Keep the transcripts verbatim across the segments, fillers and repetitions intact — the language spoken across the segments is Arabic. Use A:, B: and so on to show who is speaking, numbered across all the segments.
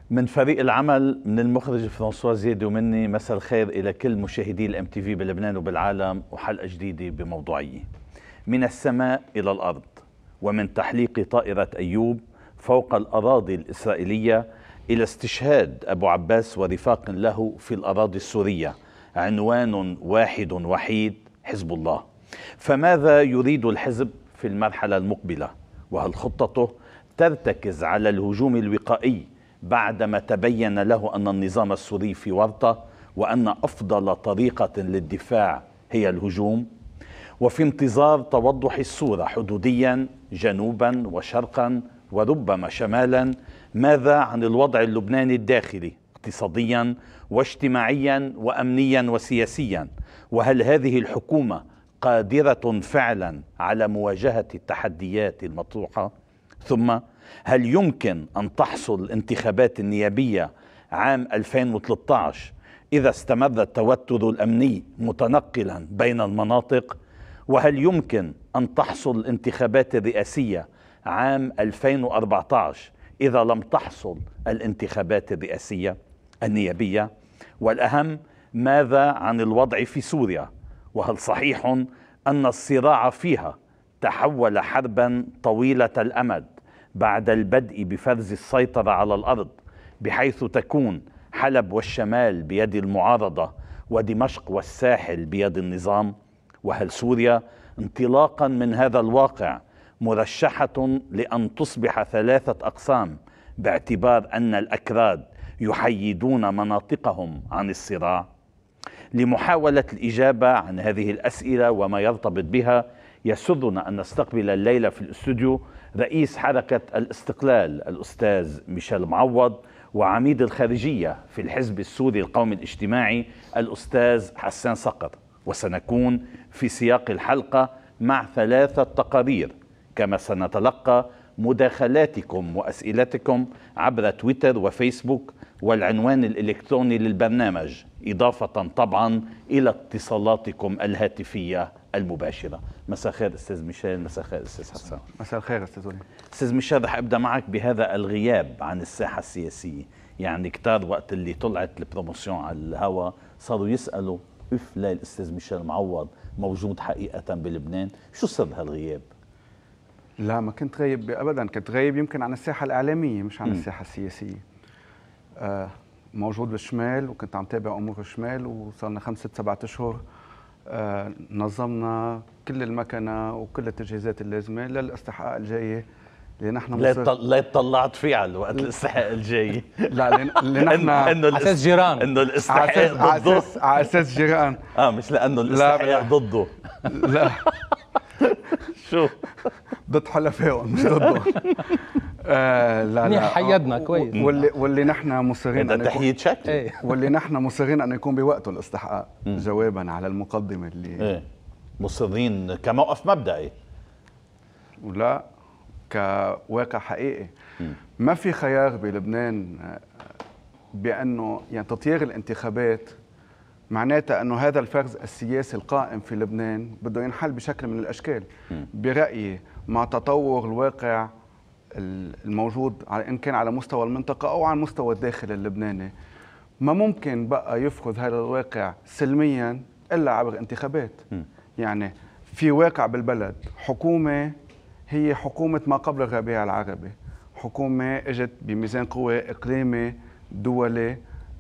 A: من فريق العمل، من المخرج فرانسوا زيدي ومني، مساء الخير إلى كل مشاهدي الام تي في بلبنان وبالعالم، وحلقة جديدة بموضوعية. من السماء إلى الأرض، ومن تحليق طائرة أيوب فوق الأراضي الإسرائيلية إلى استشهاد أبو عباس ورفاق له في الأراضي السورية، عنوان واحد وحيد: حزب الله. فماذا يريد الحزب في المرحلة المقبلة؟ وهل خطته ترتكز على الهجوم الوقائي بعدما تبين له أن النظام السوري في ورطة، وأن أفضل طريقة للدفاع هي الهجوم؟ وفي انتظار توضح الصورة حدوديا جنوبا وشرقا وربما شمالا، ماذا عن الوضع اللبناني الداخلي اقتصاديا واجتماعيا وأمنيا وسياسيا؟ وهل هذه الحكومة قادرة فعلا على مواجهة التحديات المطروحة؟ ثم هل يمكن أن تحصل الانتخابات النيابية عام ألفين وثلاثة عشر إذا استمر التوتر الأمني متنقلا بين المناطق؟ وهل يمكن أن تحصل الانتخابات الرئاسية عام ألفين وأربعة عشر إذا لم تحصل الانتخابات الرئاسية النيابية؟ والأهم، ماذا عن الوضع في سوريا؟ وهل صحيح أن الصراع فيها تحول حربا طويلة الأمد بعد البدء بفرز السيطرة على الأرض، بحيث تكون حلب والشمال بيد المعارضة ودمشق والساحل بيد النظام؟ وهل سوريا انطلاقا من هذا الواقع مرشحة لأن تصبح ثلاثة أقسام، باعتبار أن الأكراد يحيدون مناطقهم عن الصراع؟ لمحاولة الإجابة عن هذه الأسئلة وما يرتبط بها، يسرنا أن نستقبل الليلة في الاستوديو رئيس حركة الاستقلال الأستاذ ميشيل معوض، وعميد الخارجية في الحزب السوري القومي الاجتماعي الأستاذ حسان سقر. وسنكون في سياق الحلقة مع ثلاثة تقارير، كما سنتلقى مداخلاتكم وأسئلتكم عبر تويتر وفيسبوك والعنوان الإلكتروني للبرنامج، إضافة طبعا إلى اتصالاتكم الهاتفية المباشرة. مساء الخير أستاذ ميشيل. مساء الخير أستاذ حسن.
B: مساء الخير أستاذ وليد.
A: أستاذ ميشيل، رح أبدأ معك بهذا الغياب عن الساحة السياسية. يعني كتار وقت اللي طلعت البروموسيون على الهواء صاروا يسألوا اف لا الأستاذ ميشيل معوض موجود حقيقة بلبنان؟ شو سر هالغياب؟
B: لا، ما كنت غايب أبدا، كنت غايب يمكن عن الساحة الإعلامية مش عن م. الساحة السياسية. آه موجود بالشمال وكنت عم تابع أمور الشمال، وصلنا خمسة سبعة أشهر آه نظمنا كل المكنة وكل التجهيزات اللازمة للاستحقاق الجاية اللي نحن
A: مصر... لا اطلعت فيه على وقت الاستحقاق الجاي.
B: لا، اللي نحن
A: على اساس جيران، انه الاستحقاق ضده،
B: على اساس جيران.
A: اه مش لانه الاستحقاق ضده.
B: لا
A: شو
B: ضد حلفائهم مش ضده. آه لا لا
C: حيدنا كويس.
B: واللي واللي نحن مصرين
A: ان تحية شكل
B: ايه واللي نحن مصرين ان يكون بوقته الاستحقاق، جوابا على المقدمة اللي
A: ايه مصرين كموقف مبدئي،
B: ولا كواقع حقيقي. م. ما في خيار بلبنان بأنه يعني تطيير الانتخابات معناتها أنه هذا الفرز السياسي القائم في لبنان بده ينحل بشكل من الأشكال. م. برأيي مع تطور الواقع الموجود إن كان على مستوى المنطقة أو على مستوى الداخل اللبناني، ما ممكن بقى يفرض هذا الواقع سلميا إلا عبر انتخابات. م. يعني في واقع بالبلد، حكومة هي حكومة ما قبل الربيع العربي، حكومة اجت بميزان قوى اقليمي دولي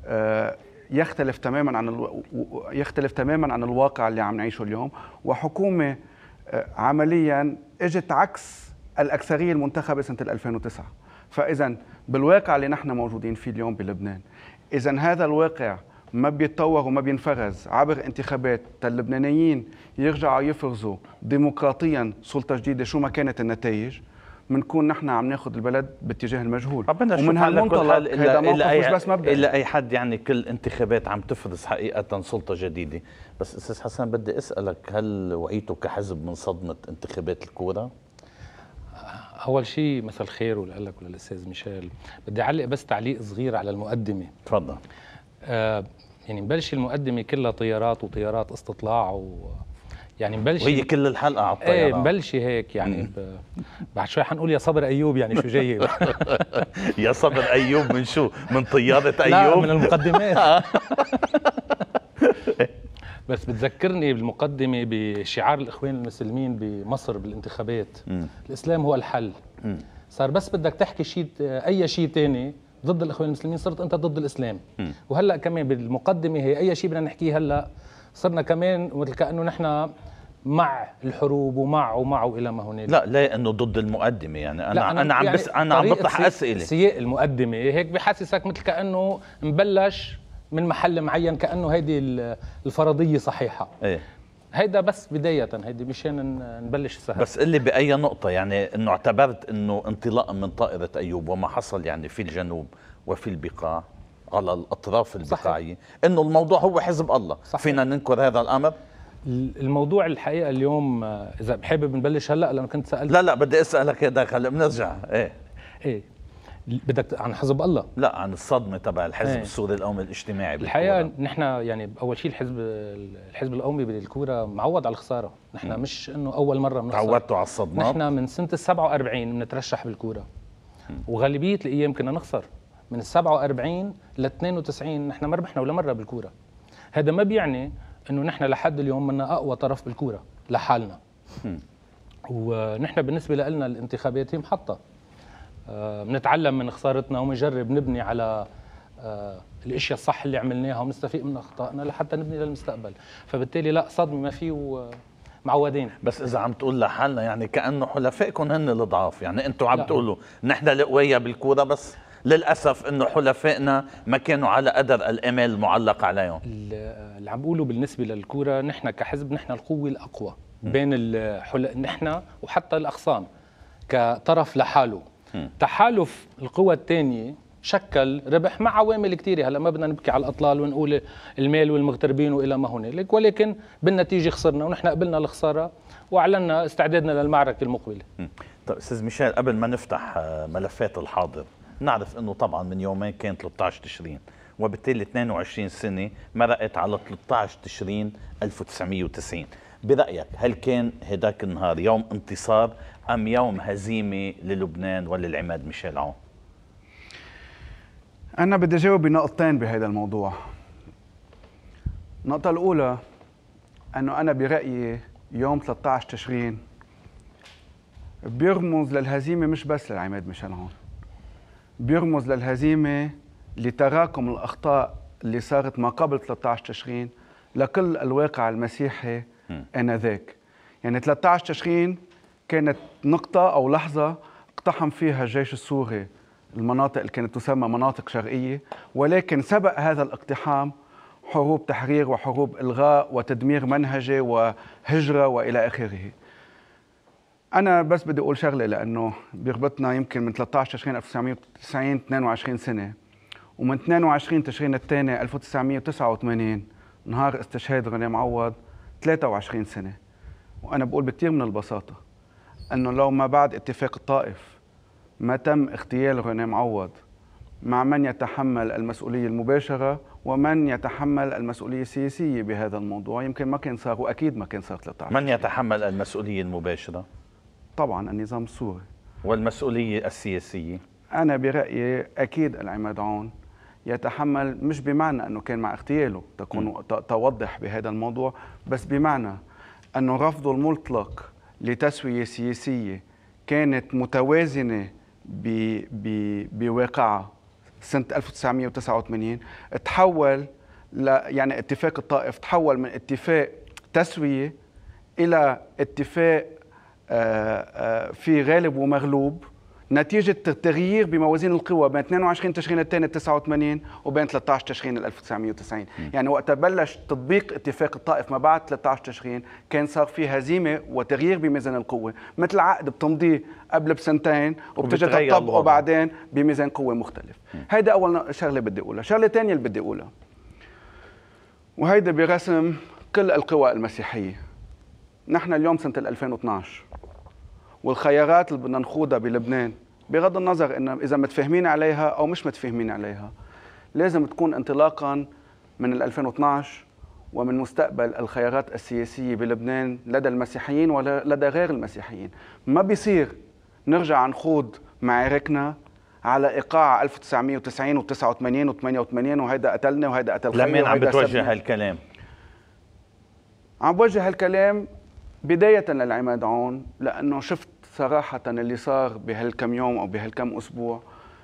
B: يختلف تماما عن الو... يختلف تماما عن الواقع اللي عم نعيشه اليوم، وحكومة عمليا اجت عكس الأكثرية المنتخبة سنة ألفين وتسعة. فإذا بالواقع اللي نحن موجودين فيه اليوم بلبنان، إذا هذا الواقع ما بيتطور وما بينفرز عبر انتخابات اللبنانيين يرجعوا يفرزوا ديمقراطيا سلطة جديدة شو ما كانت النتائج، بنكون نحن عم ناخذ البلد باتجاه المجهول.
A: ومن هالمنطلق هذا موقف مش بس مبدئي. إلا أي حد يعني كل انتخابات عم تفرز حقيقة سلطة جديدة. بس أستاذ حسن، بدي أسألك، هل وعيتوا كحزب من صدمة انتخابات الكورة؟
C: أول شيء مساء الخير ولك وللأستاذ ميشيل. بدي أعلق بس تعليق صغير على المقدمة.
A: تفضل.
C: آه يعني مبلش المقدمة كلها طيارات وطيارات استطلاع و يعني مبلش
A: وهي كل الحلقه على الطيران.
C: ايه مبلشي هيك يعني ب... بعد شوي حنقول يا صبر ايوب، يعني شو جاي؟
A: يا صبر ايوب من شو؟ من طياره ايوب؟
C: لا من المقدمات. بس بتذكرني بالمقدمه بشعار الاخوان المسلمين بمصر بالانتخابات، م. الاسلام هو الحل. م. صار بس بدك تحكي شيء اي شيء ثاني ضد الاخوان المسلمين صرت انت ضد الاسلام. م. وهلا كمان بالمقدمه هي اي شيء بدنا نحكيه هلا صرنا كمان مثل كانه نحن مع الحروب ومع ومع والى ما هنالك.
A: لا لا انه ضد المقدمه، يعني انا
C: لا أنا,
A: انا عم
C: يعني
A: بس انا عم بطرح اسئله.
C: سياق المقدمه هيك بحسسك مثل كانه مبلش من محل معين، كانه هيدي الفرضيه صحيحه. ايه هيدا بس بدايه، هيدي مشان نبلش سهل.
A: بس قل لي باي نقطه يعني انه اعتبرت انه انطلاقا من طائره ايوب وما حصل يعني في الجنوب وفي البقاع على الاطراف البقاعيه انه الموضوع هو حزب الله. صحيح. فينا ننكر هذا الامر؟
C: الموضوع الحقيقه اليوم اذا حابب نبلش هلا لانه كنت سالت.
A: لا لا بدي اسالك هذا، خلينا بنرجع. ايه
C: ايه بدك عن حزب الله؟
A: لا عن الصدمه تبع الحزب ايه. السوري القومي الاجتماعي
C: الحقيقه نحن يعني اول شيء الحزب الحزب القومي بالكوره معود على الخساره، نحن م. مش انه اول مره بنخسر.
A: تعودتوا على الصدمات؟
C: نحن من سنه ال سبعة وأربعين بنترشح بالكوره وغالبيه الايام كنا نخسر. من ال سبعة وأربعين ل اثنين وتسعين نحن ما ربحنا ولا مره بالكوره. هذا ما بيعني انه نحن لحد اليوم منا اقوى طرف بالكوره لحالنا. م. ونحن بالنسبه لنا الانتخابات هي محطه، بنتعلم آه من خسارتنا وبنجرب نبني على آه الاشياء الصح اللي عملناها ونستفيق من اخطائنا لحتى نبني للمستقبل. فبالتالي لا صدمه ما فيه معودين.
A: بس اذا عم تقول لحالنا يعني كانه حلفائكم هن الضعاف، يعني انتم عم تقولوا نحن القويه بالكوره بس للاسف انه حلفائنا ما كانوا على قدر الامال المعلق عليهم.
C: اللي عم بقوله بالنسبه للكوره نحن كحزب نحن القوه الاقوى م. بين الحل... نحن وحتى الاخصام كطرف لحاله. م. تحالف القوى الثانيه شكل ربح مع عوامل كثيره، هلا ما بدنا نبكي على الاطلال ونقول المال والمغتربين والى ما هنالك، ولكن بالنتيجه خسرنا ونحن قبلنا الخساره واعلنا استعدادنا للمعركه المقبله.
A: طيب استاذ ميشيل، قبل ما نفتح ملفات الحاضر نعرف انه طبعا من يومين كان ثلاثة عشر تشرين وبالتالي اثنين وعشرين سنه مرقت على ثلاثة عشر تشرين ألف وتسعمئة وتسعين. برايك هل كان هداك النهار يوم انتصار ام يوم هزيمه للبنان وللعماد ميشيل عون؟
B: انا بدي اجاوب بنقطتين بهذا الموضوع. النقطه الاولى انه انا برايي يوم ثلاثة عشر تشرين بيرمز للهزيمه مش بس للعماد ميشيل عون، بيرمز للهزيمة لتراكم الأخطاء اللي صارت ما قبل ثلاثة عشر تشرين لكل الواقع المسيحي آنذاك. يعني ثلاثة عشر تشرين كانت نقطة أو لحظة اقتحم فيها الجيش السوري المناطق اللي كانت تسمى مناطق شرقية، ولكن سبق هذا الاقتحام حروب تحرير وحروب إلغاء وتدمير منهجي وهجرة وإلى آخره. أنا بس بدي أقول شغلة لأنه بيربطنا يمكن من ثلاثة عشر تشرين ألف وتسعمئة وتسعين اثنين وعشرين سنة، ومن اثنين وعشرين تشرين الثاني ألف وتسعمئة وتسعة وثمانين نهار استشهاد رني معوض ثلاثة وعشرين سنة. وأنا بقول بكثير من البساطة أنه لو ما بعد اتفاق الطائف ما تم اغتيال رني معوض مع من يتحمل المسؤولية المباشرة ومن يتحمل المسؤولية السياسية بهذا الموضوع يمكن ما كان صار، وأكيد ما كان صار ثلاثة عشر.
A: من يتحمل المسؤولية المباشرة؟
B: طبعا النظام السوري.
A: والمسؤولية السياسية؟
B: أنا برأيي أكيد العماد عون يتحمل، مش بمعنى أنه كان مع اغتياله تكون توضح بهذا الموضوع، بس بمعنى أنه رفضه المطلق لتسوية سياسية كانت متوازنة بواقعها سنة ألف وتسعمئة وتسعة وثمانين تحول ل يعني اتفاق الطائف تحول من اتفاق تسوية إلى اتفاق في غالب ومغلوب نتيجة تغيير بموازين القوى بين اثنين وعشرين تشرين الثاني تسعة وثمانين وبين ثلاثة عشر تشرين ألف وتسعمئة وتسعين. م. يعني وقت بلش تطبيق اتفاق الطائف ما بعد ثلاثة عشر تشرين كان صار في هزيمة وتغيير بميزان القوة، مثل عقد بتمضيه قبل بسنتين وبتجي تطبقه بعدين بميزان قوة مختلف. هيدا أول شغلة بدي أقولها. شغلة ثانية اللي بدي أقولها وهيدا برسم كل القوى المسيحية. نحن اليوم سنة ألفين واثنعش والخيارات اللي بدنا نخوضها بلبنان بغض النظر إن إذا متفاهمين عليها أو مش متفاهمين عليها لازم تكون انطلاقا من ألفين واثنعش ومن مستقبل الخيارات السياسية بلبنان لدى المسيحيين ولدى غير المسيحيين. ما بيصير نرجع نخوض معاركنا على إيقاع ألف وتسعمئة وتسعين وتسعة وثمانين وثمانية وثمانين وهيدا قتلنا وهيدا قتل خيي.
A: لمين عم بتوجه هالكلام؟
B: عم بوجه هالكلام بداية للعماد عون، لأنه شفت صراحة اللي صار بهالكم يوم أو بهالكم أسبوع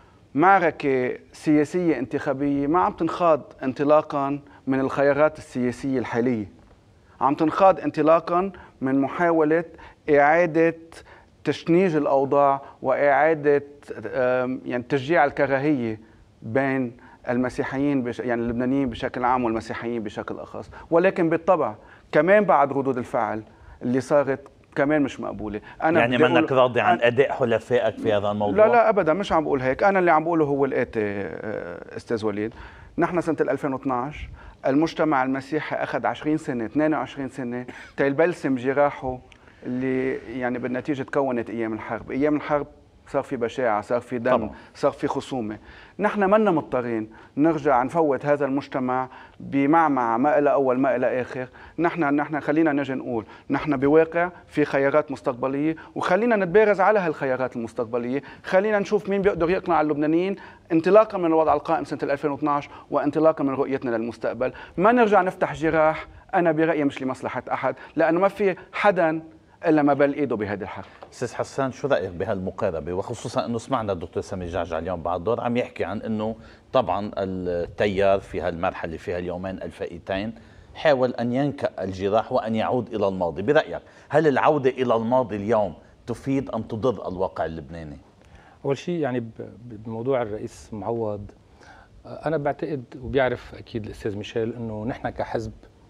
B: معركة سياسية انتخابية ما عم تنخاض انطلاقا من الخيارات السياسية الحالية، عم تنخاض انطلاقا من محاولة إعادة تشنيج الأوضاع وإعادة يعني تشجيع الكراهية بين المسيحيين بش يعني اللبنانيين بشكل عام والمسيحيين بشكل أخص. ولكن بالطبع كمان بعد ردود الفعل اللي صارت كمان مش مقبولة.
A: أنا يعني منك راضي عن أداء حلفائك في هذا الموضوع؟
B: لا لا أبدا، مش عم بقول هيك. أنا اللي عم بقوله هو الآتي أستاذ وليد. نحن سنة ألفين واثنعش المجتمع المسيحي أخذ عشرين سنة اثنين وعشرين سنة تيبلسم جراحه اللي يعني بالنتيجة تكونت أيام الحرب. أيام الحرب صار في بشاعة، صار في دم، طبعا. صار في خصومة. نحن منا مضطرين نرجع نفوت هذا المجتمع بمعمعة ما إلى أول ما إلى آخر. نحن نحن خلينا نجي نقول نحن بواقع في خيارات مستقبلية، وخلينا نتبارز على هالخيارات المستقبلية. خلينا نشوف مين بيقدر يقنع اللبنانيين انطلاقا من الوضع القائم سنة ألفين واثنعش وانطلاقا من رؤيتنا للمستقبل. ما نرجع نفتح جراح أنا برأيي مش لمصلحة أحد، لأنه ما في حدا إلا ما بل إيده بهذه الحرب.
A: أستاذ حسان، شو رأيك بهالمقاربة، وخصوصا أنه سمعنا الدكتور سامي جعجع اليوم بعد دور عم يحكي عن أنه طبعا التيار في هالمرحلة فيها اليومين الفائتين حاول أن ينكأ الجراح وأن يعود إلى الماضي. برأيك هل العودة إلى الماضي اليوم تفيد أم تضر الواقع اللبناني؟
C: أول شيء يعني بموضوع الرئيس معوض، أنا بعتقد وبيعرف أكيد الأستاذ ميشيل أنه نحن كحزب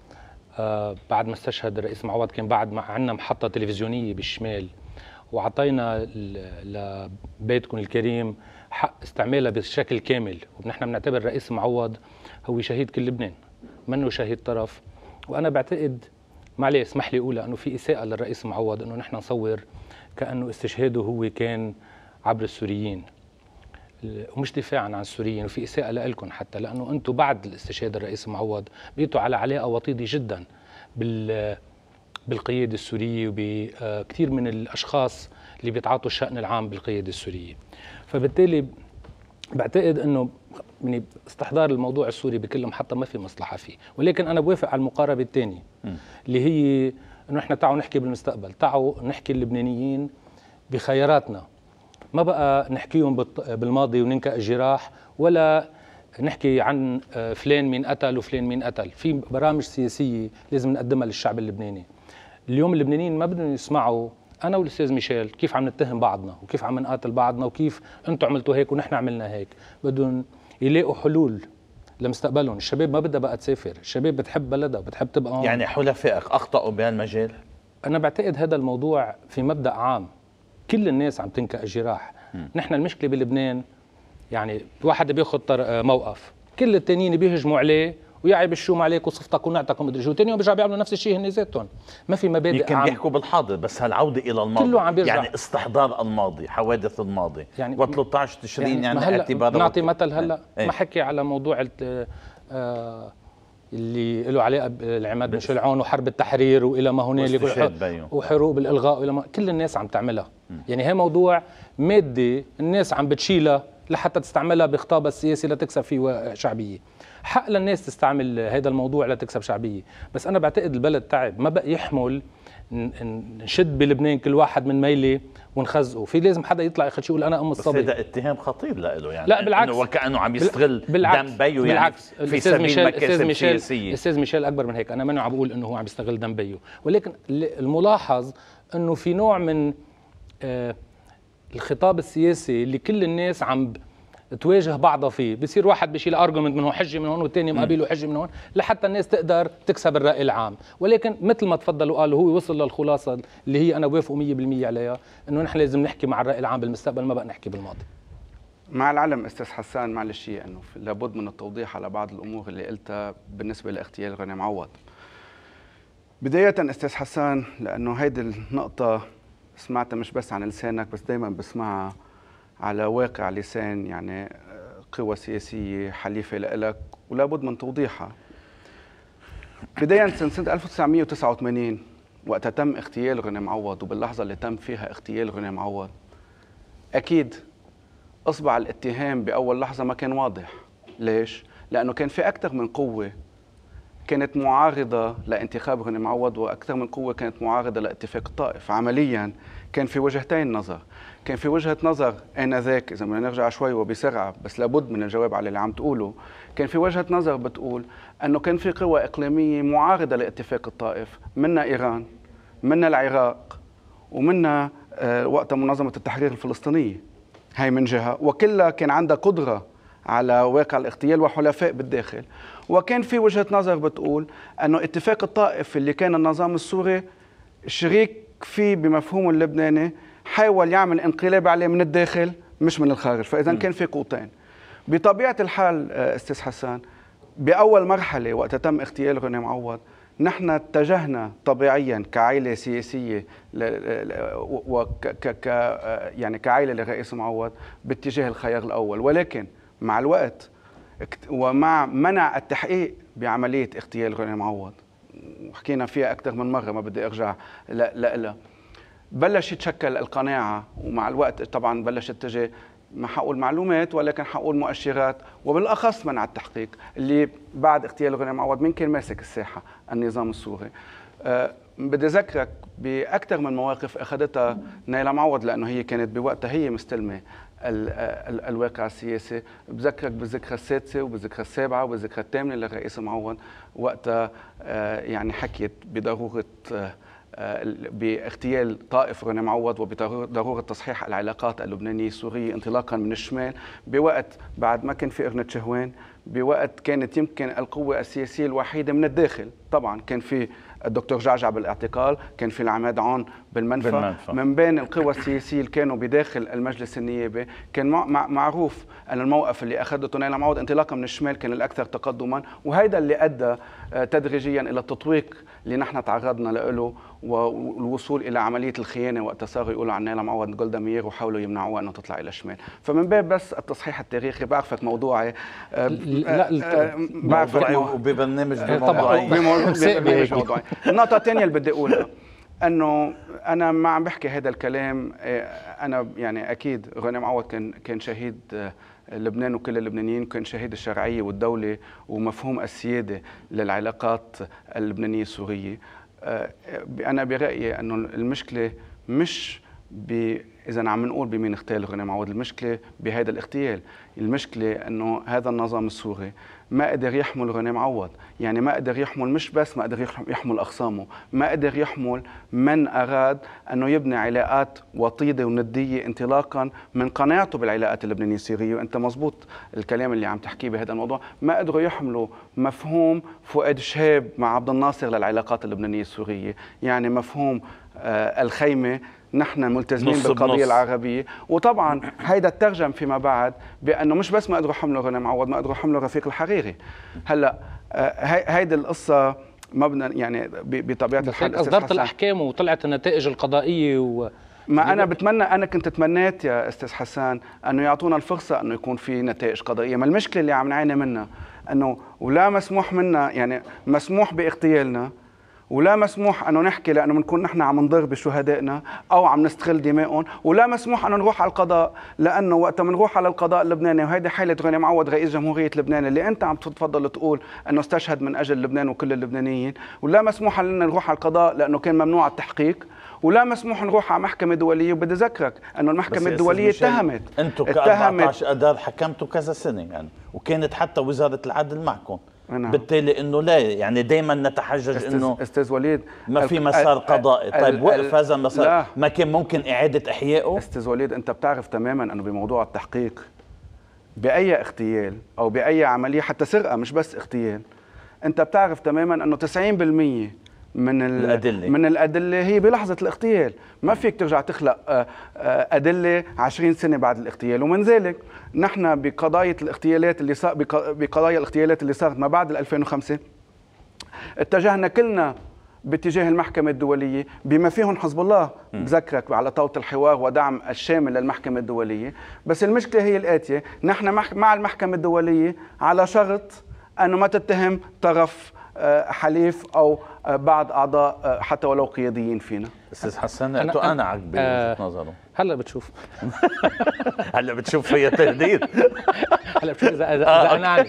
C: آه بعد ما استشهد الرئيس معوض كان بعد ما عندنا محطة تلفزيونية بالشمال، وعطينا لبيتكم الكريم حق استعمالها بشكل كامل. ونحن بنعتبر الرئيس معوض هو شهيد كل لبنان، منه شهيد طرف. وأنا بعتقد معليه اسمح لي أقولها أنه في إساءة للرئيس معوض أنه نحن نصور كأنه استشهاده هو كان عبر السوريين، ومش دفاعا عن السوريين. وفي إساءة لكم حتى لأنه أنتم بعد الاستشهاد الرئيس معوض بقيتوا على علاقة وطيدة جدا بال بالقيادة السورية وبكثير من الأشخاص اللي بيتعاطوا الشأن العام بالقيادة السورية. فبالتالي بعتقد أنه يعني استحضار الموضوع السوري بكل محطة ما في مصلحة فيه. ولكن أنا بوافق على المقاربة الثانية اللي هي أنه إحنا تعالوا نحكي بالمستقبل، تعالوا نحكي اللبنانيين بخياراتنا، ما بقى نحكيهم بالماضي وننكأ الجراح، ولا نحكي عن فلان مين قتل وفلان مين قتل. في برامج سياسية لازم نقدمها للشعب اللبناني. اليوم اللبنانيين ما بدهم يسمعوا أنا والأستاذ ميشيل كيف عم نتهم بعضنا وكيف عم نقاتل بعضنا وكيف أنتم عملتوا هيك ونحن عملنا هيك. بدهم يلاقوا حلول لمستقبلهم. الشباب ما بدها بقى تسافر، الشباب بتحب بلدها وبتحب تبقى هون.
A: يعني حلفائك أخطأوا بهالمجال؟
C: أنا بعتقد هذا الموضوع في مبدأ عام، كل الناس عم تنكأ الجراح. نحن المشكلة بلبنان يعني واحد بياخذ موقف، كل التانيين بيهجموا عليه ويعي بالشوم عليك وصفتك ونعتك ومدري شو، ثاني يوم بيرجعوا بيعملوا نفس الشيء هن ذاتهم. ما في مبادئ
A: يمكن
C: عام.
A: بيحكوا بالحاضر بس هالعودة إلى الماضي
C: كله عم بيرجع.
A: يعني استحضار الماضي، حوادث الماضي يعني و13 تشرين يعني,
C: يعني
A: اعتبار.
C: نعطي مثل هلا
A: ايه؟
C: ما حكي على موضوع آه اللي له علاقه بالعماد ميشيل عون وحرب التحرير والى ما هنالك وحروب الالغاء والى ما كل الناس عم تعملها. م. يعني هي موضوع مادي الناس عم بتشيلها لحتى تستعملها بخطابها السياسي لتكسب فيه شعبيه. حق للناس تستعمل هذا الموضوع لتكسب شعبيه، بس انا بعتقد البلد تعب، ما بقى يحمل نشد بلبنان كل واحد من ميله ونخزقه. في لازم حدا يطلع يخشي يقول انا ام الصبي.
A: بس هذا اتهام خطير له يعني.
C: لا بالعكس،
A: وكانه عم يستغل دم بيو يعني
C: بالعكس.
A: في سبيل مكاسب سياسيه.
C: الاستاذ ميشيل اكبر من هيك، انا ماني عم بقول انه هو عم يستغل دم بيو، ولكن الملاحظ انه في نوع من آه الخطاب السياسي اللي كل الناس عم تواجه بعضها فيه. بصير واحد بيشيل ارجيومنت من هون حجه من هون والثاني مقابله حجه من هون لحتى الناس تقدر تكسب الراي العام. ولكن مثل ما تفضل وقال هو وصل للخلاصه اللي هي انا بوافق مية بالمية عليها، انه نحن لازم نحكي مع الراي العام بالمستقبل، ما بقى نحكي بالماضي.
B: مع العلم استاذ حسان معلش انه لابد من التوضيح على بعض الامور اللي قلتها بالنسبه لاغتيال غني معوض. بدايه استاذ حسان، لانه هيدي النقطه سمعتها مش بس عن لسانك بس دائما بسمعها على واقع لسان يعني قوى سياسية حليفة لك، ولا بد من توضيحها. بداية سنة ألف وتسعمئة وتسعة وثمانين وقتها تم اغتيال غني معوض، وباللحظة اللي تم فيها اغتيال غني معوض أكيد أصبح الاتهام بأول لحظة ما كان واضح. ليش؟ لأنه كان في أكثر من قوة كانت معارضة لانتخاب غني معوض، وأكثر من قوة كانت معارضة لاتفاق الطائف. عملياً كان في وجهتين نظر. كان في وجهة نظر آنذاك، إذا بدنا نرجع شوي وبسرعة بس لابد من الجواب على اللي عم تقوله، كان في وجهة نظر بتقول أنه كان في قوى إقليمية معارضة لاتفاق الطائف، منها إيران، منها العراق، ومنها آه وقتها منظمة التحرير الفلسطينية. هاي من جهة، وكلها كان عندها قدرة على واقع الاغتيال وحلفاء بالداخل. وكان في وجهة نظر بتقول أنه اتفاق الطائف اللي كان النظام السوري شريك فيه بمفهومه اللبناني حاول يعمل انقلاب عليه من الداخل مش من الخارج، فإذا كان في قوتين. بطبيعة الحال أستاذ حسن، بأول مرحلة وقت تم اغتيال غني معوض نحن اتجهنا طبيعيا كعائلة سياسية وك يعني كعائلة لرئيس معوض باتجاه الخيار الأول، ولكن مع الوقت ومع منع التحقيق بعملية اغتيال غني معوض، وحكينا فيها أكثر من مرة ما بدي أرجع لها، بلش يتشكل القناعة، ومع الوقت طبعا بلشت تجي ما حقول معلومات ولكن حقول مؤشرات، وبالأخص منع التحقيق اللي بعد اغتيال غني معوض مين كان ماسك الساحة؟ النظام السوري. أه بدي أذكرك بأكثر من مواقف أخذتها نايلة معوض، لأنه هي كانت بوقتها هي مستلمة ال ال الواقع السياسي. بذكرك بالذكرى السادسة وبالذكرى السابعة وبالذكرى الثامنة للرئيس معوض، وقتها أه يعني حكيت بضرورة أه باغتيال طائف غني معوض وبضرورة تصحيح العلاقات اللبنانية السورية انطلاقا من الشمال، بوقت بعد ما كان في إرنة شهوان، بوقت كانت يمكن القوة السياسية الوحيدة من الداخل. طبعا كان في الدكتور جعجع بالاعتقال، كان في العماد عون بالمنفى. بالمنفى من بين القوى السياسية اللي كانوا بداخل المجلس النيابي كان معروف أن الموقف اللي أخذته نايلة معوض انطلاقا من الشمال كان الأكثر تقدما، وهذا اللي أدى تدريجيا إلى التطويق اللي نحن تعرضنا له والوصول إلى عملية الخيانة وقت صاروا يقولوا عن نايلة معوض جولدا مير وحاولوا يمنعوها أنه تطلع إلى الشمال. فمن باب بس التصحيح التاريخي، بعرفك موضوعي
A: لا بعرفك وببرنامج
B: بموضوعي ببرنامج موضوعي. النقطة الثانية اللي بدي أقولها انه انا ما عم بحكي هذا الكلام، انا يعني اكيد غني معوض كان كان شهيد لبنان وكل اللبنانيين، كان شهيد الشرعيه والدوله ومفهوم السياده للعلاقات اللبنانيه السوريه. انا برايي انه المشكله مش ب اذا عم نقول بمين اغتال غني معوض، المشكله بهذا الاغتيال، المشكله انه هذا النظام السوري ما قدر يحمل غني معوض، يعني ما قدر يحمل، مش بس ما قدر يحمل أخصامه، ما قدر يحمل من أراد أنه يبني علاقات وطيدة وندية انطلاقا من قناعته بالعلاقات اللبنانية السورية. وأنت مزبوط الكلام اللي عم تحكيه بهذا الموضوع، ما قدروا يحملوا مفهوم فؤاد شهاب مع عبد الناصر للعلاقات اللبنانية السورية، يعني مفهوم آه الخيمة، نحن ملتزمين بالقضية العربية. وطبعا هيدا الترجم فيما بعد بأنه مش بس ما قدروا يحملوا غني معوض، ما قدروا يحملوا رفيق الحريري. هلا هيدي القصة ما بدنا يعني بطبيعة الحال
C: أصدرت الأحكام وطلعت النتائج القضائية و...
B: ما أنا بتمنى، أنا كنت تمنيت يا أستاذ حسان أنه يعطونا الفرصة أنه يكون في نتائج قضائية. ما المشكلة اللي عم نعاني منها أنه ولا مسموح منا، يعني مسموح باغتيالنا ولا مسموح انه نحكي لانه بنكون نحن عم نضر بشهدائنا او عم نستغل دمائهم، ولا مسموح انه نروح على القضاء، لانه وقت بنروح على القضاء اللبناني، وهيدي حاله غني معوض رئيس جمهوريه لبنان اللي انت عم تتفضل تقول انه استشهد من اجل لبنان وكل اللبنانيين، ولا مسموح لنا نروح على القضاء لانه كان ممنوع التحقيق، ولا مسموح نروح على محكمه دوليه. وبدي اذكرك انه المحكمه الدوليه اتهمت
A: انتم ك أربعة عشر اذار حكمتوا كذا سنه يعني، وكانت حتى وزاره العدل معكم. نعم. بالتالي انه لا، يعني دائما نتحجج انه
B: استاذ وليد
A: ما في مسار قضائي. طيب وقف هذا المسار، ما كان ممكن اعاده احيائه؟
B: استاذ وليد انت بتعرف تماما انه بموضوع التحقيق باي اغتيال او باي عمليه، حتى سرقه مش بس اغتيال، انت بتعرف تماما انه تسعين بالمئة من الأدلة من الأدلة هي بلحظة الاغتيال. ما فيك ترجع تخلق أدلة عشرين سنة بعد الاغتيال. ومن ذلك نحن بقضايا الاغتيالات اللي صار بقضايا الاغتيالات اللي صارت ما بعد ألفين وخمسة اتجهنا كلنا باتجاه المحكمة الدولية بما فيهم حزب الله، بذكرك على طاولة الحوار ودعم الشامل للمحكمة الدولية. بس المشكلة هي الآتية، نحن مع المحكمة الدولية على شرط أنه ما تتهم طرف حليف او بعض اعضاء حتى ولو قياديين فينا.
A: استاذ حسن تقانعك بوجهه نظره؟
C: هلا بتشوف
A: هلا بتشوف فيها تهديد.
C: هلا بتشوف اذا اذا قانعني.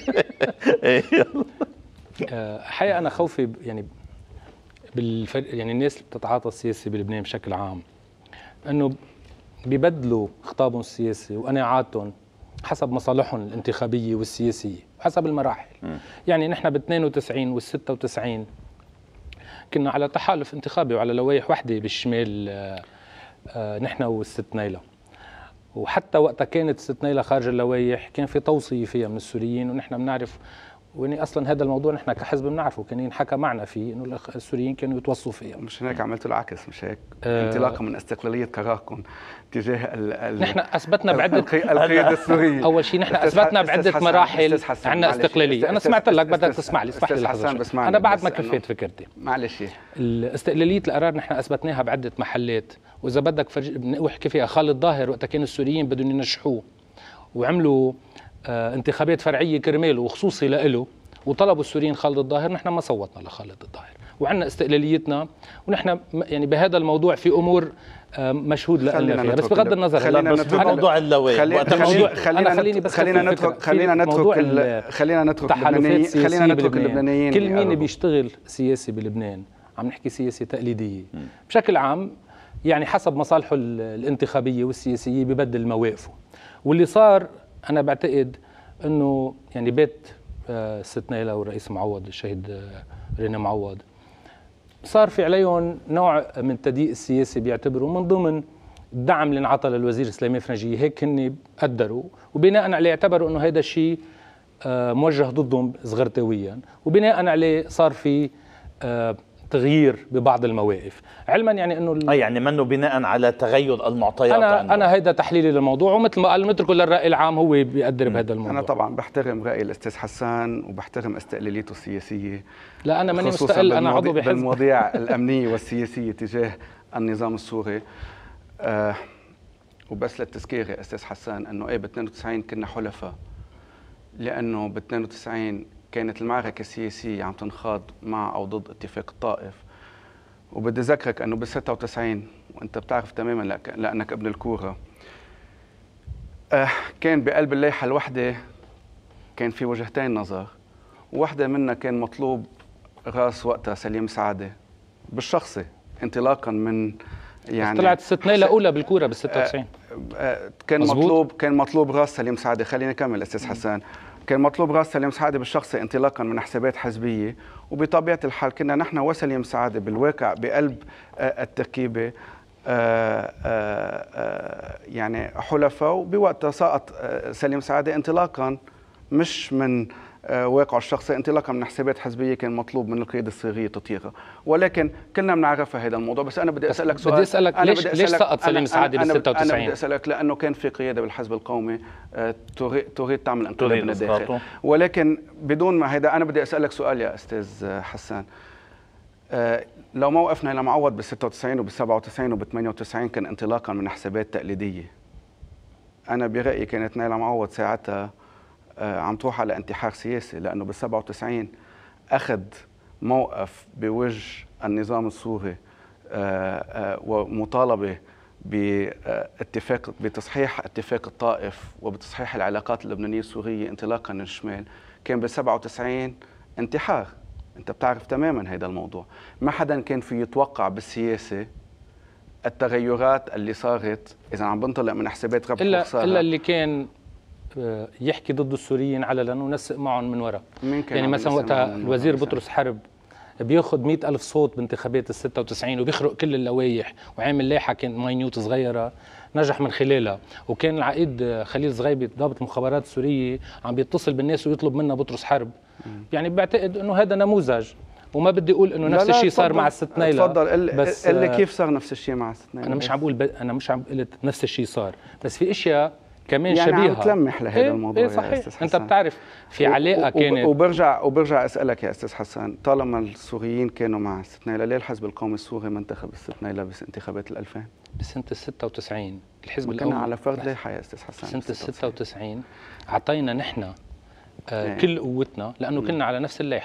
C: حقيقه انا خوفي يعني بالفرق، يعني الناس اللي بتتعاطى السياسي بلبنان بشكل عام انه بيبدلوا خطابهم السياسي وقناعاتهم حسب مصالحهم الانتخابيه والسياسيه وحسب المراحل. م. يعني نحن ب اثنين وتسعين وال ستة وتسعين كنا على تحالف انتخابي وعلى لوائح وحده بالشمال، آآ آآ نحن والست نيلة، وحتى وقتها كانت ست نيلة خارج اللوائح كان في توصيه فيها من السوريين، ونحن بنعرف واني اصلا هذا الموضوع نحن كحزب بنعرفه، كان ينحكى معنا فيه انه السوريين كانوا يتوصوا فيها.
B: مش هيك عملتوا العكس؟ مش هيك؟ آه انطلاقا من استقلاليه قراركم تجاه ال ال
C: نحن اثبتنا بعده
B: القياده السوريه.
C: اول شيء نحن اثبتنا بعده مراحل عندنا استقلاليه. انا سمعت لك، بدك تسمع لي، اسمح لي لحظه. انا بعد ما كفيت فكرتي.
B: معلش.
C: الاستقلاليه القرار نحن اثبتناها بعده محلات، واذا بدك بنحكي فيها خالد ظاهر وقتها كان السوريين بدهم ينجحوه وعملوا آه انتخابات فرعيه كرماله وخصوصي لإله، وطلبوا السوريين خالد الظاهر، نحن ما صوتنا لخالد الظاهر وعندنا استقلاليتنا، ونحن يعني بهذا الموضوع في امور مشهود لنا فيها. بس بغض النظر
A: خلينا بس بموضوع اللوائح
B: خلينا خلينا بس خلينا نترك خلينا نترك خلينا نترك اللبنانيين خلينا نترك اللبنانيين.
C: كل مين بيشتغل سياسي بلبنان، عم نحكي سياسه تقليديه بشكل عام، يعني حسب مصالحه الانتخابيه والسياسيه ببدل مواقفه. واللي صار انا بعتقد انه يعني بيت الست نيلة والرئيس معوض الشهيد رينا معوض صار في عليهم نوع من التضييق السياسي، بيعتبروا من ضمن الدعم اللي انعطى للوزير سليمان فرنجية، هيك هن قدروا، وبناء عليه اعتبروا انه هذا الشيء موجه ضدهم صغرتويا، وبناء عليه صار في تغيير ببعض المواقف، علما يعني انه
A: اه يعني منه بناء على تغير المعطيات.
C: انا
A: عنده.
C: انا هيدا تحليلي للموضوع، ومثل ما قال نتركه للراي العام هو بيقدر بهذا الموضوع.
B: انا طبعا بحترم راي الاستاذ حسان وبحترم استقلاليته السياسيه.
C: لا انا ماني مستقل، انا عضو بحزب.
B: بالمواضيع الامنيه والسياسيه تجاه النظام السوري. آه وبس للتذكير يا استاذ حسان انه ايه ب اثنين وتسعين كنا حلفاء، لانه ب اثنين وتسعين كانت المعركة السياسية عم تنخاض مع أو ضد اتفاق الطائف. وبدي أذكرك أنه بال ستة وتسعين وأنت بتعرف تماما لأنك ابن الكورة، آه كان بقلب الليحة الوحدة كان في وجهتين نظر، وواحدة منها كان مطلوب راس وقتها سليم سعادة بالشخصي، انطلاقا من يعني
C: طلعت الست نيلة أولى بالكورة بال ستة وتسعين.
B: آه آه كان مزبوط. مطلوب كان مطلوب راس سليم سعادة. خليني أكمل أستاذ حسان. كان مطلوب راس سليم سعادة بالشخصي انطلاقا من حسابات حزبية، وبطبيعة الحال كنا نحن وسليم سعادة بالواقع بقلب التركيبة يعني حلفاء، وبوقتها سقط سليم سعادة انطلاقا مش من واقعه الشخصي، انطلاقا من حسابات حزبيه كان مطلوب من القياده الصيغيه تطيرها، ولكن كلنا بنعرفها هذا الموضوع. بس انا بدي اسالك سؤال،
C: بدي اسالك أنا ليش بدي ليش سقط سليم سعادة بال ستة وتسعين؟
B: انا بدي اسالك لانه كان في قياده بالحزب القومي تريد تعمل انقلاب من الداخل، ولكن بدون ما هذا انا بدي اسالك سؤال يا استاذ حسان. لو موقفنا لمعوض بال ستة وتسعين وبال سبعة وتسعين وبال ثمانية وتسعين كان انطلاقا من حسابات تقليديه، انا برايي كانت نايلة معوض ساعتها عم تروح على انتحار سياسي، لأنه بال سبعة وتسعين أخذ موقف بوجه النظام السوري ومطالبة باتفاق بتصحيح اتفاق الطائف وبتصحيح العلاقات اللبنانية السورية انطلاقا من الشمال. كان بال سبعة وتسعين انتحار، أنت بتعرف تماما هذا الموضوع. ما حدا كان في يتوقع بالسياسة التغيرات اللي صارت إذا عم بنطلق من حسابات ربح
C: إلا
B: وخسارة.
C: إلا اللي كان يحكي ضد السوريين علنا ونسق معهم من وراء. يعني مثلا وقتها الوزير بطرس حرب بياخذ مئة ألف صوت بانتخابات ال ستة وتسعين وبيخرق كل اللوائح وعامل لائحه كانت ماينيوت صغيره نجح من خلالها، وكان العقيد خليل زغيبي ضابط المخابرات السوريه عم بيتصل بالناس ويطلب منا بطرس حرب. يعني بعتقد انه هذا نموذج، وما بدي اقول انه نفس الشيء صار مع الست نيلة.
B: تفضل بس اللي كيف صار نفس الشيء مع الست نيلة.
C: انا مش عم بقول ب... انا مش عم قلت نفس الشيء صار، بس في اشياء كمان
B: يعني
C: شبيهه.
B: عم تلمح لهذا
C: إيه
B: الموضوع.
C: إيه صحيح. انت بتعرف في علاقه كانت.
B: وبرجع وبرجع اسالك يا استاذ حسان، طالما السوريين كانوا مع الست نيلة، ليه الحزب القومي السوري ما انتخب الست نيلة بانتخابات ال ألفين؟
C: بسنه ال ستة وتسعين الحزب
B: القومي كنا على فرض لائحه يا استاذ حسان.
C: سنه ال ستة وتسعين اعطينا نحن آه كل قوتنا لانه كنا على نفس اللائحه،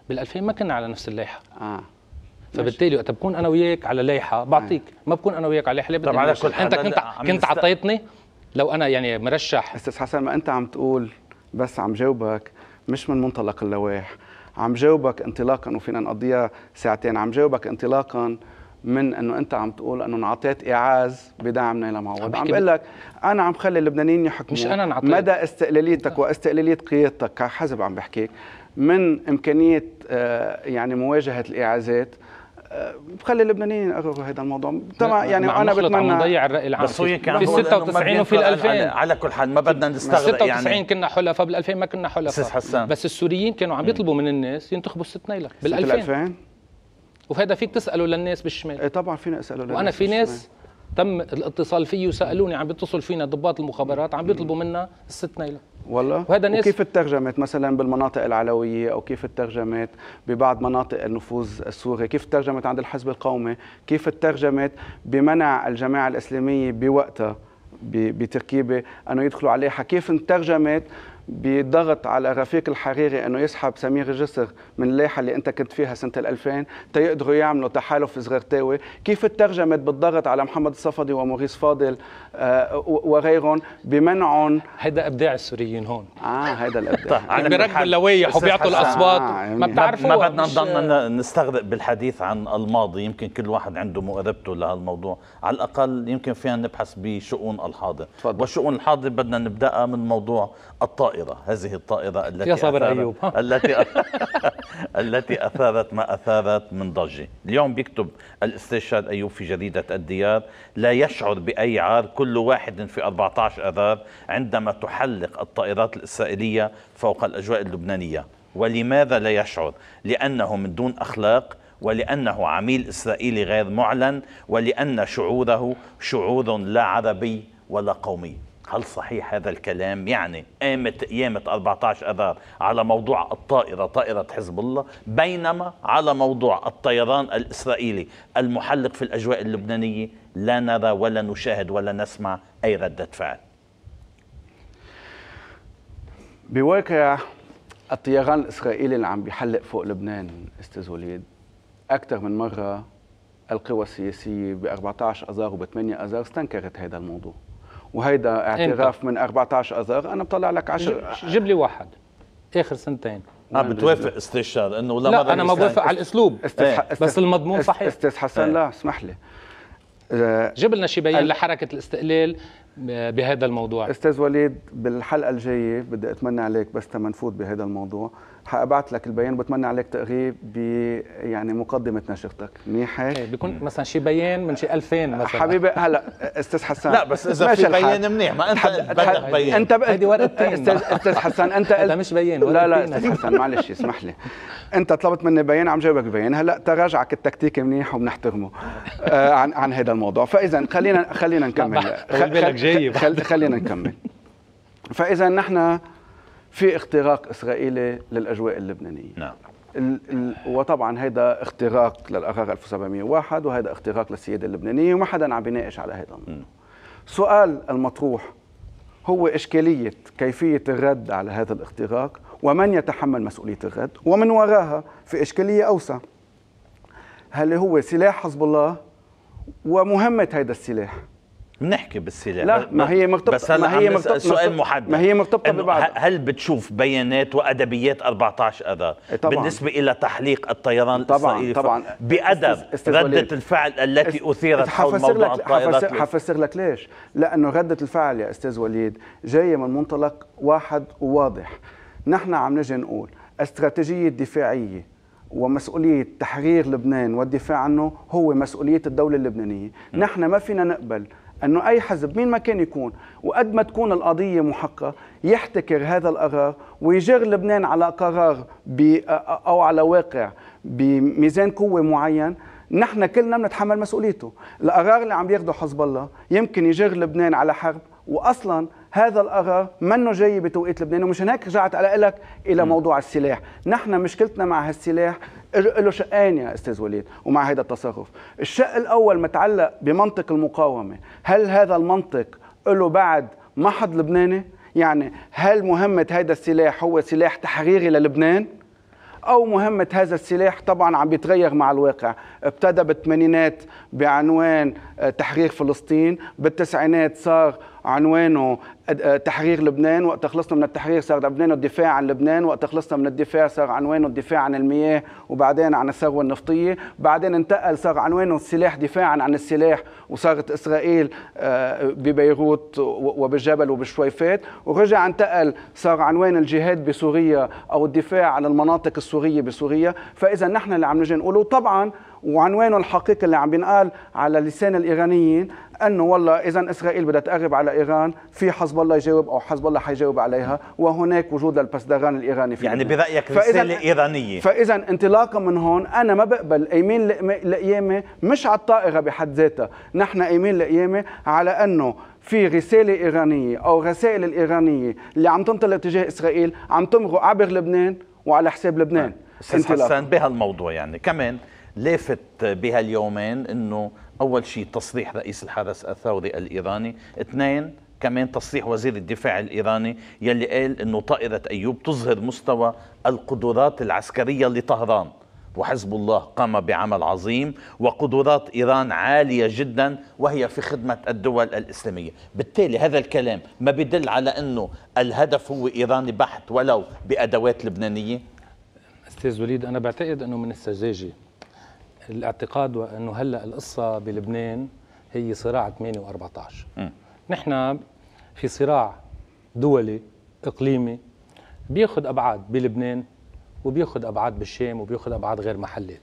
C: بال ألفين ما كنا على نفس اللائحه.
B: اه
C: فبالتالي وقت بكون انا وياك على لائحه بعطيك، ما بكون انا وياك على لائحه.
A: طبعا على كل
C: انت كنت كنت عطيتني لو انا يعني مرشح.
B: استاذ حسن، ما انت عم تقول بس عم جاوبك مش من منطلق اللوائح، عم جاوبك انطلاقا، وفينا نقضيها ساعتين، عم جاوبك انطلاقا من انه انت عم تقول انه انعطيت اعاز بدعمنا لمعوض. عم بقول لك انا عم خلي اللبنانيين يحكموا
C: مش انا انعطيت.
B: مدى استقلاليتك واستقلاليه قيادتك كحزب عم بحكيك من امكانيه يعني مواجهه الاعازات. بخلي اللبنانيين يقرروا هذا الموضوع. طبعا يعني انا بتمنى
C: عم نضيع الراي العام.
A: بس هو كان
C: في ستة وتسعين وفي الألفين.
A: على كل حال ما بدنا نستغرب
C: يعني ستة وتسعين
A: يعني
C: كنا حلفاء، بال ألفين ما كنا حلفاء. بس السوريين كانوا عم يطلبوا من الناس ينتخبوا الست نيلة بال ألفين. وهذا فيك تساله للناس بالشمال.
B: ايه طبعا فينا اساله للناس.
C: وانا في ناس تم الاتصال فيي وسالوني، عم بيتصل فينا ضباط المخابرات عم بيطلبوا منا الست نيلة.
B: والله.
C: وهذا ناس.
B: وكيف الترجمت مثلا بالمناطق العلويه، او كيف الترجمت ببعض مناطق النفوذ السوري، كيف الترجمت عند الحزب القومي، كيف الترجمت بمنع الجماعه الاسلاميه بوقتها بتركيبه انه يدخلوا عليها، كيف ترجمت بضغط على رفيق الحريري انه يسحب سمير الجسر من اللائحه اللي انت كنت فيها سنه ألفين تيقدروا يعملوا تحالف صغرتاوي، كيف ترجمت بالضغط على محمد الصفدي وموريس فاضل آه وغيرهم بمنعهم.
C: هيدا ابداع السوريين هون.
B: اه هيدا الابداع.
C: عم بيركبوا اللوائح وبيعطوا الاصوات. آه ما بتعرفوا.
A: ما بدنا نضلنا نستغرق بالحديث عن الماضي، يمكن كل واحد عنده مؤربته لهالموضوع، على الاقل يمكن فينا نبحث بشؤون الحاضر. تفضل. وشؤون الحاضر بدنا نبداها من موضوع الطائرة. هذه الطائرة التي
C: يا صابر أيوب
A: التي التي أثارت ما أثارت من ضجة. اليوم بيكتب الأستاذ أيوب في جريدة الديار: لا يشعر بأي عار كل واحد في أربعة عشر آذار عندما تحلق الطائرات الإسرائيلية فوق الأجواء اللبنانية. ولماذا لا يشعر؟ لأنه من دون أخلاق، ولأنه عميل إسرائيلي غير معلن، ولأن شعوره شعور لا عربي ولا قومي. هل صحيح هذا الكلام؟ يعني قامت قيامة أربعة عشر آذار على موضوع الطائرة طائرة حزب الله، بينما على موضوع الطيران الإسرائيلي المحلق في الأجواء اللبنانية لا نرى ولا نشاهد ولا نسمع أي ردة فعل.
B: بواقع الطيران الإسرائيلي اللي عم بيحلق فوق لبنان أستاذ وليد، أكثر من مرة القوى السياسية ب أربعة عشر آذار وب ثمانية آذار استنكرت هذا الموضوع، وهيدا اعتراف من أربعة عشر آذار. انا بطلع لك عشر.
C: جيب لي واحد اخر سنتين.
A: اه بتوافق استشهاد انه
C: لا, لا انا ما بوافق على الاسلوب
B: استث...
C: بس المضمون صحيح.
B: استاذ حسن لا اسمح لي،
C: جيب لنا شي بيان ال... لحركه الاستقلال بهذا الموضوع.
B: استاذ وليد بالحلقه الجايه بدي اتمنى عليك بس تما نفوت بهذا الموضوع حابعت لك البيان وبتمنى عليك تقريه ب يعني مقدمه نشرتك. منيح هيك؟
C: بيكون مثلا شي بيان من شي ألفين مثلا.
B: حبيبي هلا استاذ حسن
A: لا بس اذا في بيان منيح، ما انت بدك بيان.
B: انت
C: هيدي ورقتين
B: استاذ استاذ حسن انت
C: هذا مش بيان.
B: لا لا استاذ حسن معلش اسمح لي، انت طلبت مني بيان عم جاوبك ببيان. هلا تراجعك التكتيكي منيح وبنحترمه آه عن عن هذا الموضوع. فاذا خلينا خلينا نكمل خل... خلينا نكمل. فاذا نحن في اختراق إسرائيلي للأجواء اللبنانية.
A: نعم.
B: ال ال وطبعا هيدا اختراق للقرار ألف وسبعمئة وواحد وهيدا اختراق للسيادة اللبنانية وما حدا عم بيناقش على هذا الموضوع. السؤال المطروح هو إشكالية كيفية الرد على هذا الاختراق ومن يتحمل مسؤولية الرد، ومن وراها في إشكالية أوسع، هل هو سلاح حزب الله ومهمة هيدا السلاح؟
A: بنحكي بالسلاح.
B: لا ما هي مرتبطة.
A: بس هلا
B: ما هي مرتبطة
A: سؤال محدد.
B: ما هي مرتبطة ببعض.
A: هل بتشوف بيانات وادبيات أربعة عشر آذار بالنسبه الى تحليق الطيران الاسرائيلي
B: طبعا
A: بادب رده الفعل التي اثيرت حول موضوع الطائرات؟
B: حفسر لك ليش؟ لانه رده الفعل يا استاذ وليد جايه من منطلق واحد وواضح. نحن عم نجي نقول استراتيجيه دفاعيه ومسؤوليه تحرير لبنان والدفاع عنه هو مسؤوليه الدوله اللبنانيه. م. نحن ما فينا نقبل أنه أي حزب مين ما كان يكون وقد ما تكون القضية محقة يحتكر هذا القرار ويجر لبنان على قرار أو على واقع بميزان قوة معين. نحن كلنا بنتحمل مسؤوليته. القرار اللي عم ياخده حزب الله يمكن يجر لبنان على حرب، وأصلا هذا القرار منه جاي بتوقيت لبنان. ومشان هيك رجعت على لك إلى موضوع السلاح. نحن مشكلتنا مع هالسلاح له شقين يا استاذ وليد ومع هذا التصرف. الشق الاول متعلق بمنطق المقاومه، هل هذا المنطق له بعد محض لبناني؟ يعني هل مهمه هذا السلاح هو سلاح تحريري للبنان أو مهمة هذا السلاح طبعا عم بيتغير مع الواقع. ابتدى بالثمانينات بعنوان تحرير فلسطين، بالتسعينات صار عنوانه تحرير لبنان، وقت خلصنا من التحرير صار عنوانه الدفاع عن لبنان، وقت خلصنا من الدفاع صار عنوانه الدفاع عن المياه وبعدين عن الثروة النفطية، بعدين انتقل صار عنوانه السلاح دفاعا عن السلاح، وصارت إسرائيل ببيروت وبالجبل وبالشويفات، ورجع انتقل صار عنوان الجهاد بسوريا أو الدفاع عن المناطق السورية بسوريا. فإذا نحن اللي عم نجي نقوله طبعا، وعنوانه الحقيقي اللي عم بينقال على لسان الإيرانيين أنه والله إذا إسرائيل بدها تقرب على إيران في حزب الله يجاوب أو حزب الله حيجاوب عليها، وهناك وجود البسدران الإيراني في
A: يعني
B: لبنان.
A: برأيك رسالة إيرانية.
B: فإذا انطلاقا من هون أنا ما بقبل أيمين لقيامة مش على الطائرة بحد ذاتها، نحن أيمين لقيامة على أنه في رسالة إيرانية أو رسائل الإيرانية اللي عم تنطلق تجاه إسرائيل عم تمرق عبر لبنان وعلى حساب لبنان.
A: أستاذ حسن بهالموضوع يعني كمان لافت بهاليومين انه اول شيء تصريح رئيس الحرس الثوري الايراني، اثنين كمان تصريح وزير الدفاع الايراني يلي قال انه طائرة ايوب تظهر مستوى القدرات العسكرية لطهران، وحزب الله قام بعمل عظيم وقدرات ايران عالية جدا وهي في خدمة الدول الاسلامية. بالتالي هذا الكلام ما بدل على انه الهدف هو ايراني بحت ولو بادوات لبنانية؟
C: استاذ وليد، انا بعتقد انه من السذاجة الاعتقاد انه هلا القصه بلبنان هي صراع ثمانية وأربعة عشر. نحن في صراع دولي اقليمي بياخذ ابعاد بلبنان وبياخذ ابعاد بالشام وبياخذ ابعاد غير محلات.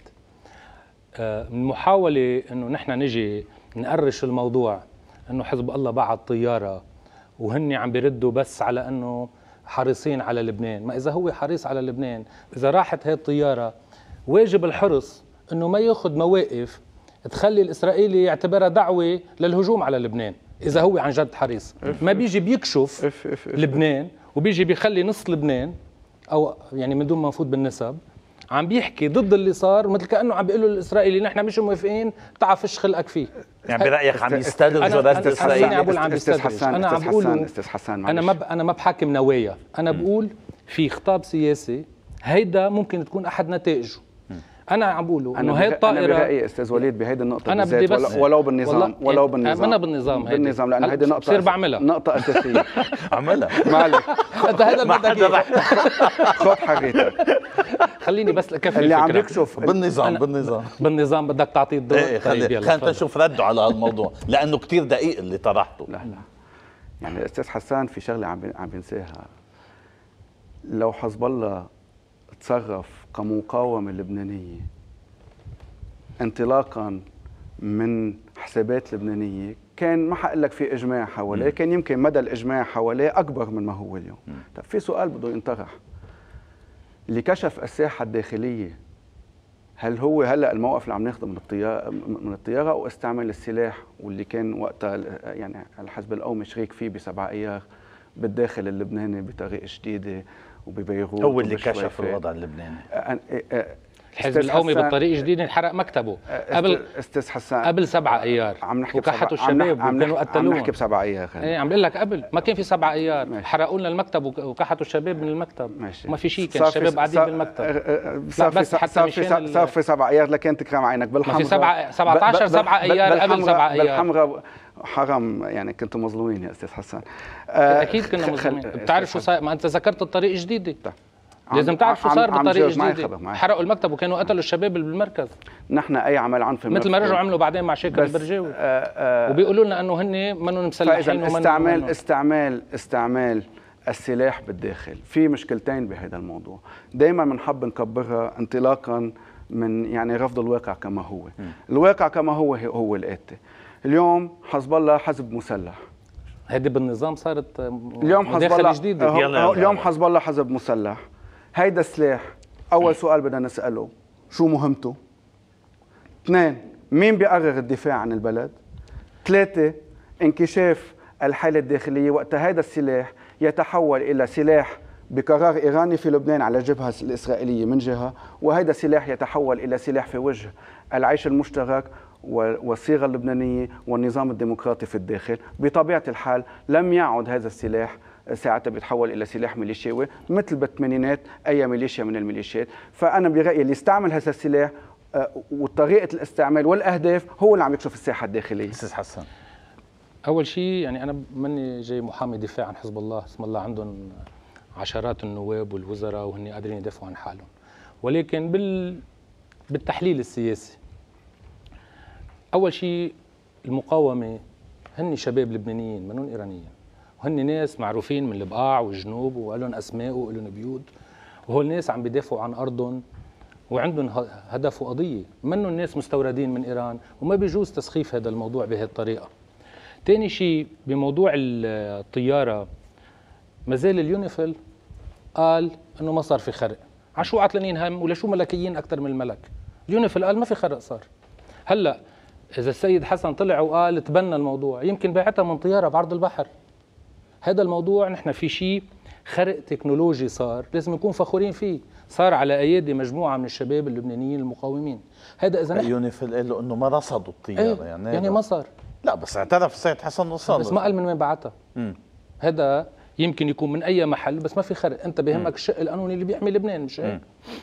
C: المحاوله انه نحن نجي نقرش الموضوع انه حزب الله بعت طياره وهن عم بيردوا بس على انه حريصين على لبنان، ما اذا هو حريص على لبنان، اذا راحت هي الطياره واجب الحرص انه ما ياخذ مواقف تخلي الاسرائيلي يعتبرها دعوه للهجوم على لبنان. اذا هو عن جد حريص ما بيجي بيكشف لبنان وبيجي بيخلي نص لبنان او يعني من دون ما نفوت بالنسب عم بيحكي ضد اللي صار، مثل كانه عم بيقولوا للاسرائيلي نحن مش موافقين تعال فش خلقك فيه.
A: يعني برايك عم يستدرجوا رد اسرائيل؟
C: انا بقول عم يستدرج، انا عم بقول انا ما انا ما بحاكم نوايا، انا بقول في خطاب سياسي هيدا ممكن تكون احد نتائجه. انا عم بقوله انه هي الطائره،
B: انا برايي استاذ وليد بهيدي النقطه بالذات ولو بالنظام ولو بالنظام
C: انا بالنظام هيدي
B: بالنظام لانه هيدي نقطه
C: بصير بعملها
B: نقطه اساسيه.
A: عملها
B: مالك
C: انت هذا اللي بدك
B: خذ حقيقتك.
C: خليني بس اكفي
B: اللي عم يكشف
A: بالنظام بالنظام
C: بالنظام بدك تعطيه الضوء.
A: ايه خلينا خلينا نشوف رده على هالموضوع لانه كثير دقيق اللي طرحته.
B: لا لا يعني الاستاذ حسان في شغله عم عم بينساها. لو حزب الله تصرف كمقاومه لبنانيه انطلاقا من حسابات لبنانيه كان ما حقول لك في اجماع حواليه، كان يمكن مدى الاجماع حواليه اكبر من ما هو اليوم. طيب في سؤال بده ينطرح، اللي كشف الساحه الداخليه هل هو هلا الموقف اللي عم ناخذه من الطياره من الطياره او استعمال السلاح واللي كان وقتها يعني الحزب القومي شريك فيه بسبعة ايار بالداخل اللبناني بطريقه شديده وببيروت
A: هو اللي كشف الوضع اللبناني.
C: الحزب القومي بالطريق جديد انحرق مكتبه قبل
B: استاذ حسان
C: قبل سبعة ايار
B: عم نحكي
C: وكحتوا الشباب وكانوا قتلوهم.
B: عم نحكي بسبعة ايار.
C: ايه عم بقول لك قبل ما كان في سبعة ايار، حرقوا لنا المكتب وكحتوا الشباب من المكتب. ماشي. وما في شيء، كان الشباب قاعدين بالمكتب.
B: صار في صار في صار في سبعة ايار لكن تكرم عينك بالحمراء
C: في سبعة سبعة عشر سبعة ايار قبل سبعة ايار
B: بالحمراء حرام. يعني كنتوا مظلومين يا استاذ حسن.
C: اكيد كنا مظلومين. بتعرف شو صار؟ ما انت ذكرت الطريق الجديد، لازم تعرف شو صار بالطريق الجديد. حرقوا المكتب وكانوا قتلوا الشباب اللي بالمركز.
B: نحن اي عمل عنفي
C: مثل ما رجعوا عملوا بعدين مع شاكر البرجاوي. وبيقولوا لنا انه هن منهم مسلحين.
B: استعمال استعمال استعمال السلاح بالداخل في مشكلتين بهذا الموضوع، دائما بنحب نكبرها انطلاقا من يعني رفض الواقع كما هو. م. الواقع كما هو هو الاتي. اليوم حزب الله حزب مسلح.
C: هذه بالنظام صارت
B: اليوم حزب الله
C: جديده.
B: اليوم حزب الله حزب مسلح. هيدا السلاح اول سؤال بدنا نساله شو مهمته؟ اثنين مين بيقرر الدفاع عن البلد؟ ثلاثة انكشاف الحالة الداخلية وقت هيدا السلاح يتحول إلى سلاح بقرار إيراني في لبنان على الجبهة الإسرائيلية من جهة، وهيدا سلاح يتحول إلى سلاح في وجه العيش المشترك والصيغة اللبنانية والنظام الديمقراطي في الداخل. بطبيعة الحال لم يعد هذا السلاح ساعتها بيتحول الى سلاح ميليشياوي مثل بالثمانينات اي ميليشيا من الميليشيات. فانا برايي اللي استعمل هذا السلاح وطريقه الاستعمال والاهداف هو اللي عم يكشف الساحه الداخليه.
A: استاذ حسن،
C: اول شيء يعني انا ماني جاي محامي دفاع عن حزب الله، اسم الله عندهم عشرات النواب والوزراء وهن قادرين يدافعوا عن حالهم، ولكن بال بالتحليل السياسي اول شيء المقاومه هن شباب لبنانيين منهم ايرانيين، وهن ناس معروفين من البقاع والجنوب ولهم اسماء ولهم بيوت، وهول الناس عم بيدافعوا عن ارضهم وعندهم هدف وقضيه، منهم ناس مستوردين من ايران، وما بيجوز تسخيف هذا الموضوع بهذه الطريقه. ثاني شيء بموضوع الطياره، ما زال اليونيفيل قال انه ما صار في خرق، على شو عطلانين هم ولا شو ملكيين اكثر من الملك؟ اليونيفيل قال ما في خرق صار. هلا اذا السيد حسن طلع وقال تبنى الموضوع، يمكن بعتها من طياره بعرض البحر. هذا الموضوع نحن في شيء خرق تكنولوجي صار لازم نكون فخورين فيه، صار على ايادي مجموعه من الشباب اللبنانيين المقاومين. هذا اذا نحن
A: يونيفيل قال له انه ما رصدوا الطياره،
C: ايه
A: يعني
C: يعني ما صار.
A: لا بس اعترف السيد حسن وصل،
C: بس ما قال من وين بعتها. هذا يمكن يكون من اي محل بس ما في خرق، انت بيهمك الشق القانوني اللي بيحمي لبنان مش هيك؟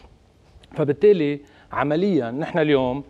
C: فبالتالي عمليا نحن اليوم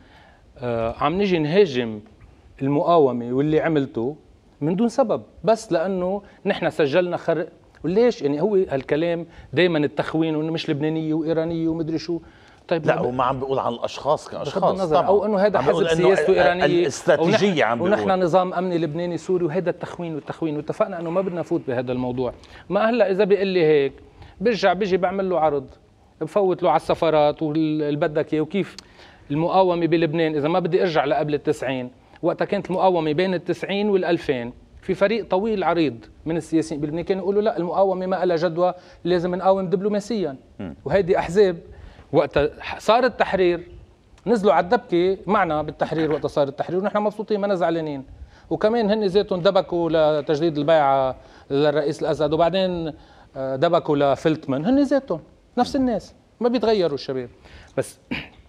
C: آه عم نجي نهاجم المقاومه واللي عملته من دون سبب، بس لانه نحن سجلنا خرق. وليش؟ يعني هو هالكلام دائما التخوين وانه مش لبنانيه وايرانيه ومدري شو. طيب
A: لا وما عم بيقول عن الاشخاص كاشخاص
C: طبعا، او انه هذا حزب سياسته ايرانيه
A: الاستراتيجيه عم بيقول
C: ونحن نظام امني لبناني سوري، وهذا التخوين والتخوين، واتفقنا انه ما بدنا نفوت بهذا الموضوع. ما هلا اذا بيقول لي هيك برجع بيجي بعمل له عرض، بفوت له على السفارات واللي بدك اياه. وكيف المقاومه بلبنان اذا ما بدي ارجع لقبل التسعين، وقتها كانت المقاومه بين التسعين والألفين في فريق طويل عريض من السياسيين بلبنان كانوا يقولوا لا المقاومه ما لها جدوى، لازم نقاوم دبلوماسيا. وهيدي احزاب وقت صار التحرير نزلوا على الدبكه معنا بالتحرير، وقت صار التحرير ونحن مبسوطين ما زعلانين، وكمان هن ذاتهم دبكوا لتجديد البيعه للرئيس الاسد، وبعدين دبكوا لفلتمان، هن ذاتهم نفس الناس ما بيتغيروا الشباب. بس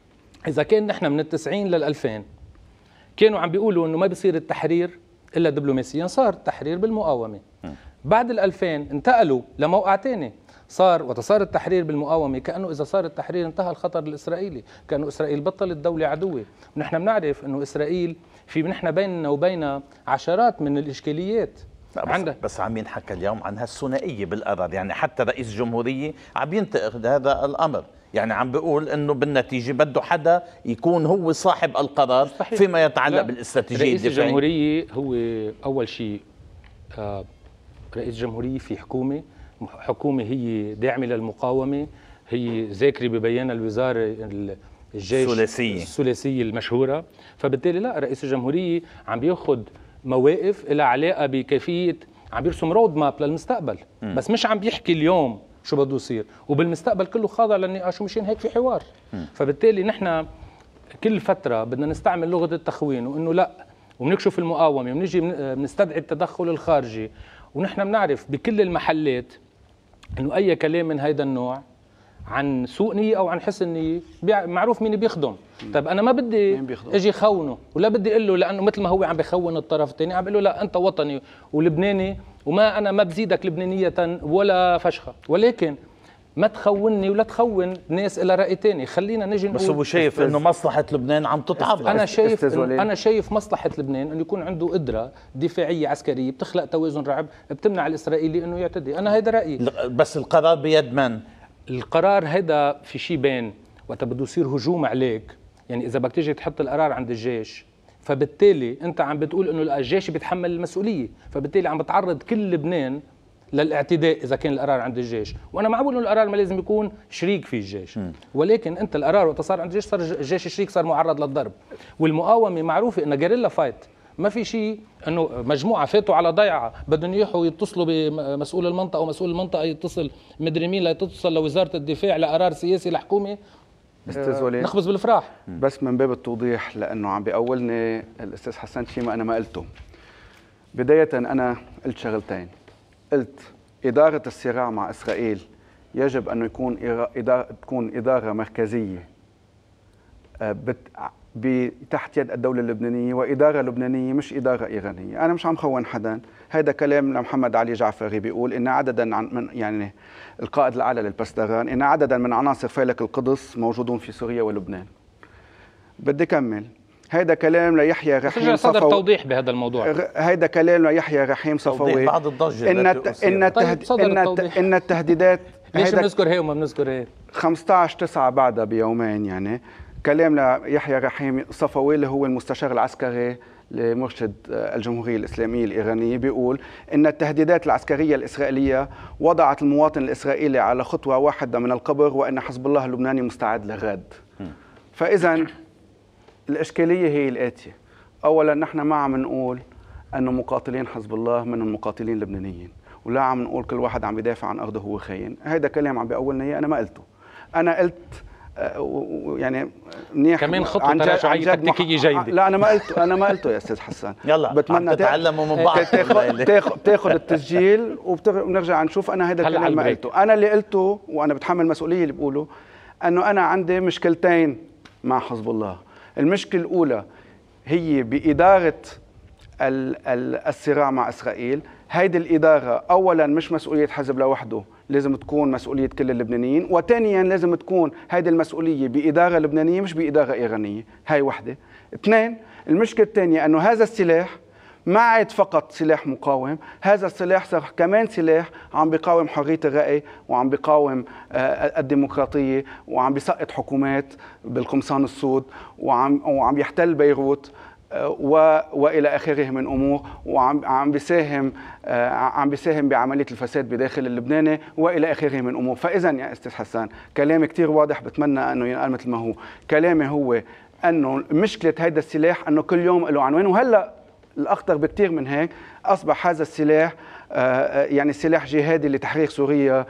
C: اذا كان نحن من التسعين للألفين كانوا عم بيقولوا انه ما بيصير التحرير الا دبلوماسيا، صار التحرير بالمقاومه. بعد الألفين انتقلوا لموقع ثاني، صار وتصار التحرير بالمقاومه، كانه اذا صار التحرير انتهى الخطر الاسرائيلي، كانه اسرائيل بطلت دوله عدوه. ونحن بنعرف انه اسرائيل في نحن بيننا وبينها عشرات من الاشكاليات.
A: بس, عندك بس عم ينحكى اليوم عن هالثنائيه بالاراضي، يعني حتى رئيس الجمهوريه عم ينتقد هذا الامر، يعني عم بيقول انه بالنتيجه بده حدا يكون هو صاحب القرار مستحيل. فيما يتعلق بالاستراتيجيه
C: رئيس الجمهوريه هو اول شيء آه رئيس جمهوريه في حكومه، حكومه هي داعمه للمقاومه، هي ذاكره ببيان الوزاره الجيش
A: الثلاثيه
C: الثلاثيه المشهوره. فبالتالي لا، رئيس الجمهوريه عم بياخذ مواقف لها علاقه بكيفيه، عم بيرسم رود ماب للمستقبل، م. بس مش عم بيحكي اليوم شو بده يصير، وبالمستقبل كله خاضع للنقاش، ومشان هيك في حوار. م. فبالتالي نحن كل فتره بدنا نستعمل لغه التخوين، وانه لا وبنكشف المقاومه وبنجي بنستدعي التدخل الخارجي. ونحن بنعرف بكل المحلات انه اي كلام من هيدا النوع عن سوء نيه او عن حسن نيه معروف مين بيخدم. طيب انا ما بدي اجي خونه، ولا بدي اقول له لانه مثل ما هو عم بخون الطرف الثاني، عم بقول له لا انت وطني ولبناني، وما انا ما بزيدك لبنانيه ولا فشخه، ولكن ما تخونني ولا تخون ناس الى راي ثاني. خلينا نجي نقول
A: بس هو شايف انه مصلحه لبنان عم تتعرض.
C: انا شايف انا شايف مصلحه لبنان انه يكون عنده قدره دفاعيه عسكريه بتخلق توازن رعب، بتمنع الاسرائيلي انه يعتدي. انا هيدا رايي.
A: بس القرار بيد من؟ القرار
C: هيدا في شيء بين وقت بده يصير هجوم عليك، يعني اذا بدك تيجي تحط القرار عند الجيش، فبالتالي انت عم بتقول انه الجيش بيتحمل المسؤوليه، فبالتالي عم بتعرض كل لبنان للاعتداء اذا كان القرار عند الجيش. وانا ما بقول انه القرار ما لازم يكون شريك في الجيش، م. ولكن انت القرار وقت صار عند الجيش صار الجيش شريك، صار معرض للضرب. والمقاومه معروفه انها جيريلا فايت، ما في شيء انه مجموعه فاتوا على ضيعه بدهم يروحوا يتصلوا بمسؤول المنطقه ومسؤول المنطقه يتصل مدري مين ليتصل لوزاره الدفاع لقرار سياسي لحكومه.
B: استاذ وليد
C: نخبز بالافراح.
B: بس من باب التوضيح لانه عم بيقولني الاستاذ حسن شيء ما انا ما قلته. بدايه انا قلت شغلتين، قلت إدارة الصراع مع إسرائيل يجب أن يكون إدارة تكون إدارة مركزية بت تحت يد الدولة اللبنانية وإدارة لبنانية مش إدارة إيرانية. أنا مش عم خون حدا، هذا كلام لمحمد علي جعفري بيقول إن عددا من يعني القائد الأعلى للبستران إن عددا من عناصر فيلق القدس موجودون في سوريا ولبنان. بدي كمل. هيدا كلام ليحيى رحيم
C: صدر توضيح بهذا الموضوع.
B: هيدا كلام ليحيى رحيم صفوي
A: بعض الضجه
B: ان ان التهد... ان ان التهديدات
C: ليش بنذكر هي وما بنذكر هي؟
B: خمسة عشر تسعة بعدها بيومين يعني كلام ليحيى رحيم صفوي اللي هو المستشار العسكري لمرشد الجمهورية الإسلامية الإيرانية بيقول إن التهديدات العسكرية الإسرائيلية وضعت المواطن الإسرائيلي على خطوة واحدة من القبر وإن حزب الله اللبناني مستعد للرد. فإذا الإشكالية هي الآتية. أولا نحن ما عم نقول أنه مقاتلين حزب الله من المقاتلين اللبنانيين، ولا عم نقول كل واحد عم يدافع عن أرضه هو خاين. هذا كلام عم بيقولنا إياه، أنا ما قلته. أنا قلت يعني منيح
C: كمان خطوة تراجعية تكتيكية جيدة.
B: لا أنا ما قلته، أنا ما قلته يا أستاذ حسن.
A: يلا بتمنى تتعلموا من بعض،
B: تاخذ تاخذ التسجيل وبنرجع نشوف. أنا هذا الكلام ما قلته. أنا اللي قلته وأنا بتحمل مسؤولية اللي بقوله أنه أنا عندي مشكلتين مع حزب الله. المشكلة الأولى هي بإدارة الصراع مع إسرائيل. هيدي الإدارة أولاً مش مسؤولية حزب لوحده، لازم تكون مسؤولية كل اللبنانيين، وثانياً لازم تكون هيدي المسؤولية بإدارة لبنانية مش بإدارة إيرانية. هاي وحدة. اثنين، المشكلة الثانية أنه هذا السلاح ما عاد فقط سلاح مقاوم، هذا السلاح صار كمان سلاح عم بيقاوم حرية الرأي وعم بيقاوم الديمقراطية وعم بيسقط حكومات بالقمصان السود وعم وعم يحتل بيروت والى اخره من امور، وعم عم بيساهم عم بيساهم بعمليه الفساد بداخل اللبناني والى اخره من امور. فاذا يا استاذ حسان كلامي كثير واضح، بتمنى انه ينقال مثل ما هو. كلامي هو انه مشكله هذا السلاح انه كل يوم له عنوان، وهلا الأخطر بكثير من هيك أصبح هذا السلاح يعني سلاح جهادي لتحرير سوريا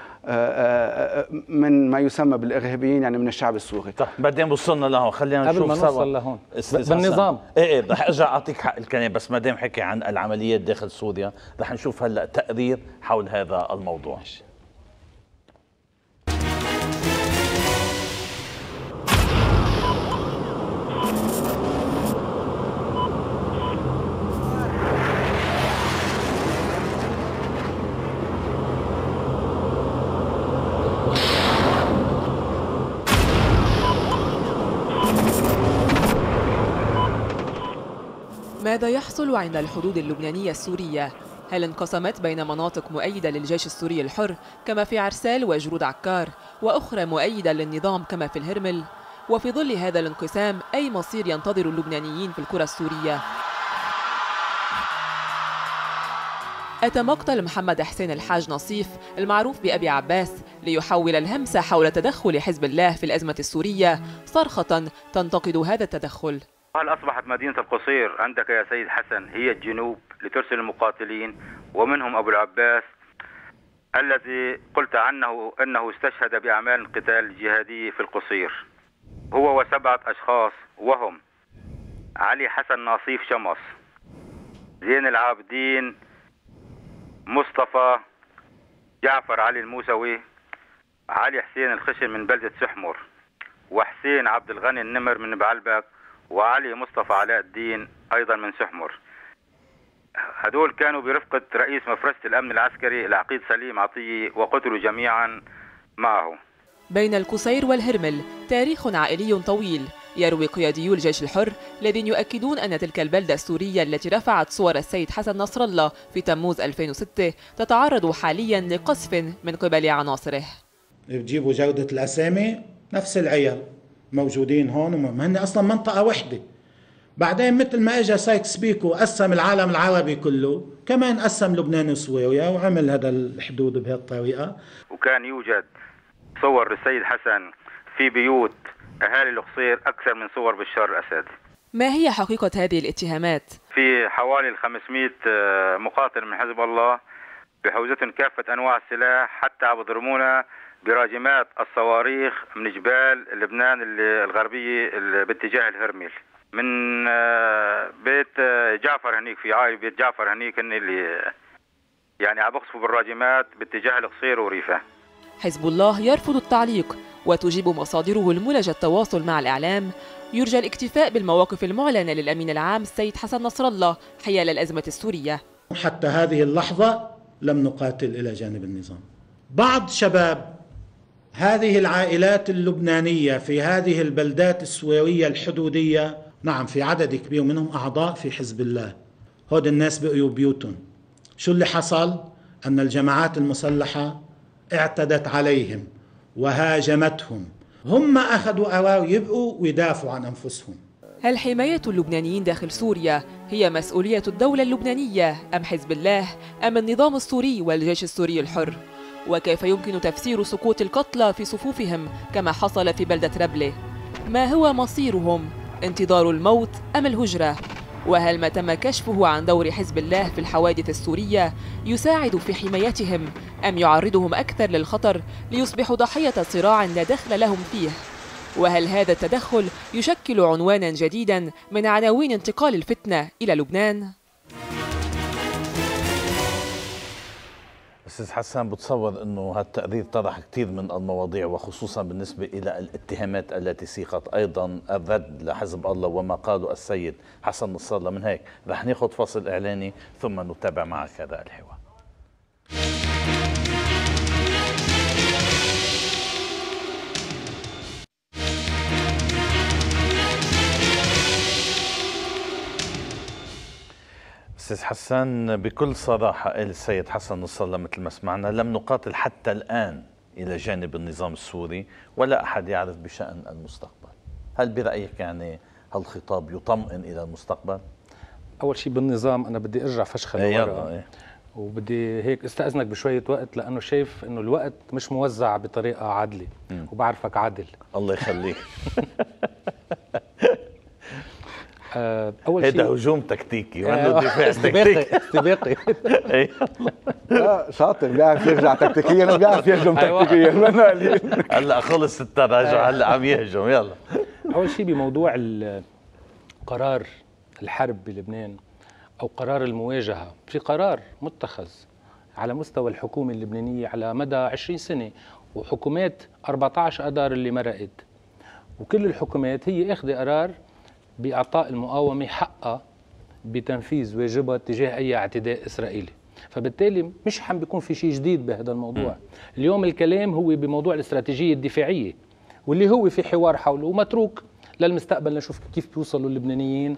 B: من ما يسمى بالإرهابيين، يعني من الشعب السوري.
A: طيب بعدين وصلنا لهون، خلينا نشوف
C: قبل ما نوصل لهون
A: بالنظام. ايه ايه رح ارجع اعطيك حق الكلام، بس ما دام حكي عن العمليات داخل سوريا رح نشوف هلا تقرير حول هذا الموضوع.
D: ماذا يحصل عند الحدود اللبنانية السورية؟ هل انقسمت بين مناطق مؤيدة للجيش السوري الحر كما في عرسال وجرود عكار، وأخرى مؤيدة للنظام كما في الهرمل؟ وفي ظل هذا الانقسام أي مصير ينتظر اللبنانيين في القرى السورية؟ أتى مقتل محمد حسين الحاج نصيف المعروف بأبي عباس ليحول الهمس حول تدخل حزب الله في الأزمة السورية صرخة تنتقد هذا التدخل.
E: هل أصبحت مدينة القصير عندك يا سيد حسن هي الجنوب لترسل المقاتلين، ومنهم أبو العباس الذي قلت عنه أنه استشهد بأعمال القتال الجهادي في القصير، هو وسبعة أشخاص وهم علي حسن ناصيف شمص، زين العابدين مصطفى جعفر علي الموسوي، علي حسين الخشن من بلدة سحمر، وحسين عبد الغني النمر من بعلبك، وعلي مصطفى علاء الدين أيضا من سحمر. هدول كانوا برفقة رئيس مفرزة الأمن العسكري العقيد سليم عطية وقتلوا جميعا معه.
D: بين القصير والهرمل تاريخ عائلي طويل يروي قياديو الجيش الحر الذين يؤكدون أن تلك البلدة السورية التي رفعت صور السيد حسن نصر الله في تموز ألفين وستة تتعرض حاليا لقصف من قبل عناصره.
F: بتجيبوا جودة الأسامي نفس العيال موجودين هون، ما هن أصلا منطقة وحدة. بعدين مثل ما اجى سايكس بيكو قسم العالم العربي كله، كمان قسم لبنان وسوريا وعمل هذا الحدود بهالطريقة.
E: وكان يوجد صور للسيد حسن في بيوت أهالي القصير أكثر من صور بشار الأسد.
D: ما هي حقيقة هذه الاتهامات؟
E: في حوالي خمسمئة مقاتل من حزب الله بحوزتهم كافة أنواع السلاح، حتى عم يضربونا براجمات الصواريخ من جبال لبنان الغربية باتجاه الهرمل، من بيت جعفر هنيك، في عائلة بيت جعفر هنيك هن اللي يعني عم بقصفوا بالراجمات باتجاه القصير وريفة.
D: حزب الله يرفض التعليق، وتجيب مصادره الملجة التواصل مع الإعلام يرجى الاكتفاء بالمواقف المعلنة للأمين العام السيد حسن نصر الله حيال الأزمة السورية.
F: حتى هذه اللحظة لم نقاتل إلى جانب النظام. بعض شباب هذه العائلات اللبنانية في هذه البلدات السورية الحدودية، نعم في عدد كبير منهم أعضاء في حزب الله، هود الناس بقيوا بيوتهم. شو اللي حصل؟ أن الجماعات المسلحة اعتدت عليهم وهاجمتهم، هم أخذوا قرار يبقوا ويدافعوا عن أنفسهم.
D: هل حماية اللبنانيين داخل سوريا هي مسؤولية الدولة اللبنانية أم حزب الله أم النظام السوري والجيش السوري الحر؟ وكيف يمكن تفسير سقوط القتلى في صفوفهم كما حصل في بلدة ربلة؟ ما هو مصيرهم؟ انتظار الموت أم الهجرة؟ وهل ما تم كشفه عن دور حزب الله في الحوادث السورية يساعد في حمايتهم أم يعرضهم أكثر للخطر ليصبحوا ضحية صراع لا دخل لهم فيه؟ وهل هذا التدخل يشكل عنوانا جديدا من عناوين انتقال الفتنة إلى لبنان؟
A: أستاذ حسان، بتصور أنه هالتقرير طرح كثير من المواضيع، وخصوصا بالنسبة إلى الاتهامات التي سيقت، أيضا الرد لحزب الله وما قاله السيد حسن نصر الله. من هيك رح ناخذ فاصل إعلاني ثم نتابع معك هذا الحوار. أستاذ حسان، بكل صراحة قال السيد حسن نصر الله مثل ما سمعنا: لم نقاتل حتى الآن إلى جانب النظام السوري ولا أحد يعرف بشأن المستقبل. هل برأيك يعني هالخطاب يطمئن إلى المستقبل؟
C: أول شيء بالنظام أنا بدي أرجع فشخة لورا، ايه. وبدي هيك استأذنك بشوية وقت، لأنه شايف إنه الوقت مش موزع بطريقة عادلة، وبعرفك عادل.
A: الله يخليك.
C: اول شيء
A: هذا هجوم تكتيكي وعنده دفاع تكتيكي
C: استباقي.
B: لا شاطر، بيعرف يرجع تكتيكيا وبيعرف يهجم تكتيكيا.
A: هلا خلص التراجع، هلا عم يهجم. يلا،
C: اول شيء بموضوع قرار الحرب بلبنان او قرار المواجهه، في قرار متخذ على مستوى الحكومه اللبنانيه على مدى عشرين سنه، وحكومات أربعة عشر اذار اللي مرقت، وكل الحكومات هي اخذ قرار بإعطاء المقاومة حقها بتنفيذ واجبها تجاه أي اعتداء إسرائيلي. فبالتالي مش عم بيكون في شيء جديد بهذا الموضوع. اليوم الكلام هو بموضوع الاستراتيجية الدفاعية، واللي هو في حوار حوله ومتروك للمستقبل نشوف كيف بيوصلوا اللبنانيين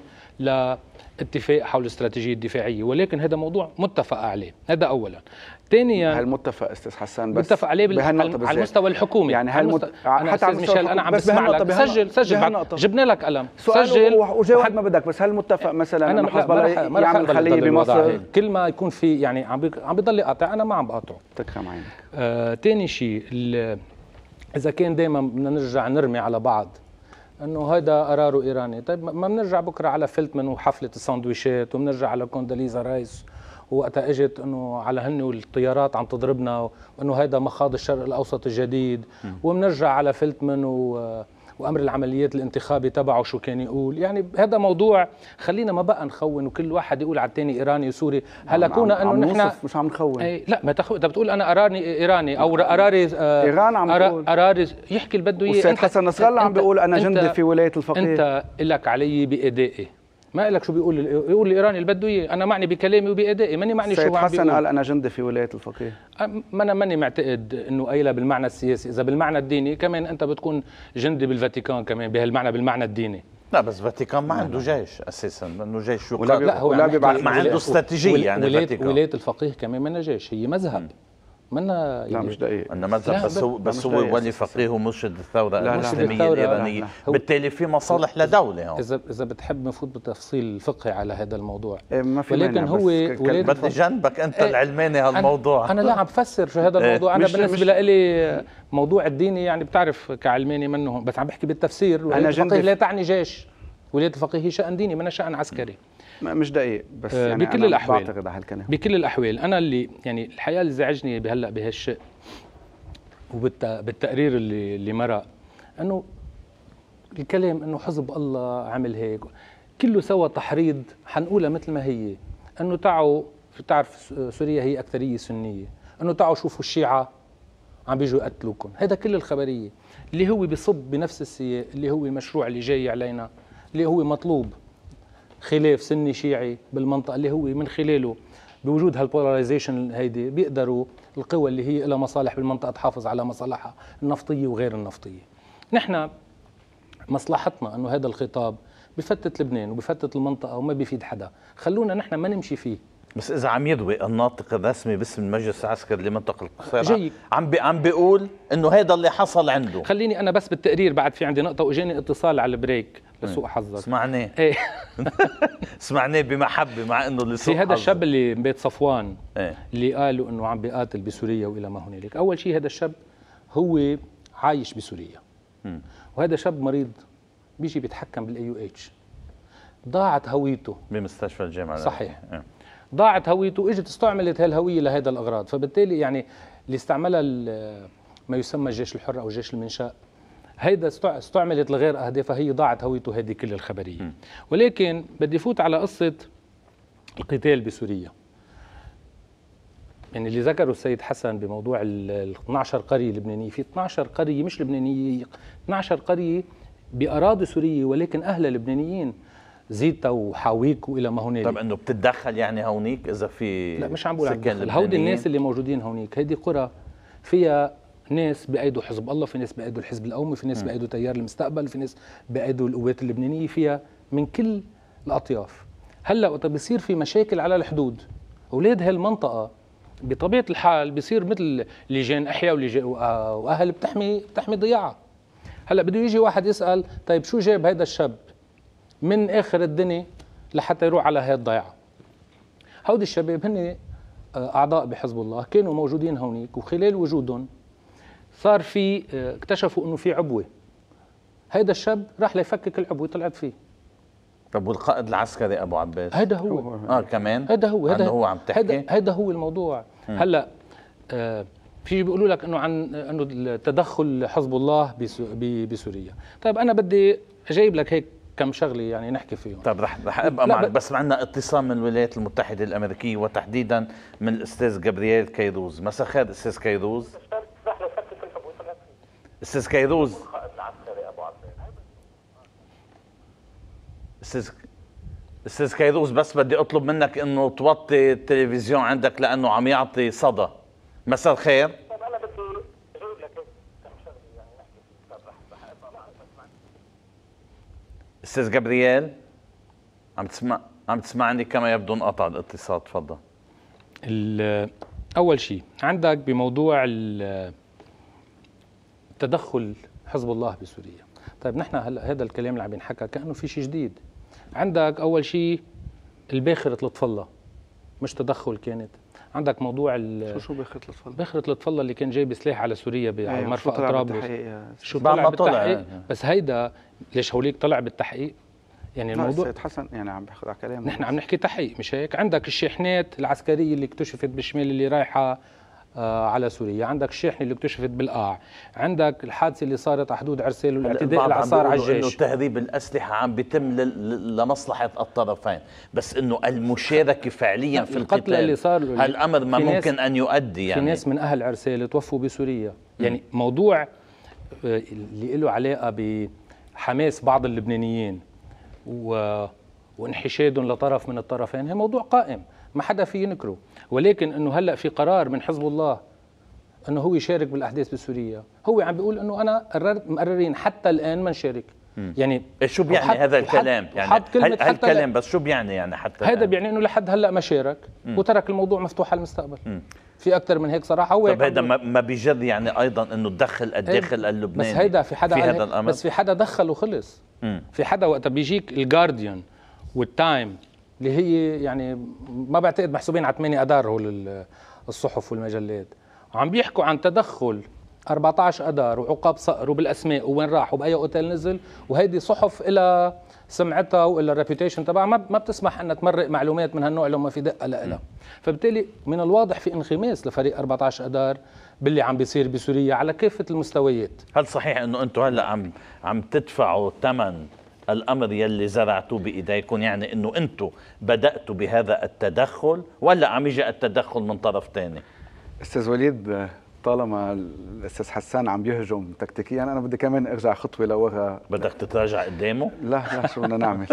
C: لاتفاق حول الاستراتيجية الدفاعية، ولكن هذا موضوع متفق عليه. هذا أولا. ثانيا،
B: هالمتفق استاذ حسان بس
C: متفق عليه بهالنقطة على المستوى الحكومي.
B: يعني هالمت...
C: أنا حتى ميشيل أنا عم بسمع لك، سجل سجل جبنا لك قلم، سجل
B: وجاوب ما بدك. بس هل متفق مثلا
C: أنا
B: انه حزب الله يعمل خليه بمصر؟
C: كل ما يكون في يعني عم بي... عم بيضل يقاطع، انا ما عم بقاطعه.
B: تكرم عينك.
C: آه، ثاني شيء، اذا كان دائما بدنا نرجع نرمي على بعض انه هذا قراره ايراني، طيب ما بنرجع بكره على فيلتمان وحفله الساندويشات، وبنرجع على كونداليزا رايس وقتها اجت انه على هن والطيارات عم تضربنا، وانه هذا مخاض الشرق الاوسط الجديد، وبنرجع على فيلتمان و وامر العمليات الانتخابي تبعه شو كان يقول. يعني هذا موضوع خلينا ما بقى نخون وكل واحد يقول على الثاني ايراني وسوري. هلا كونا انه نحن
B: مش عم نخون.
C: لا ما تخو... انت بتقول انا قراري ايراني او قراري آه
B: ايران عم تقول
C: قراري يحكي اللي بده اياه.
B: والسيد حسن نصر الله عم بيقول انا جندي في ولايه الفقيه.
C: انت الك علي بادائي، ما لك شو بيقول يقول الايراني اللي بده اياه. انا معني بكلامي وبادائي، ماني معني شو عم بيقول.
B: السيد حسن قال انا جندي في ولايه الفقيه.
C: ما انا ماني معتقد انه قايلها بالمعنى السياسي، اذا بالمعنى الديني كمان انت بتكون جندي بالفاتيكان كمان بهالمعنى بالمعنى الديني.
A: لا بس الفاتيكان ما عنده جيش اساسا، انه جيش
C: يقاتل. لا هو
A: ما عنده استراتيجيه. يعني
C: الفاتيكان ولايه الفقيه كمان منها جيش، هي مذهب منا.
B: لا مش دقيق،
A: انه مذهب، بس هو بس هو ولي فقيه ومرشد الثوره الاسلاميه الايرانيه، بالتالي في مصالح لدوله هون. اذا
C: اذا بتحب نفوت بتفصيل الفقهي على هذا الموضوع.
B: إيه ما في،
C: ولكن هو
A: بدي جنبك انت إيه العلماني هالموضوع.
C: انا لا عم بفسر في هذا الموضوع. انا بالنسبه لي موضوع الديني يعني بتعرف كعلماني منه، بس عم بحكي بالتفسير. ولايه الفقيه لا تعني جيش، ولايه الفقيه هي شأن ديني منها شأن عسكري.
B: مش دقيق بس يعني
C: بكل الاحوال
B: بعتقد على هالكلام.
C: بكل الاحوال انا اللي يعني الحقيقه اللي زعجني بهلا بهالشيء وبالتقرير اللي اللي مرق، انه الكلام انه حزب الله عمل هيك كله سوى تحريض، حنقولها مثل ما هي، انه تعوا بتعرف سوريا هي اكثريه سنيه، انه تعوا شوفوا الشيعه عم بيجوا يقتلوكم. هذا كل الخبريه اللي هو بيصب بنفس السياق اللي هو المشروع اللي جاي علينا، اللي هو مطلوب خلاف سني شيعي بالمنطقه، اللي هو من خلاله بوجود هالبولاريزيشن هيدي بيقدروا القوى اللي هي لها مصالح بالمنطقه تحافظ على مصالحها النفطيه وغير النفطيه. نحن مصلحتنا انه هذا الخطاب بفتت لبنان وبفتت المنطقه وما بيفيد حدا، خلونا نحن ما نمشي فيه.
A: بس اذا عم يروي الناطق الرسمي باسم المجلس العسكري لمنطقه القصيره
C: جيد.
A: عم بي عم بيقول انه هذا اللي حصل عنده.
C: خليني انا بس بالتقرير، بعد في عندي نقطه واجاني اتصال على البريك لسوء حظك.
A: اسمعني
C: ايه
A: اسمعني بمحبه، مع انه اللي
C: في هذا الشاب اللي بيت صفوان
A: ايه؟
C: اللي قالوا انه عم بيقاتل بسوريا والى ما هنالك. اول شيء هذا الشاب هو عايش بسوريا، م. وهذا شاب مريض بيجي بيتحكم بالاي يو اتش. ضاعت هويته
A: بمستشفى الجامعه.
C: صحيح.
A: ايه؟
C: ضاعت هويته، اجت استعملت هالهويه لهذا الاغراض، فبالتالي يعني اللي استعملها ما يسمى الجيش الحر او جيش المنشاء هيدا استعملت لغير اهدافها، هي ضاعت هويته هذه كل الخبريه. م. ولكن بدي فوت على قصه القتال بسوريا. يعني اللي ذكره السيد حسن بموضوع ال اثني عشر قريه لبنانيه، في اثني عشر قريه مش لبنانيه، اثني عشر قريه باراضي سوريه ولكن اهلها لبنانيين، زيتا وحاويك والى ما هنالك.
A: طب انه بتتدخل يعني هونيك اذا في
C: لا مش عم بقول عم بدخل، هودي الناس اللي موجودين هونيك، هيدي قرى فيها ناس بأيدوا حزب الله، في ناس بأيدوا الحزب القومي، في ناس بأيدوا تيار المستقبل، في ناس بأيدوا القوات اللبنانيه، فيها من كل الاطياف. هلا وقت بيصير في مشاكل على الحدود، اولاد هالمنطقه بطبيعه الحال بيصير مثل لجان احياء ولجان واهل بتحمي بتحمي ضياعها. هلا بده يجي واحد يسال طيب شو جاب هيدا الشاب من اخر الدنيا لحتى يروح على هي الضيعه؟ هودي الشباب هن اعضاء بحزب الله، كانوا موجودين هونيك، وخلال وجودهم صار في اكتشفوا انه في عبوه. هيدا الشاب راح ليفكك العبوه، طلعت فيه.
A: طب والقائد العسكري ابو عباس
C: هيدا هو
A: اه كمان
C: هيدا هو هيدا
A: هو عم تحكي
C: هيدا هو الموضوع. م. هلا آه في بيقولوا لك انه عن انه تدخل حزب الله بسوريا. طيب انا بدي اجيب لك هيك كم شغله يعني نحكي فيهم.
A: طيب رح رح ابقى معك، بس معنا اتصال من الولايات المتحده الامريكيه وتحديدا من الاستاذ جابرييل كيروز. مساء الخير استاذ كيروز. استاذ كيروز استاذ استاذ كيروز بس بدي اطلب منك انه توطي التلفزيون عندك لانه عم يعطي صدى. مساء الخير.
G: طيب انا بدي اجيب لك كم شغله يعني نحكي فيه. طيب رح ابقى معك بس معك.
A: استاذ جابرييل عم تسمع عم تسمعني؟ كما يبدو انقطع الاتصال. تفضل.
C: اول شيء عندك بموضوع تدخل حزب الله بسوريا. طيب نحن هلا هذا الكلام اللي عم ينحكى كانه في شيء جديد. عندك اول شيء الباخره لطف الله، مش تدخل كانت. عندك موضوع
B: شو شو باخره لطف الله؟
C: باخره لطف الله اللي كان جايب سلاح على سوريا على مرفأ طرابلس.
B: شو
C: طلع بالتحقيق؟ بس هيدا ليش هوليك طلع بالتحقيق؟ يعني الموضوع
B: السيد حسن يعني عم بياخذ على كلامه.
C: نحن عم نحكي تحقيق مش هيك؟ عندك الشاحنات العسكريه اللي اكتشفت بالشمال اللي رايحه آه على سوريا، عندك الشاحنه اللي اكتشفت بالقاع، عندك الحادثه اللي صارت على حدود عرسال والاعتداء اللي صار على الجيش.
A: انه تهريب الاسلحه عم بيتم لمصلحه الطرفين، بس انه المشاركه فعليا في القتال اللي صار هالامر ما ممكن ان يؤدي. يعني
C: في ناس من اهل عرسال توفوا بسوريا. يعني م. موضوع اللي له علاقه بحماس بعض اللبنانيين و... وانحشادهم لطرف من الطرفين هي موضوع قائم ما حدا فيه ينكره، ولكن انه هلا في قرار من حزب الله انه هو يشارك بالاحداث بسوريا، هو عم بيقول انه انا قررت مقررين حتى الان ما نشارك.
A: مم.
C: يعني
A: شو بيعني هذا الكلام؟ يعني هالكلام بس شو بيعني يعني حتى
C: هذا بيعني انه لحد هلا ما شارك مم. وترك الموضوع مفتوح على المستقبل. مم. في اكثر من هيك صراحه. هو
A: طب هذا ما بيجر يعني ايضا انه تدخل الداخل اللبناني؟
C: بس هيدا في حدا
A: في
C: هذا الامر، بس في حدا دخل وخلص. مم. في حدا وقت بيجيك الجارديان والتايم اللي هي يعني ما بعتقد محسوبين على ثمانية اذار هول الصحف والمجلات، وعم بيحكوا عن تدخل أربعة عشر اذار وعقاب صقر وبالاسماء وين راح وباي اوتيل نزل، وهيدي صحف إلى سمعتها وإلى الريبيوتيشن تبعها ما ما بتسمح انها تمرق معلومات من هالنوع لو ما في دقه لها. فبالتالي من الواضح في انغماس لفريق أربعة عشر اذار باللي عم بيصير بسوريا على كافه المستويات.
A: هل صحيح انه انتم هلا عم عم تدفعوا ثمن الامر يلي زرعتوه بايديكم؟ يعني انه انتم بداتوا بهذا التدخل ولا عم يجي التدخل من طرف ثاني؟
B: استاذ وليد، طالما الاستاذ حسان عم يهجم تكتيكيا انا بدي كمان ارجع خطوه لورا.
A: بدك تتراجع قدامه؟
B: لا لا شو بدنا نعمل؟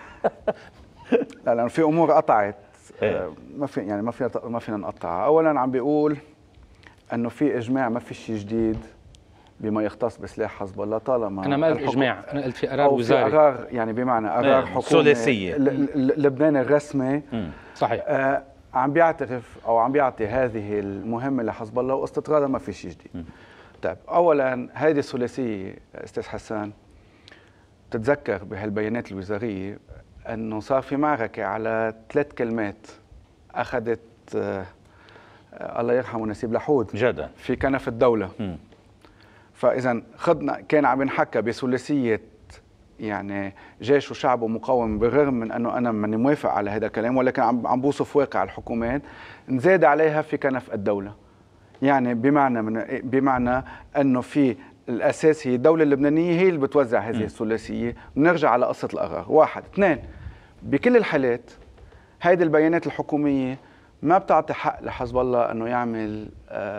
B: لا لانه في امور قطعت ما في يعني ما فينا ما فينا نقطعها. اولا عم بيقول انه في اجماع ما في شيء جديد بما يختص بسلاح حزب الله. طالما
C: انا ما قلت اجماع، انا قلت في قرار وزاري،
B: قرار يعني بمعنى قرار حكومي
A: ثلاثيه
B: لبنان الرسمي.
C: صحيح.
B: آه عم بيعترف او عم بيعطي هذه المهمه لحزب الله واستطرادا ما في شيء جديد. طيب اولا هذه الثلاثيه استاذ حسان تتذكر بهالبيانات الوزاريه انه صار في معركه على ثلاث كلمات اخذت آه الله يرحمه نسيب لحود
A: جدا
B: في كنف الدوله. م. فاذا خدنا كان عم ينحكى بثلاثيه يعني جيش وشعب ومقاوم، بالرغم من انه انا ماني موافق على هذا الكلام، ولكن عم عم بوصف واقع الحكومات نزاد عليها في كنف الدوله. يعني بمعنى من بمعنى انه في الاساس هي الدوله اللبنانيه هي اللي بتوزع هذه الثلاثيه. بنرجع على قصه القرار. واحد اثنين، بكل الحالات هيدي البيانات الحكوميه ما بتعطي حق لحزب الله انه يعمل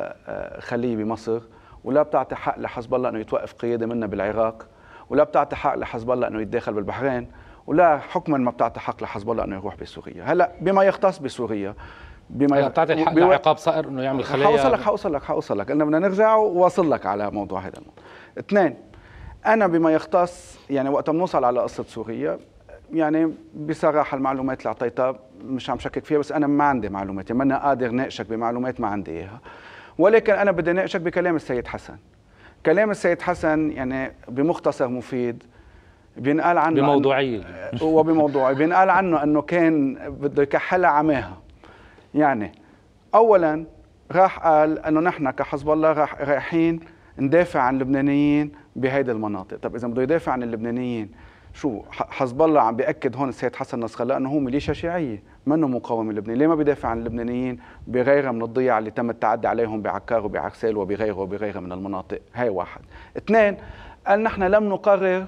B: خليه بمصر، ولا بتعطي حق لحزب الله انه يتوقف قياده منا بالعراق، ولا بتعطي حق لحزب الله انه يتداخل بالبحرين، ولا حكما ما بتعطي حق لحزب الله انه يروح بسوريا. هلا بما يختص بسوريا
C: بما بتعطي الحق بيو... لعقاب صقر انه يعمل خلايا.
B: حوصل لك حوصل لك حوصل لك قلنا بدنا نرجع وواصل لك على موضوع هذا الموضوع. اثنين، انا بما يختص يعني وقت بنوصل على قصه سوريا يعني بصراحه المعلومات اللي اعطيتها مش عم شكك فيها، بس انا ما عندي معلومات، يعني ما انا قادر ناقشك بمعلومات ما عندي اياها. ولكن انا بدي ناقشك بكلام السيد حسن. كلام السيد حسن يعني بمختصر مفيد بينقال عنه
C: بموضوعيه
B: وبموضوعيه بينقال عنه انه كان بده يكحلها عماها. يعني اولا راح قال انه نحن كحزب الله راح رايحين ندافع عن اللبنانيين بهيدي المناطق. طب اذا بده يدافع عن اللبنانيين شو حزب الله عم بياكد هون السيد حسن نصر الله انه هو ميليشيا شيعيه منه مقاوم اللبناني. ليه ما بيدافع عن اللبنانيين بغيرها من الضياع اللي تم التعدي عليهم بعكار وبعرسال وبغيره وبغيرها من المناطق؟ هاي واحد. اثنين، قال نحن لم نقرر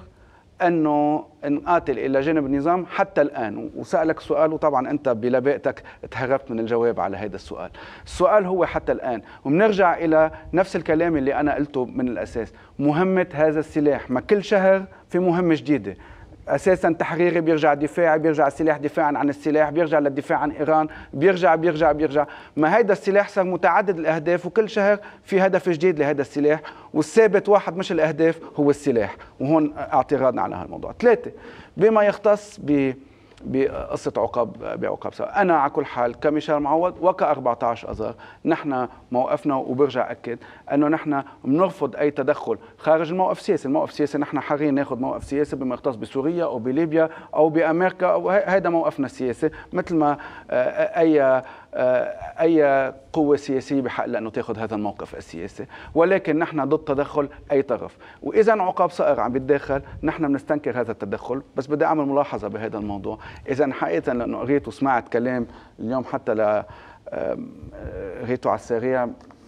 B: انه نقاتل الى جانب النظام حتى الان. وسالك سؤال وطبعا انت بلباقتك تهربت من الجواب على هذا السؤال. السؤال هو حتى الان، وبنرجع الى نفس الكلام اللي انا قلته من الاساس. مهمه هذا السلاح ما كل شهر في مهمه جديده. اساسا تحريري بيرجع دفاعي، بيرجع السلاح دفاعا عن السلاح، بيرجع للدفاع عن ايران، بيرجع بيرجع بيرجع ما هيدا السلاح صار متعدد الاهداف، وكل شهر في هدف جديد لهذا السلاح، والثابت واحد مش الاهداف هو السلاح. وهون اعتراضنا على هالموضوع. ثلاثه، بما يختص ب بقصه عقاب بعقاب سواء. انا على كل حال كميشيل معوض وك أربعة عشر اذار نحن موقفنا، وبرجع اكد انه نحن بنرفض اي تدخل خارج الموقف السياسي. الموقف السياسي نحن حرين ناخذ موقف سياسي بما يختص بسوريا او بليبيا او بامريكا، او هذا موقفنا السياسي، مثل ما اي اي قوه سياسيه بحق لانه تاخذ هذا الموقف السياسي. ولكن نحن ضد تدخل اي طرف. واذا عقاب صقر عم بيتداخل نحن بنستنكر هذا التدخل. بس بدي اعمل ملاحظه بهذا الموضوع. اذا حقيقه لانه قريت وسمعت كلام اليوم حتى ل قريته على السريع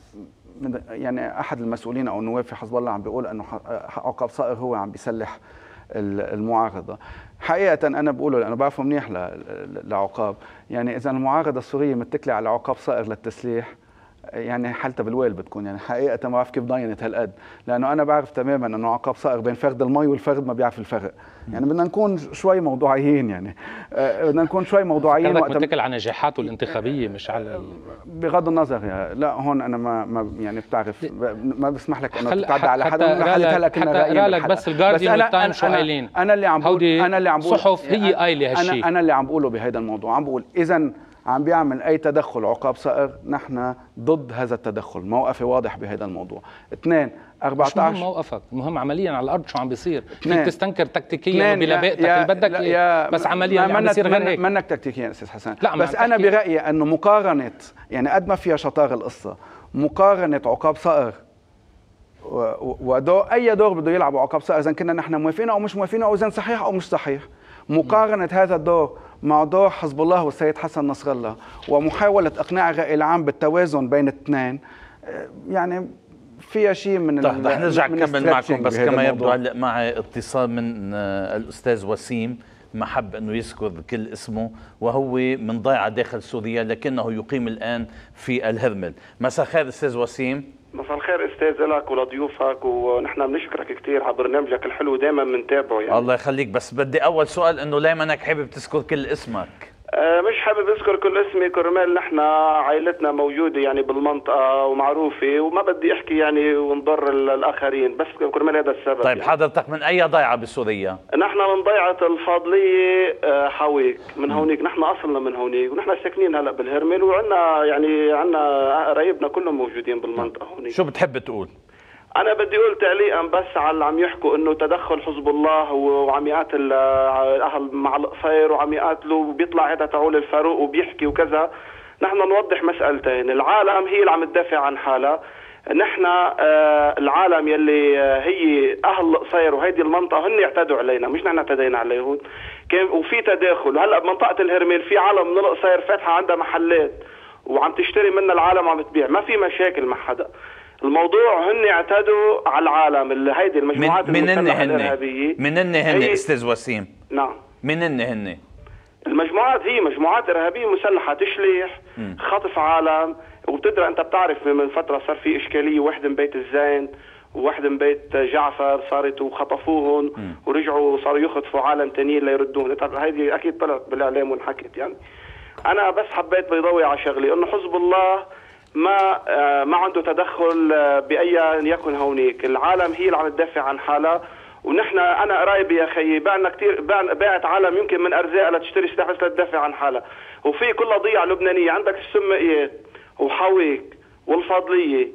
B: يعني احد المسؤولين او النواب في حزب الله عم بيقول انه عقاب صقر هو عم بيسلح المعارضه. حقيقه انا بقوله لانه بعرفه منيح لعقاب. يعني اذا المعارضه السوريه متكله على عقاب صقر للتسليح يعني حالتها بالويل بتكون. يعني حقيقه ما بعرف كيف ضاينت هالقد، لانه انا بعرف تماما انه عقاب صقر بين فرد المي والفرد ما بيعرف الفرق. يعني بدنا نكون شوي موضوعيين، يعني بدنا نكون شوي موضوعيين.
C: وقت متكل على نجاحاته الانتخابيه مش على
B: بغض النظر. يا لا هون انا ما, ما يعني بتعرف ما بسمح لك انه تتعدى على حدا.
C: هلا كنا رايين لك بس الجارديان والتايم شو قايلين.
B: انا اللي عم بقول انا اللي عم بقول
C: صحف هي قايله هالشيء.
B: انا انا اللي عم بقوله بهذا الموضوع. عم بقول اذا عم بيعمل اي تدخل عقاب صقر نحن ضد هذا التدخل. موقفي واضح بهذا الموضوع. اثنين، أربعة عشر
C: مش مهم موقفك، المهم عمليا على الارض شو عم بيصير. فيك تستنكر تكتيكيا وبلباقتك اللي بدك إيه، بس عمليا اللي عم بيصير غير هيك.
B: منك تكتيكيا استاذ حسن. بس انا برايي انه مقارنه يعني قد ما فيها شطاره القصه، مقارنه عقاب صقر ودور اي دور بده يلعبه عقاب صقر اذا كنا نحن موافقين او مش موافقين او اذا صحيح او مش صحيح، مقارنه هذا الدور مع دور حزب الله والسيد حسن نصر الله ومحاوله اقناع الراي العام بالتوازن بين الاثنين، يعني فيها شيء من
A: طيب رح نرجع نكمل معكم. بس كما يبدو هلا معي اتصال من الاستاذ وسيم، ما حب انه يذكر كل اسمه، وهو من ضيعه داخل سوريا لكنه يقيم الان في الهرمل. مساء الخير استاذ وسيم.
H: مساء الخير استاذ لك ولضيوفك، ونحن بنشكرك كثير على برنامجك الحلو، دائما بنتابعه يعني.
A: الله يخليك، بس بدي اول سؤال انه ليه منك حابب تذكر كل اسمك؟
H: أه مش حابب اذكر كل اسمي كرمال نحن عائلتنا موجوده يعني بالمنطقه ومعروفه، وما بدي احكي يعني ونضر الاخرين، بس كرمال هذا السبب.
A: طيب
H: يعني.
A: حضرتك من اي ضيعه بسوريا؟
H: نحن من ضيعه الفاضليه أه حويك، من هونيك، نحن اصلنا من هونيك، ونحن ساكنين هلا بالهرمل، وعندنا يعني عندنا قرايبنا كلهم موجودين بالمنطقه هونيك.
A: شو بتحب تقول؟
H: أنا بدي أقول تعليقا بس على اللي عم يحكوا إنه تدخل حزب الله وعم يقاتل الأهل مع القصير وعم يقاتلوا، وبيطلع هذا تعول الفاروق وبيحكي وكذا. نحن نوضح مسألتين، العالم هي اللي عم تدافع عن حالها، نحن آه العالم يلي آه هي أهل القصير وهيدي المنطقة هن اعتدوا علينا، مش نحن اعتدينا عليهم. كان وفي تداخل، وهلا بمنطقة الهرمل في عالم من القصير فاتحة عندها محلات وعم تشتري منها العالم وعم تبيع، ما في مشاكل مع حدا. الموضوع هن اعتدوا على العالم، اللي هيدي المجموعات
A: من
H: المسلحه الارهابيه.
A: من هن هن استاذ وسيم؟
H: نعم،
A: من هن هن
H: المجموعات هي مجموعات ارهابيه مسلحه تشليح، م. خطف عالم، وبتدرى انت بتعرف من فتره صار في اشكاليه، واحد من بيت الزين وواحد من بيت جعفر صارت وخطفوهم م. ورجعوا صاروا يخطفوا عالم ثانيين ليردوهم، هيدي اكيد طلعت بالاعلام وانحكت يعني. انا بس حبيت بيضوي على شغلي انه حزب الله ما ما عنده تدخل باي يكن هونيك، العالم هي اللي عم تدافع عن حالها، ونحن انا قرايبي يا خيي بعنا كثير، باعت عالم يمكن من ارزاقها لتشتري سلاح بس لتدافع عن حالها، وفي كل ضيعه لبنانيه، عندك السمائيات وحويك والفاضليه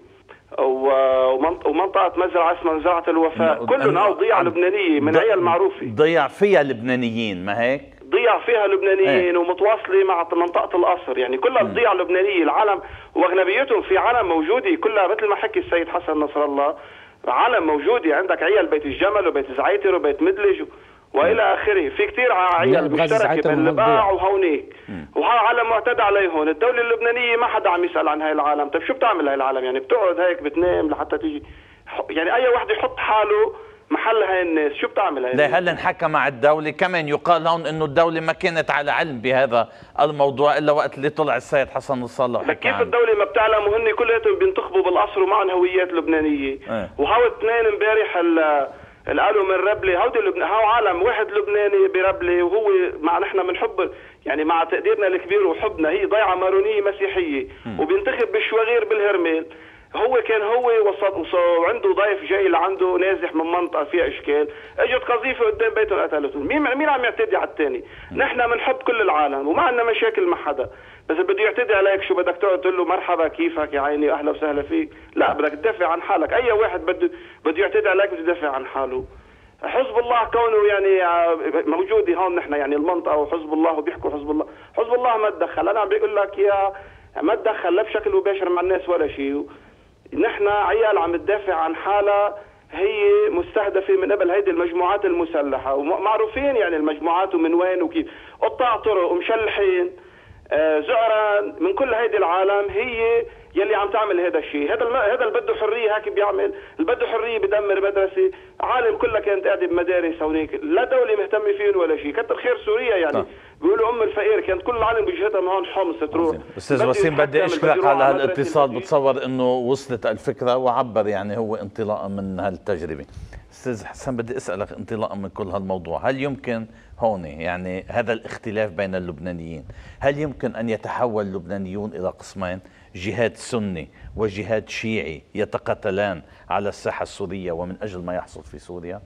H: ومنطقه مزرعه اسمها مزرعه الوفاء، كلهم ضيعه لبنانيه من عيال معروفه،
A: ضيع فيها لبنانيين، ما هيك؟
H: ضيع فيها لبنانيين ايه؟ ومتواصله مع منطقه القصر، يعني كلها الضيعه اللبنانيه، العالم واغلبيتهم في عالم موجوده كلها مثل ما حكي السيد حسن نصر الله، عالم موجوده، عندك عيال بيت الجمل وبيت زعيتر وبيت مدلج والى اخره، في كثير عيال مشتركه بين الباع وهونيك، وهذا عالم معتدى عليهم، الدوله اللبنانيه ما حدا عم يسال عن هاي العالم. طيب شو بتعمل هاي العالم؟ يعني بتقعد هيك بتنام لحتى تيجي، يعني اي واحد يحط حاله محل هاي الناس، شو بتعمل هاي الناس؟
A: لا هل انحكى مع الدولة؟ كمان يقال هون انه الدولة ما كانت على علم بهذا الموضوع الا وقت اللي طلع السيد حسن نصر الله وحكى
H: كيف الدولة ما بتعلم وهن كلياتهم بينتخبوا بالقصر ومعهم هويات لبنانية؟ اه. وهو اثنين امبارح اللي قالوا من ربلة، هودي لبنان، هو عالم واحد لبناني بربلة، وهو مع نحن بنحب يعني مع تقديرنا الكبير وحبنا، هي ضيعة مارونية مسيحية م. وبينتخب بالشواغير بالهرمل. هو كان هو وصل وعنده ضيف جاي لعنده نازح من منطقه فيها اشكال، اجت قذيفه قدام بيته قتلته، مين مين عم يعتدي على الثاني؟ نحن بنحب كل العالم وما عندنا مشاكل مع حدا، بس بده يعتدي عليك شو بدك تقعد تقول له مرحبا كيفك يا عيني اهلا وسهلا فيك؟ لا، بدك تدافع عن حالك، اي واحد بده بده يعتدي عليك بده يدافع عن حاله. حزب الله كونه يعني موجود هون نحن يعني المنطقه وحزب الله وبيحكوا حزب الله، حزب الله ما تدخل، انا عم بقول لك يا ما تدخل لا بشكل مباشر مع الناس ولا شيء. نحن عيال عم تدافع عن حالها، هي مستهدفه من قبل هيدي المجموعات المسلحه، ومعروفين يعني المجموعات ومن وين وكيف، قطاع طرق ومشلحين آه زعران من كل هيدي العالم هي يلي عم تعمل هذا الشيء. هذا الم... هذا اللي بده حريه هيك بيعمل، اللي بده حريه بدمر مدرسه، عالم كلها كانت قاعده بمدارس هونيك، لا دوله مهتمه فيهم ولا شيء، كتر خير سوريا يعني طيب. بيقولوا ام الفقير، كانت كل العالم بوجهتها من هون حمص تروح.
A: استاذ وسيم بدي اشكرك على هالاتصال، بتصور انه وصلت الفكره وعبر يعني هو انطلاقا من هالتجربه. استاذ حسن بدي اسالك انطلاقا من كل هالموضوع، هل يمكن هون يعني هذا الاختلاف بين اللبنانيين، هل يمكن ان يتحول اللبنانيون الى قسمين، جهاد سني وجهاد شيعي يتقاتلان على الساحه السوريه ومن اجل ما يحصل في سوريا؟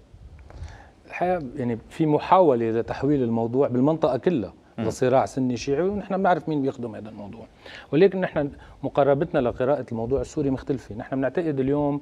C: الحقيقه يعني في محاوله لتحويل الموضوع بالمنطقه كلها لصراع سني شيعي، ونحن بنعرف مين بيخدم هذا الموضوع، ولكن نحن مقاربتنا لقراءه الموضوع السوري مختلفه. نحن بنعتقد اليوم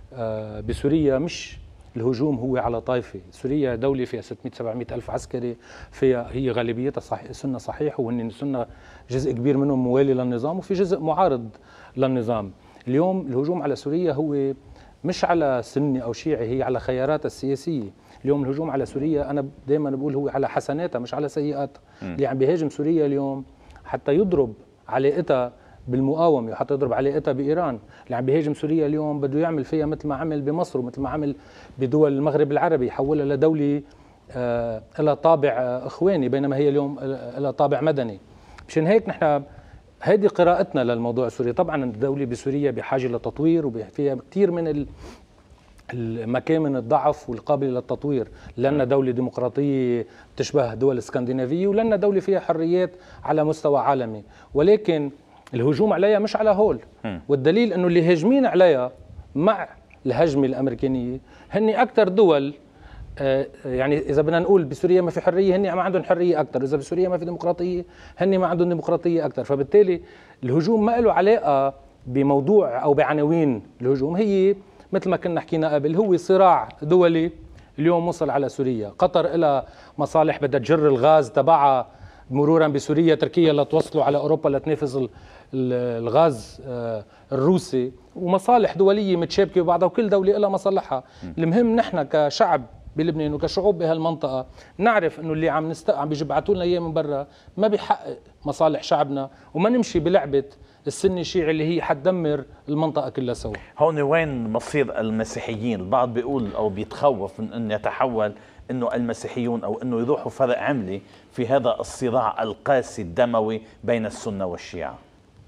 C: بسوريا مش الهجوم هو على طائفه، سوريا دوله فيها ستمئة سبعمئة الف عسكري، فيها هي غالبيتها صحيح سنه صحيح، وهن السنه جزء كبير منهم موالي للنظام وفي جزء معارض للنظام. اليوم الهجوم على سوريا هو مش على سني او شيعي، هي على خياراتها السياسيه. اليوم الهجوم على سوريا انا دائما بقول هو على حسناتها مش على سيئاتها. اللي عم بيهاجم سوريا اليوم حتى يضرب علاقتها بالمقاومه وحتى يضرب علاقتها بايران، اللي عم بيهاجم سوريا اليوم بده يعمل فيها مثل ما عمل بمصر ومثل ما عمل بدول المغرب العربي، يحولها لدوله آه لها طابع آه اخواني، بينما هي اليوم لها طابع مدني. مشان هيك نحن هذه قراءتنا للموضوع سوريا. طبعا الدولة بسوريا بحاجة لتطوير وفيها كثير من المكامن الضعف والقابلة للتطوير، لأننا دولة ديمقراطية تشبه دول الاسكندنافية، ولأننا دولة فيها حريات على مستوى عالمي، ولكن الهجوم عليها مش على هول. والدليل أنه اللي هاجمين عليها مع الهجمة الأمريكانية هن أكثر دول، يعني إذا بدنا نقول بسوريا ما في حرية هن ما عندهم حرية أكثر، إذا بسوريا ما في ديمقراطية هن ما عندهم ديمقراطية أكثر. فبالتالي الهجوم ما له علاقة بموضوع أو بعناوين الهجوم، هي مثل ما كنا حكينا قبل هو صراع دولي اليوم وصل على سوريا. قطر لها مصالح بدها تجر الغاز تبعها مرورا بسوريا، تركيا لتوصلوا على أوروبا لتنافس الغاز الروسي، ومصالح دولية متشابكة ببعضها وكل دولة لها مصالحها. المهم نحن كشعب بلبنان وكشعوب بهالمنطقة نعرف انه اللي عم نست... عم بيجبعتوا لنا اياه من برا ما بيحقق مصالح شعبنا، وما نمشي بلعبة السني الشيعي اللي هي حتدمر المنطقة كلها سوا.
A: هون وين مصير المسيحيين؟ البعض بيقول او بيتخوف من ان يتحول انه المسيحيون او انه يروحوا فرق عملي في هذا الصراع القاسي الدموي بين السنة والشيعة.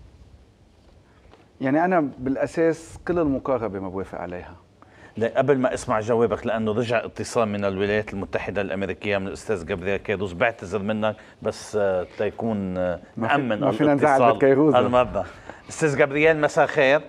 B: يعني انا بالاساس كل المقاربة ما بوافق عليها.
A: قبل ما اسمع جوابك، لانه رجع اتصال من الولايات المتحده الامريكيه من الاستاذ جابرييل كيروز، بعتذر منك بس تيكون مأمن
B: ما فينا نزعل كيروز
A: المرة. استاذ جابرييل مساء خير.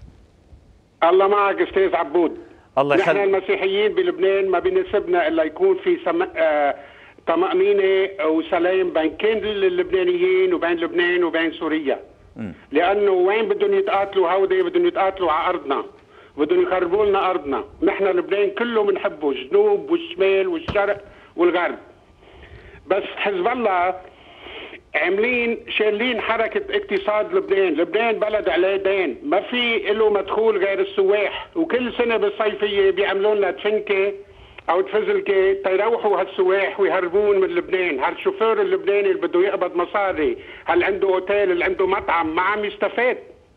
I: الله معك استاذ عبود.
A: الله يخليك.
I: نحن المسيحيين بلبنان ما بيناسبنا الا يكون في سم... آه... طمأنينة وسلام بين كل اللبنانيين وبين لبنان وبين سوريا. م. لانه وين بدهم يتقاتلوا هودي بدهم يتقاتلوا على ارضنا، بدهم يخربوا لنا ارضنا. نحن لبنان كله بنحبه، الجنوب والشمال والشرق والغرب. بس حزب الله عاملين شايلين حركه اقتصاد لبنان، لبنان بلد عليه دين، ما في له مدخول غير السواح، وكل سنه بالصيفيه بيعملوا لنا تفنكه او تفزلكه تيروحوا هالسواح ويهربون من لبنان. هالشوفير اللبناني اللي بده يقبض مصاري، هل عنده اوتيل، اللي عنده مطعم، ما عم يستفاد.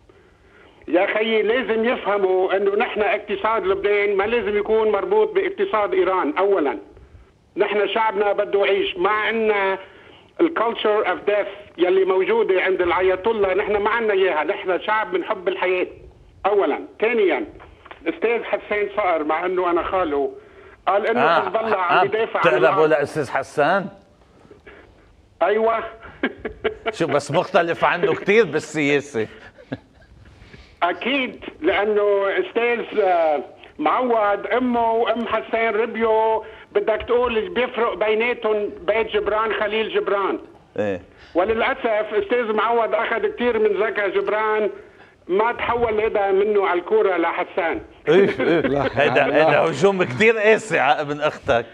I: يا خيي لازم يفهموا انه نحن اقتصاد لبنان ما لازم يكون مربوط باقتصاد ايران. اولا نحن شعبنا بده يعيش، مع ان الكالتشر اوف ديث يلي موجوده عند الايات الله نحن ما عندنا اياها، نحن شعب بنحب الحياه. اولا. ثانيا استاذ حسان صقر مع انه انا خاله قال انه
A: آه
I: حزب الله عم يدافع عن
A: تقربوا لاستاذ حسان؟
I: ايوه.
A: شو بس مختلف عنه كثير بالسياسه.
I: اكيد، لانه استاذ معوض امه وام حسان ربيو بدك تقول بيفرق بيناتهم بيت جبران خليل جبران.
A: ايه
I: وللاسف استاذ معوض اخذ كثير من زكا جبران، ما تحول هذا منه على الكوره لحسان.
A: ايه هذا هذا هجوم كثير قاسي على ابن اختك.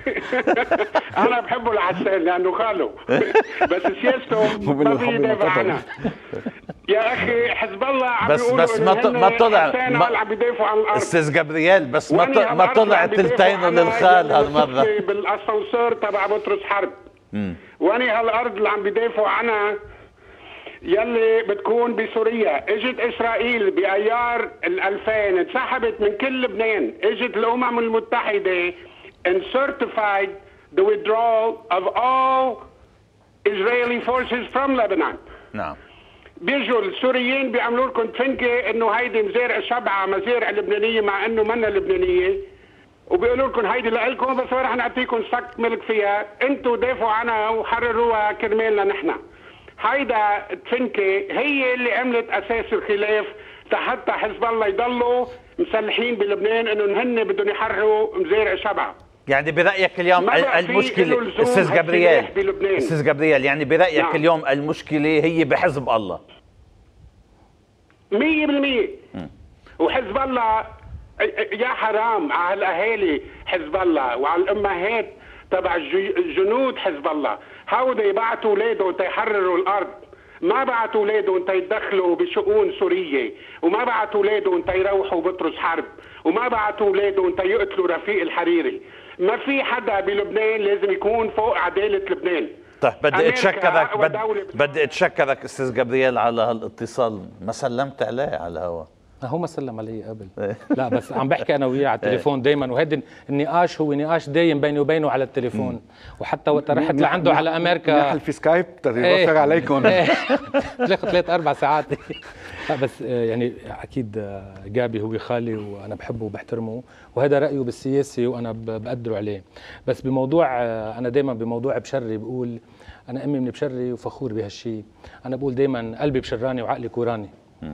I: انا بحبه لحسان لانه خاله، بس سياسته ما بيدافع عنها. يا اخي حزب الله عم
A: بس
I: بيقولوا
A: بس ما ما طلع
I: ما عم بيدافعوا عن الارض.
A: استاذ جابرييل بس ما ما طلع تلتينه للخال هالمره
I: بالاسانسير تبع بطرس حرب. واني هالارض اللي عم بيدافعوا عنها يلي بتكون بسوريا. اجت اسرائيل بايار الألفين انسحبت من كل لبنان، اجت الامم المتحده and certified the withdrawal of all Israeli forces from Lebanon.
A: نعم.
I: بيجوا السوريين بيعملوا لكم تفنكه انه هيدي مزارع شبعه مزارع لبنانيه مع انه منا لبنانيه، وبيقولوا لكم هيدي لكم بس رح نعطيكم صك ملك فيها، انتم دافعوا عنها وحرروها كرمالنا نحن. هيدا تفنكه هي اللي عملت اساس الخلاف حتى حزب الله يضلوا مسلحين بلبنان انه هن بدهم يحرروا مزارع شبعه.
A: يعني برايك اليوم المشكله استاذ جابرييل استاذ جابرييل يعني برايك نعم. اليوم المشكله هي بحزب الله
I: مية بالمية. وحزب الله يا حرام على الاهالي حزب الله وعلى الامهات تبع الجنود حزب الله، هؤلاء يبعتوا اولادهم تيحرروا الارض، ما بعتوا اولادهم تيدخلوا بشؤون سوريه، وما بعتوا اولادهم تيروحوا بطرس حرب، وما بعتوا اولادهم تيقتلوا رفيق الحريري. ما في حدا بلبنان لازم يكون فوق عداله لبنان.
A: طيب بدي اتشكرك بدي, بدي اتشكرك استاذ جابرييل على هالاتصال، ما سلمت عليه على الهواء.
C: هو ما سلم علي قبل. لا بس عم بحكي انا وياه على التليفون دايما، وهذا النقاش هو نقاش دايم بيني وبينه على التليفون. وحتى وقت رحت لعنده على امريكا
B: نحل في سكايب يوفر عليكم
C: تلاقي ثلاث اربع ساعات. لا بس يعني اكيد جابي هو خالي وانا بحبه وبحترمه، وهذا رايه بالسياسه وانا بقدره عليه. بس بموضوع انا دائما بموضوع بشري بقول انا امي من بشري وفخور بهالشيء. انا بقول دائما قلبي بشراني وعقلي كوراني.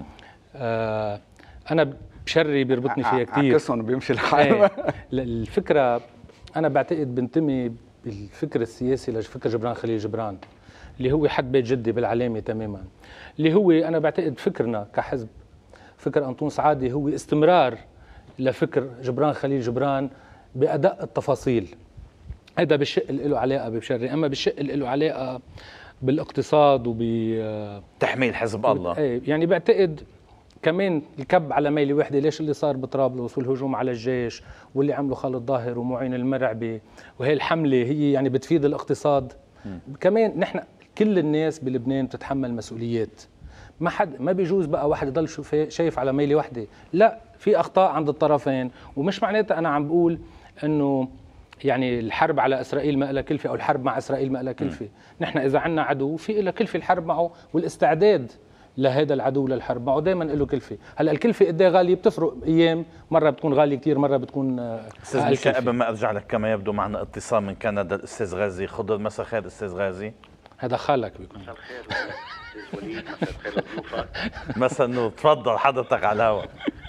C: آه انا بشري بيربطني فيها كثير،
B: عكسهم بيمشي الحال.
C: الفكره انا بعتقد بنتمي بالفكر السياسي لفكر جبران خليل جبران اللي هو حد بيت جدي بالعلامه تماما، اللي هو انا بعتقد فكرنا كحزب فكر انطون سعادي هو استمرار لفكر جبران خليل جبران بادق التفاصيل. هذا بالشق اللي له علاقه ببشري، اما بالشق اللي له علاقه بالاقتصاد
A: وبتحميل حزب الله
C: ايه يعني بعتقد كمان الكب على ميلة وحده. ليش اللي صار بطرابلس والهجوم على الجيش واللي عمله خالد ظاهر ومعين المرعبي وهي الحمله هي يعني بتفيد الاقتصاد. م. كمان نحن كل الناس بلبنان بتتحمل مسؤوليات، ما حد ما بيجوز بقى واحد يضل شايف على ميلة وحده، لا في اخطاء عند الطرفين. ومش معناتها انا عم بقول انه يعني الحرب على اسرائيل ما لها كلفه او الحرب مع اسرائيل ما لها كلفه. نحن اذا عندنا عدو في لها كلفه الحرب معه والاستعداد لهذا العدو للحرب معه دائما له كلفه. هلا الكلفه قد ايه غاليه بتفرق ايام، مره بتكون غاليه كثير مره بتكون
A: استاذ ميشيل. قبل ما ارجع لك كما يبدو معنا اتصال من كندا الاستاذ غازي خضر. مساء الخير استاذ غازي.
C: هذا خالك بيكون.
J: مساء الخير استاذ وليد. مساء الخير لضيوفك.
A: مساء النور. تفضل حضرتك على الهواء.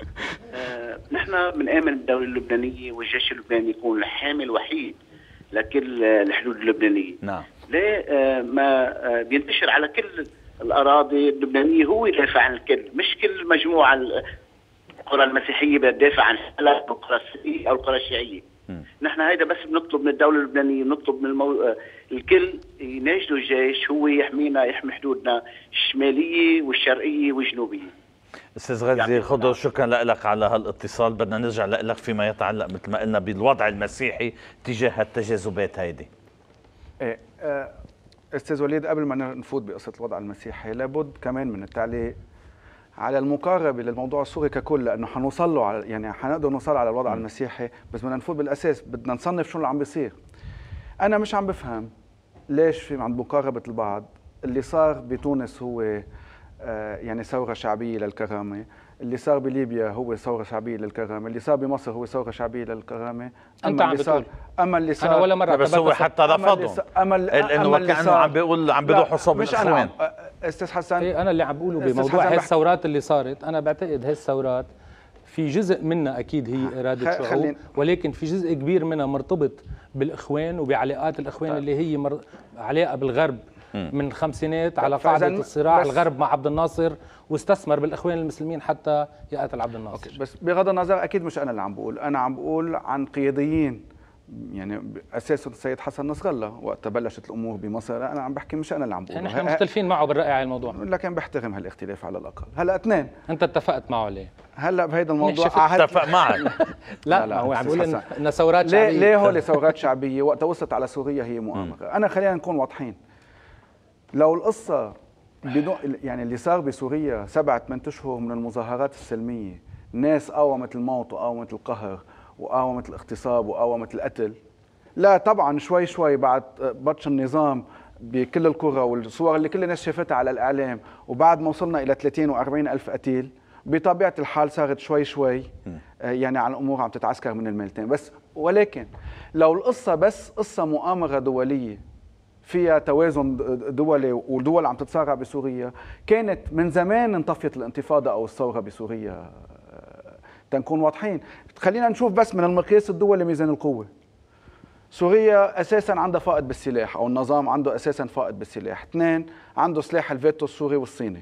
J: آه، نحن بنآمن الدوله اللبنانيه والجيش اللبناني يكون الحامي الوحيد لكل الحدود اللبنانيه.
A: نعم.
J: ليه آه ما آه بينتشر على كل الاراضي اللبنانيه هو يدافع عن الكل، مش كل مجموعه القرى المسيحيه بتدافع عن حالها القرى السنيه او القرى الشيعيه. نحن هيدا بس بنطلب من الدوله اللبنانيه، بنطلب من المو... الكل يناشدوا الجيش هو يحمينا، يحمي حدودنا الشماليه والشرقيه والجنوبيه.
A: استاذ غازي خضر شكرا لك على هالاتصال. بدنا نرجع لك فيما يتعلق مثل ما قلنا بالوضع المسيحي تجاه التجاذبات هيدي.
B: ايه آه استاذ وليد، قبل ما نفوت بقصه الوضع المسيحي لابد كمان من التعليق على المقاربه للموضوع السوري ككل، لانه حنوصل له على يعني حنقدر نوصل على الوضع م. المسيحي، بس بدنا نفوت بالاساس بدنا نصنف شو اللي عم بيصير. انا مش عم بفهم ليش في عند مقاربه البعض اللي صار بتونس هو آه يعني ثوره شعبيه للكرامه، اللي صار بليبيا هو ثوره شعبيه للكرامه، اللي صار بمصر هو ثوره شعبيه للكرامه.
C: انت عم بتقول
B: اما اللي صار
C: انا ولا مره
A: بس هو حتى رفضهم لانه كانه عم بيقول عم بيروحوا صوب الاخوان.
B: استاذ حسن
C: إيه انا اللي عم بقوله بموضوع هاي الثورات اللي صارت، انا بعتقد هاي الثورات في جزء منها اكيد هي اراده شعوب، ولكن في جزء كبير منها مرتبط بالاخوان وبعلاقات الاخوان طيب. اللي هي مر... علاقه بالغرب من الخمسينات على قاعده الصراع الغرب مع عبد الناصر، واستثمر بالاخوان المسلمين حتى يقتل عبد الناصر.
B: أوكي. بس بغض النظر اكيد مش انا اللي عم بقول، انا عم بقول عن قياديين يعني اساسه السيد حسن نصر الله وقت بلشت الامور بمصر. انا عم بحكي مش انا اللي عم بقول،
C: يعني احنا مختلفين معه بالراي على الموضوع،
B: لكن بحترم هالاختلاف على الاقل. هلا اثنين
C: انت اتفقت معه ليه؟
B: هلا بهيدا الموضوع
A: اتفق معك.
C: لا, لا هو عم بيقول ان ثورات شعبيه.
B: ليه ليه هول ثورات شعبيه وقت وصلت على سوريا هي مؤامره؟ انا خلينا نكون واضحين. لو القصه بدون يعني اللي صار بسوريا سبعة ثمان اشهر من المظاهرات السلميه، ناس قاومت الموت وقاومت القهر وقاومت الاغتصاب وقاومت القتل، لا طبعا شوي شوي بعد بطش النظام بكل القرى والصور اللي كل الناس شافتها على الاعلام، وبعد ما وصلنا الى ثلاثين وأربعين الف قتيل، بطبيعه الحال صارت شوي شوي يعني على الامور عم تتعسكر من الميلتين. بس ولكن لو القصه بس قصه مؤامره دوليه فيها توازن دولي ودول عم تتصارع بسوريا، كانت من زمان انطفت الانتفاضه او الثوره بسوريا. تنكون واضحين، خلينا نشوف بس من المقياس الدولي ميزان القوه. سوريا اساسا عندها فائض بالسلاح، او النظام عنده اساسا فائض بالسلاح. اثنين، عنده سلاح الفيتو السوري والصيني.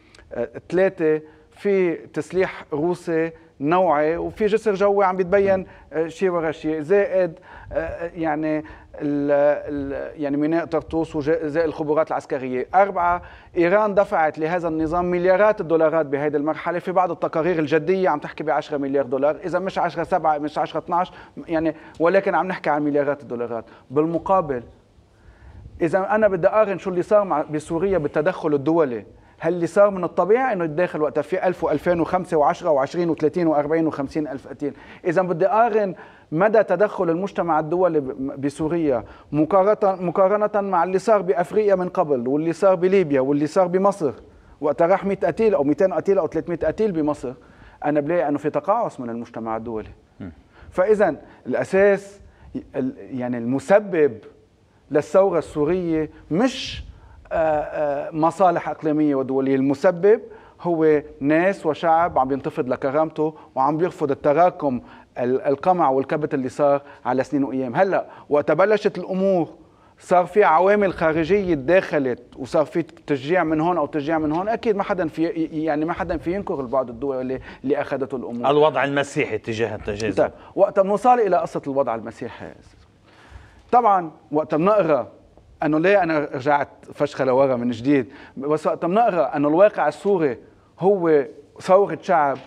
B: ثلاثه، في تسليح روسي نوعي وفي جسر جوي عم بيتبين شيء ورا شيء، زائد يعني ال ال يعني ميناء طرطوس وزائد الخبرات العسكريه. اربعه، ايران دفعت لهذا النظام مليارات الدولارات بهذه المرحله، في بعض التقارير الجديه عم تحكي ب عشرة مليار دولار، اذا مش عشرة سبعة مش عشرة اثنعش يعني، ولكن عم نحكي عن مليارات الدولارات. بالمقابل اذا انا بدي اقارن شو اللي صار مع بسوريا بالتدخل الدولي هل اللي صار من الطبيعي انه يتداخل وقتها في ألف وألفين وخمسة وعشرة وعشرين وثلاثين وأربعين وخمسين ألف قتيل؟ إذا بدي أقارن مدى تدخل المجتمع الدولي بسوريا مقارنة مقارنة مع اللي صار بأفريقيا من قبل واللي صار بليبيا واللي صار بمصر وقتها راح مئة قتيل أو مئتين قتيل أو ثلاثمئة قتيل بمصر، أنا بلاقي أنه في تقاعس من المجتمع الدولي. فإذا الأساس يعني المسبب للثورة السورية مش مصالح إقليمية ودولية، المسبب هو ناس وشعب عم ينتفض لكرامته وعم بيرفض التراكم القمع والكبت اللي صار على سنين وأيام. هلأ وقت بلشت الأمور صار في عوامل خارجية تداخلت وصار في تشجيع من هون أو تشجيع من هون، أكيد ما حدا في يعني ما حدا في ينكر البعض الدولي اللي أخذته الأمور.
A: الوضع المسيحي تجاه التجاذب.
B: وقت بنوصل إلى قصة الوضع المسيحي، طبعا وقت بنقرا انه ليه انا رجعت فشخه لورا من جديد، بس وقت بنقرا انه الواقع السوري هو ثوره شعب،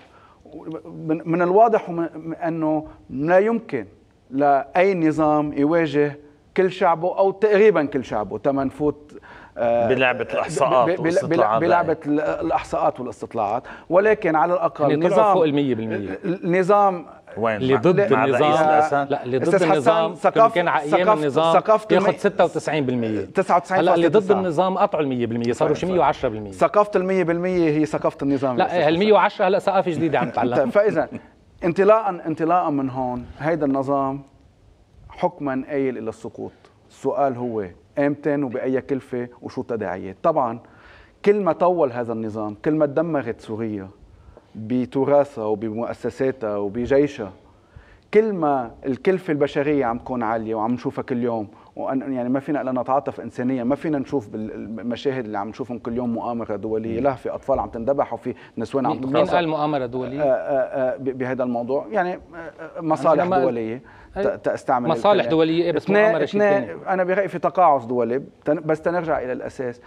B: من الواضح انه لا يمكن لاي نظام يواجه كل شعبه او تقريبا كل شعبه تما نفوت
A: بلعبه الاحصاءات والاستطلاعات
B: بلعبه الاحصاءات والاستطلاعات، ولكن على الاقل
C: نظام فوق المية بالمية
B: نظام
A: وين
C: اللي ضد النظام. لا اللي ضد النظام كان على ايام النظام ياخذ ستة وتسعين بالمية
B: تسعة وتسعين.
C: هلا اللي ضد النظام قطعوا المية بالمية، صاروا شي مية وعشرة بالمية.
B: ثقافه المية بالمية هي ثقافه النظام.
C: لا هال مية وعشرة هلا ثقافه جديده عم تتعلم.
B: فاذا انطلاقا انطلاقا من هون هيدا النظام حكما قايل الى السقوط. السؤال هو امتى وباي كلفه وشو التداعيات؟ طبعا كل ما طول هذا النظام، كل ما دمرت سوريا بتراثها وبمؤسساتها وبجيشها، كل ما الكلفة البشرية عم تكون عالية وعم نشوفها كل يوم. وأن يعني ما فينا إلا نتعاطف إنسانيا، ما فينا نشوف بالمشاهد اللي عم نشوفهم كل يوم مؤامرة دولية. لا، في أطفال عم تندبح وفي نسوان عم تخاصم.
C: مين قال مؤامرة دولية؟
B: بهذا الموضوع يعني مصالح دولية تستعمل
C: مصالح دولية إيه بس مؤامرة شيء ثاني.
B: أنا برأيي في تقاعس دولي، بس تنرجع إلى الأساس.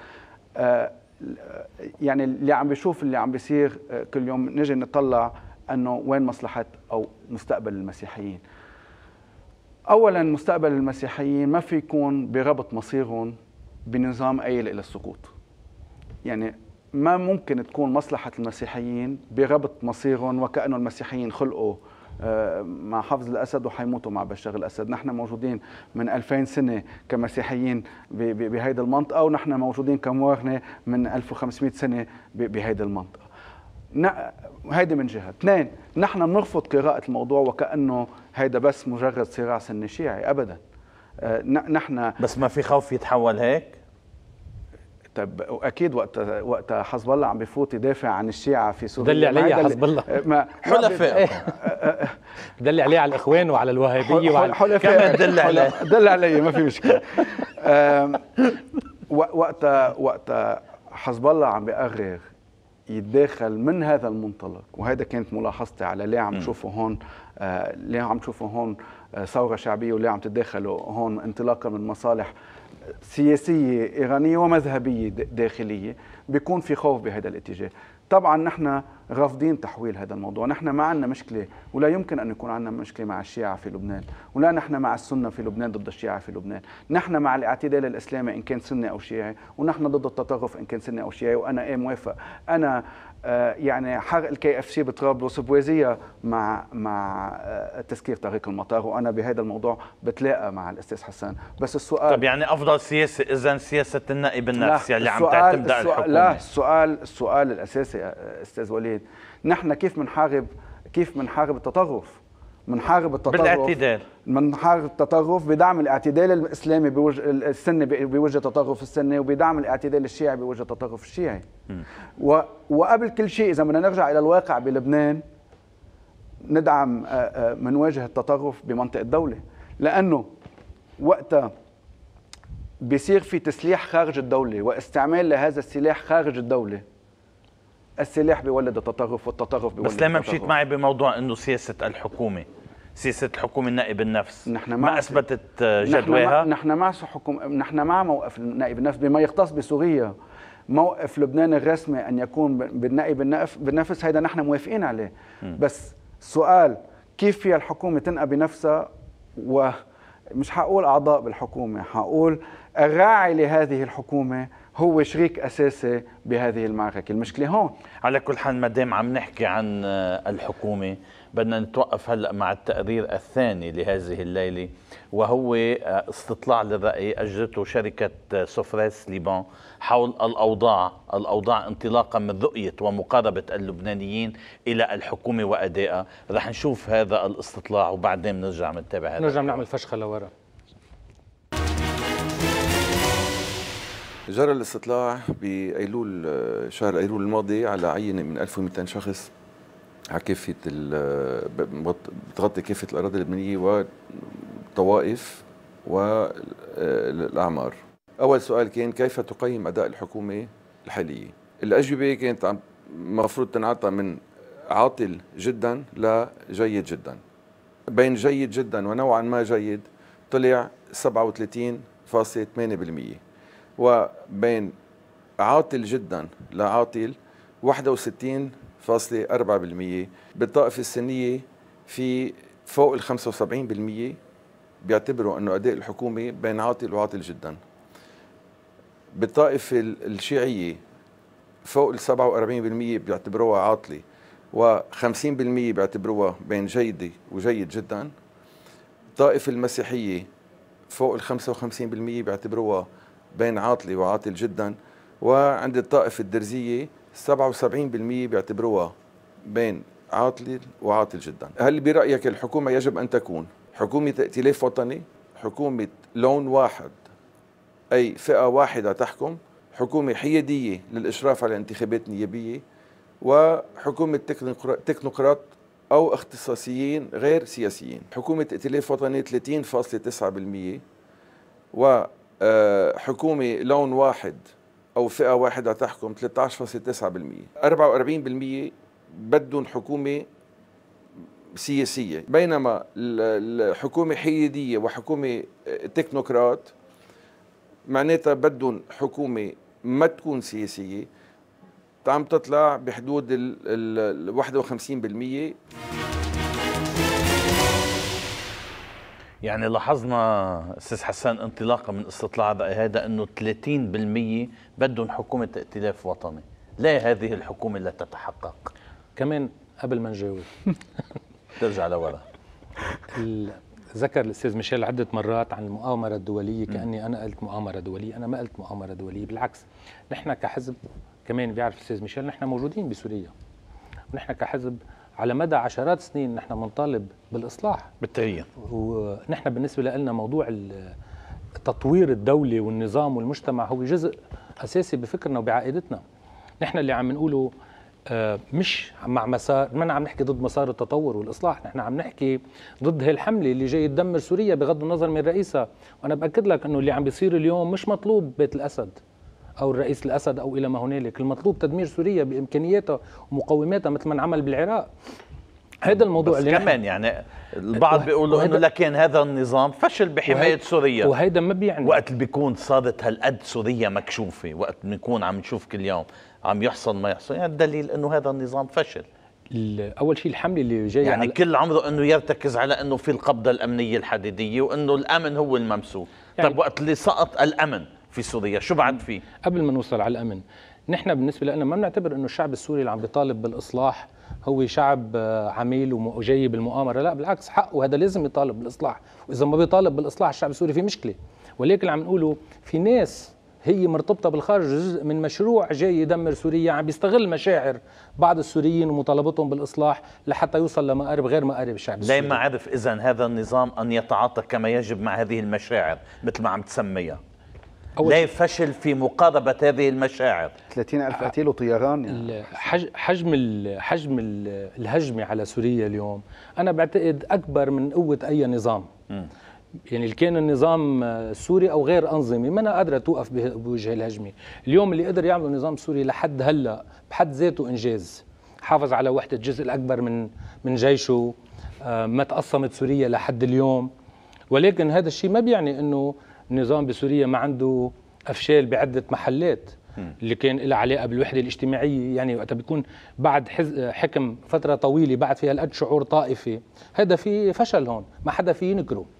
B: يعني اللي عم بيشوف اللي عم بيصير كل يوم نجي نطلع أنه وين مصلحة أو مستقبل المسيحيين. أولاً مستقبل المسيحيين ما في يكون بربط مصيرهم بنظام قايل إلى السقوط. يعني ما ممكن تكون مصلحة المسيحيين بربط مصيرهم وكأنه المسيحيين خلقوا مع حفظ الأسد وحيموتوا مع بشار الأسد. نحن موجودين من ألفين سنة كمسيحيين بهيدا المنطقة، ونحن موجودين كمواطنة من ألف وخمسمئة سنة بهيدا المنطقة. هيدا من جهة. اثنين، نحن بنرفض قراءة الموضوع وكأنه هيدا بس مجرد صراع سني شيعي، أبدا. نحن
A: بس ما في خوف يتحول هيك؟
B: طيب اكيد وقت وقت حزب الله عم بفوت يدافع عن الشيعة في سوريا.
C: دلي عليه حزب الله
A: حلفاء
C: دلي عليه على الاخوان وعلى الوهابيه وعلى
B: كمان دلي عليه دلي عليه ما في مشكله. وقت وقت حزب الله عم بيقرر يتداخل من هذا المنطلق، وهذا كانت ملاحظتي على ليه عم تشوفوا هون آه ليه عم تشوفوا هون آه ثوره شعبيه، وليه عم تتداخلوا هون انطلاقا من مصالح سياسيه ايرانيه ومذهبيه داخليه، بيكون في خوف بهذا الاتجاه. طبعا نحن رافضين تحويل هذا الموضوع، نحن ما عندنا مشكله ولا يمكن ان يكون عندنا مشكله مع الشيعة في لبنان، ولا نحن مع السنه في لبنان ضد الشيعة في لبنان، نحن مع الاعتدال الاسلامي ان كان سني او شيعي، ونحن ضد التطرف ان كان سني او شيعي. وانا ايه موافق، انا آه يعني حرق الكي اف سي بطرابلس بوازيه مع مع آه تسكير طريق المطار، وانا بهذا الموضوع بتلاقى مع الاستاذ حسان. بس السؤال
A: طب يعني افضل سياسه اذا سياسه النائب النفسي اللي عم تعتمد على الحكومه؟
B: لا، السؤال السؤال الاساسي استاذ وليد، نحن كيف بنحارب كيف بنحارب التطرف؟ بنحارب التطرف
A: بالاعتدال،
B: بنحارب التطرف بدعم الاعتدال الاسلامي بوجه السني بوجه التطرف السني، وبدعم الاعتدال الشيعي بوجه التطرف الشيعي. و... وقبل كل شيء اذا بدنا نرجع الى الواقع بلبنان، ندعم منواجه التطرف بمنطقه الدوله، لانه وقتها بيصير في تسليح خارج الدوله واستعمال لهذا السلاح خارج الدوله، السلاح بيولد التطرف والتطرف بيولد
A: بس لما مشيت معي بموضوع انه سياسه الحكومه سياسه الحكومه النائب النفس
B: نحن
A: ما اثبتت جدواها.
B: نحن مع حكم نحن مع موقف النائب النفس بما يختص بسوريا. موقف لبنان الرسمي ان يكون بالنائب بالنفس، هيدا نحن موافقين عليه. م. بس السؤال كيف فيها الحكومه تنقى بنفسها؟ ومش حقول اعضاء بالحكومه، حقول الراعي لهذه الحكومه هو شريك أساسي بهذه المعركة. المشكلة هون.
A: على كل حال ما دام عم نحكي عن الحكومة بدنا نتوقف هلأ مع التقرير الثاني لهذه الليلة، وهو استطلاع للرأي أجرته شركة سوفريس ليبان حول الأوضاع الأوضاع انطلاقا من رؤية ومقاربة اللبنانيين إلى الحكومة وأدائها. رح نشوف هذا الاستطلاع وبعدين نرجع نتابع هذا.
C: نرجع نعمل فشخة لورا.
K: جرى الاستطلاع بأيلول شهر أيلول الماضي على عينة من ألف ومئتين شخص على كافة بتغطي كافة الأراضي اللبنانية والطوائف والأعمار. أول سؤال كان: كيف تقيم أداء الحكومة الحالية؟ الأجوبة كانت عم مفروض تنعطى من عاطل جدا لجيد جدا. بين جيد جدا ونوعا ما جيد طلع سبعة وثلاثين فاصلة ثمانية بالمئة، وبين عاطل جدا لعاطل واحد وستين فاصلة أربعة بالمئة. بالطائفة السنية في فوق ال خمسة وسبعين بالمئة بيعتبروا أنه أداء الحكومة بين عاطل وعاطل جدا. بالطائفة الشيعية فوق ال سبعة وأربعين بالمئة بيعتبروها عاطلة، وخمسين بالمئة بيعتبروها بين جيدة وجيد جدا. الطائفة المسيحية فوق ال خمسة وخمسين بالمئة بيعتبروها بين عاطلة وعاطل جدا. وعند الطائفة الدرزية سبعة وسبعين بالمئة بيعتبروها بين عاطل وعاطل جدا. هل برأيك الحكومة يجب أن تكون حكومة ائتلاف وطني، حكومة لون واحد أي فئة واحدة تحكم، حكومة حيادية للإشراف على انتخابات نيابية، وحكومة تكنوقراط أو اختصاصيين غير سياسيين؟ حكومة ائتلاف وطني ثلاثين فاصلة تسعة بالمئة، وحكومة لون واحد أو فئة واحدة تحكم ثلاثة عشر فاصلة تسعة بالمئة. أربعة وأربعين بالمئة بدهم حكومة سياسية، بينما الحكومة حيادية وحكومة تكنوقراط معناتها بدهم حكومة ما تكون سياسية، عم تطلع بحدود ال واحد وخمسين بالمئة.
A: يعني لاحظنا استاذ حسان انطلاقا من استطلاع الرأي هذا انه ثلاثين بالمئة بدهم حكومة ائتلاف وطني. لا هذه الحكومة لا تتحقق.
C: كمان قبل ما نجاوب
A: ترجع لورا.
C: ذكر الاستاذ ميشيل عدة مرات عن المؤامرة الدولية، كأني أنا قلت مؤامرة دولية. أنا ما قلت مؤامرة دولية، بالعكس. نحن كحزب، كمان بيعرف الاستاذ ميشيل، نحن موجودين بسوريا، ونحن كحزب على مدى عشرات سنين نحن بنطالب بالإصلاح
A: بالتغيير.
C: ونحن بالنسبة لنا موضوع التطوير الدولي والنظام والمجتمع هو جزء أساسي بفكرنا وبعقيدتنا. نحن اللي عم نقوله مش مع مسار، ما عم نحكي ضد مسار التطور والإصلاح، نحن عم نحكي ضد هي الحملة اللي جاي تدمر سوريا بغض النظر من رئيسها. وأنا بأكد لك أنه اللي عم بيصير اليوم مش مطلوب بيت الأسد أو الرئيس الأسد أو إلى ما هنالك، المطلوب تدمير سوريا بإمكانياتها ومقوماتها مثل ما انعمل بالعراق. هذا الموضوع
A: بس
C: اللي
A: كمان يعني البعض بيقولوا انه لكن هذا النظام فشل بحمايه سوريا،
C: وهيدا ما بيعني
A: وقت اللي بيكون صارت هالقد سوريا مكشوفه، وقت بنكون عم نشوف كل يوم عم يحصل ما يحصل، يعني الدليل انه هذا النظام فشل.
C: اول شيء الحمله اللي جايه
A: يعني على كل عمره انه يرتكز على انه في القبضه الامنيه الحديديه وانه الامن هو الممسوك. يعني طيب وقت اللي سقط الامن في سوريا شو بعد فيه؟
C: قبل ما نوصل على الامن، نحن بالنسبه لنا ما بنعتبر انه الشعب السوري اللي عم بيطالب بالاصلاح هو شعب عميل وجاي بالمؤامره، لا بالعكس حقه، وهذا لازم يطالب بالاصلاح، واذا ما بيطالب بالاصلاح الشعب السوري في مشكله. ولكن اللي عم نقوله في ناس هي مرتبطه بالخارج، جزء من مشروع جاي يدمر سوريا، عم بيستغل مشاعر بعض السوريين ومطالبتهم بالاصلاح لحتى يوصل لمآرب غير مآرب الشعب السوري.
A: ليه ما عرف اذا هذا النظام ان يتعاطى كما يجب مع هذه المشاعر مثل ما عم تسميها؟ ليه فشل في مقاربة هذه المشاعر؟
B: ثلاثين ألف قتيل وطيران.
C: يعني حجم ال حجم ال الهجمة على سوريا اليوم أنا بعتقد أكبر من قوة أي نظام. م. يعني اللي كان النظام السوري أو غير أنظمة ما أنا قادرة توقف بوجه الهجمة. اليوم اللي قدر يعمل النظام السوري لحد هلا بحد ذاته إنجاز، حافظ على وحدة الجزء الأكبر من من جيشه، ما تقسمت سوريا لحد اليوم. ولكن هذا الشيء ما بيعني إنه النظام بسوريا ما عنده أفشال بعدة محلات اللي كان لها علاقة بالوحدة الاجتماعية. يعني وقت بيكون بعد حكم فترة طويلة بعد فيها القد شعور طائفي، هذا في فشل هون ما حدا فيه ينكره.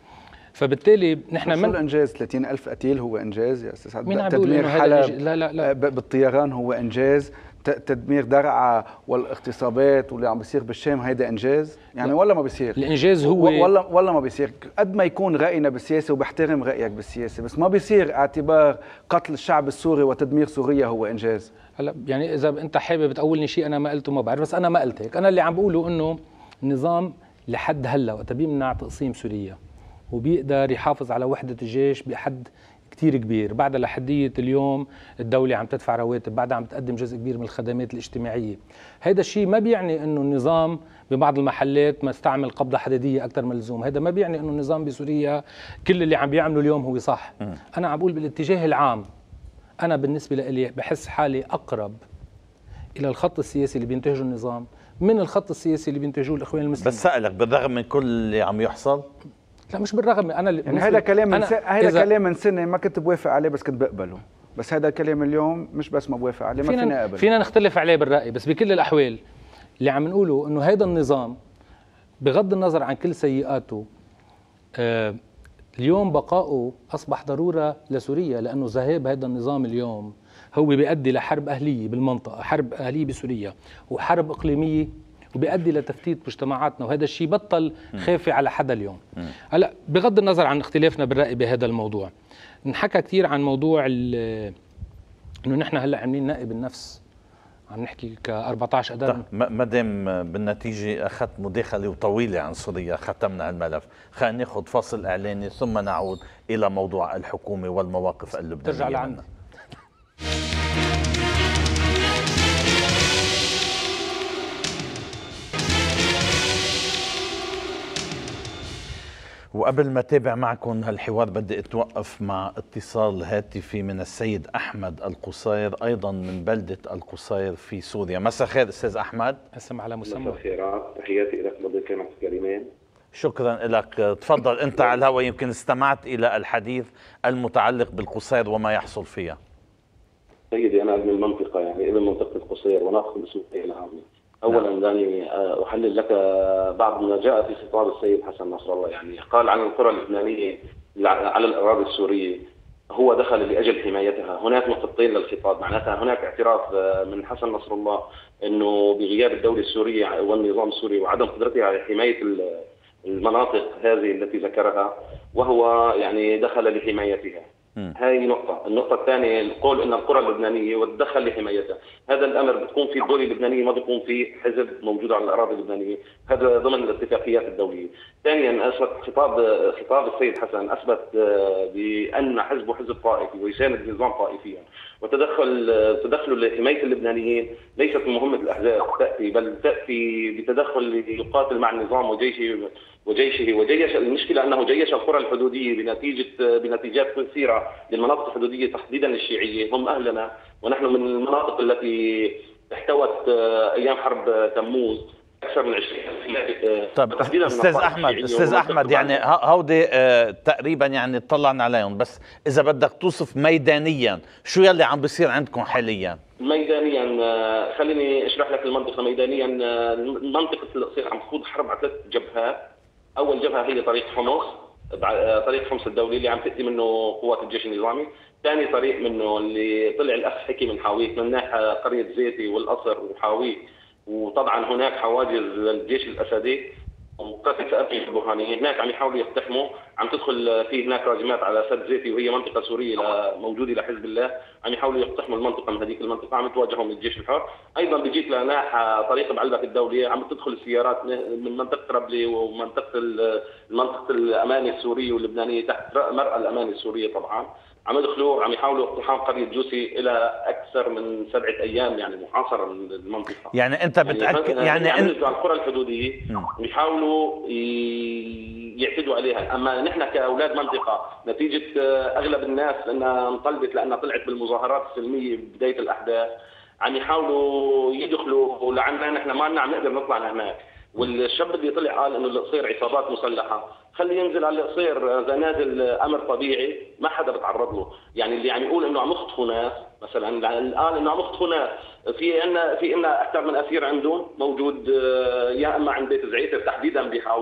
C: فبالتالي نحن
B: شو الانجاز؟ ثلاثين ألف قتيل هو انجاز يا استاذ
C: مين عم
B: تدمير
C: بيقول
B: حلب
C: إنه لا لا لا.
B: بالطيران هو انجاز، تدمير درعا والاغتصابات واللي عم بيصير بالشام هيدا انجاز يعني ولا ما بيصير؟
C: الانجاز هو
B: ولا ولا ما بيصير. قد ما يكون راينا بالسياسه وبحترم رايك بالسياسه، بس ما بيصير اعتبار قتل الشعب السوري وتدمير سوريا هو انجاز.
C: هلا يعني اذا انت حابب تقولني شيء انا ما قلته ما بعرف، بس انا ما قلت هيك. انا اللي عم بقوله انه النظام لحد هلا وقت بيمنع تقسيم سوريا وبيقدر يحافظ على وحده الجيش بحد كتير كبير، بعدها لحدية اليوم الدولة عم تدفع رواتب، بعدها عم تقدم جزء كبير من الخدمات الاجتماعية. هيدا الشيء ما بيعني انه النظام ببعض المحلات ما استعمل قبضة حديدية أكثر من اللزوم، هيدا ما بيعني انه النظام بسوريا كل اللي عم بيعمله اليوم هو صح. م. أنا عم بقول بالاتجاه العام، أنا بالنسبة لي بحس حالي أقرب إلى الخط السياسي اللي بينتهجه النظام من الخط السياسي اللي بينتهجوه الإخوان المسلمين.
A: بس سألك بالرغم من كل اللي عم يحصل؟
C: لا مش بالرغم. انا
B: يعني هذا كلام من هذا كلام من سنه ما كنت بوافق عليه بس كنت بقبله، بس هذا الكلام اليوم مش بس ما بوافق عليه، ما فينا اقبله.
C: فينا نختلف عليه بالراي، بس بكل الاحوال اللي عم نقوله انه هذا النظام بغض النظر عن كل سيئاته آه اليوم بقائه اصبح ضروره لسوريا، لانه ذهاب هذا النظام اليوم هو بيؤدي لحرب اهليه بالمنطقه، حرب اهليه بسوريا وحرب اقليميه، وبيؤدي لتفتيت مجتمعاتنا، وهذا الشيء بطل خافي على حدا اليوم. هلا بغض النظر عن اختلافنا بالرأي بهذا الموضوع، نحكى كثير عن موضوع انه نحن هلا عاملين نائب النفس، عم نحكي ك أربعة عشر أدار.
A: ما دام بالنتيجه اخذت مداخله وطويله عن سوريا ختمنا الملف، خلينا ناخذ فاصل اعلاني ثم نعود الى موضوع الحكومه والمواقف اللبنانيه.
C: ترجع لعندي.
A: وقبل ما تابع معكم هالحوار بدي اتوقف مع اتصال هاتفي من السيد احمد القصير ايضا من بلده القصير في سوريا. مساء الخير استاذ احمد.
C: اسم على مسمى.
L: مساء الخيرات، تحياتي لك مضيفين الكريمين.
A: شكرا لك، تفضل انت على الهواء، يمكن استمعت الى الحديث المتعلق بالقصير وما يحصل فيها.
L: سيدي انا ابن المنطقه، يعني ابن منطقه القصير وناخذ مسؤوليه العامه. اولا دعني احلل لك بعض ما جاء في خطاب السيد حسن نصر الله، يعني قال عن القرى اللبنانيه على الاراضي السوريه هو دخل لاجل حمايتها. هناك نقطتين للخطاب، معناتها هناك اعتراف من حسن نصر الله انه بغياب الدوله السوريه والنظام السوري وعدم قدرته على حمايه المناطق هذه التي ذكرها، وهو يعني دخل لحمايتها. هاي نقطة. النقطة الثانية القول أن القرى اللبنانية والدخل لحمايتها، هذا الأمر بتكون في الدولة اللبنانية، ما بيكون في حزب موجود على الأراضي اللبنانية، هذا ضمن الاتفاقيات الدولية. ثانيا أثبت خطاب خطاب السيد حسن أثبت بأن حزبه حزب طائفي ويساند نظام طائفيا، وتدخل تدخله لحماية اللبنانيين ليست من مهمة الأحزاب تأتي، بل تأتي بتدخل يقاتل مع النظام وجيشه وجيشه وجيش. المشكلة أنه جيش القرى الحدودية بنتيجة بنتيجات كثيرة للمناطق الحدودية تحديدا الشيعية، هم أهلنا ونحن من المناطق التي احتوت أيام حرب تموز أكثر من عشرين.
A: طيب أستاذ أحمد أستاذ أحمد يعني هودي آه تقريبا يعني اطلعنا عليهم، بس إذا بدك توصف ميدانيا شو يلي عم بيصير عندكم حاليا؟
L: ميدانيا آه خليني أشرح لك المنطقة. ميدانيا آه منطقة القصير عم تخوض حرب على ثلاث جبهات. أول جبهة هي طريق حمص، طريق حمص الدولي اللي عم تأتي منه قوات الجيش النظامي. ثاني طريق منه اللي طلع الأخ حكي من حاويك من ناحية قرية زيتي والقصر وحاويك، وطبعا هناك حواجز للجيش الأسدي وقتل أبي البرهانيين. هناك عم يحاولوا يقتحموا، عم تدخل في هناك راجمات على سد زيتي وهي منطقة سورية موجودة لحزب الله، عم يحاولوا يقتحموا المنطقة من هذيك المنطقة، عم تواجههم للجيش الحر. أيضا بيجيك لناحية طريق بعلبك الدولية عم تدخل السيارات من منطقة ربلي ومنطقة المنطقة الأمانة السورية واللبنانية تحت مرأى الأمانة السورية. طبعا عم يدخلوا عم يحاولوا اقتحام قرية جوسي إلى أكثر من سبعة أيام، يعني محاصرة المنطقة.
A: يعني أنت بتأكد يعني, يعني,
L: يعني أن على القرى الحدودية بيحاولوا يعتدوا عليها. أما نحن كأولاد منطقة نتيجة أغلب الناس أنها انقلبت لأنها طلعت بالمظاهرات السلمية بداية الأحداث، عم يحاولوا يدخلوا ولعنا نحن ما عم نقدر نطلع لهناك. والشاب اللي طلع قال انه القصير عصابات مسلحه، خلي ينزل على القصير اذا نازل امر طبيعي ما حدا بتعرض له. يعني اللي عم يقول انه عم يخطفوا ناس مثلا، قال انه عم يخطفوا ناس، في عندنا في عندنا اكثر من اسير عندهم موجود، يا اما عند بيت زعيتر تحديدا بحاوي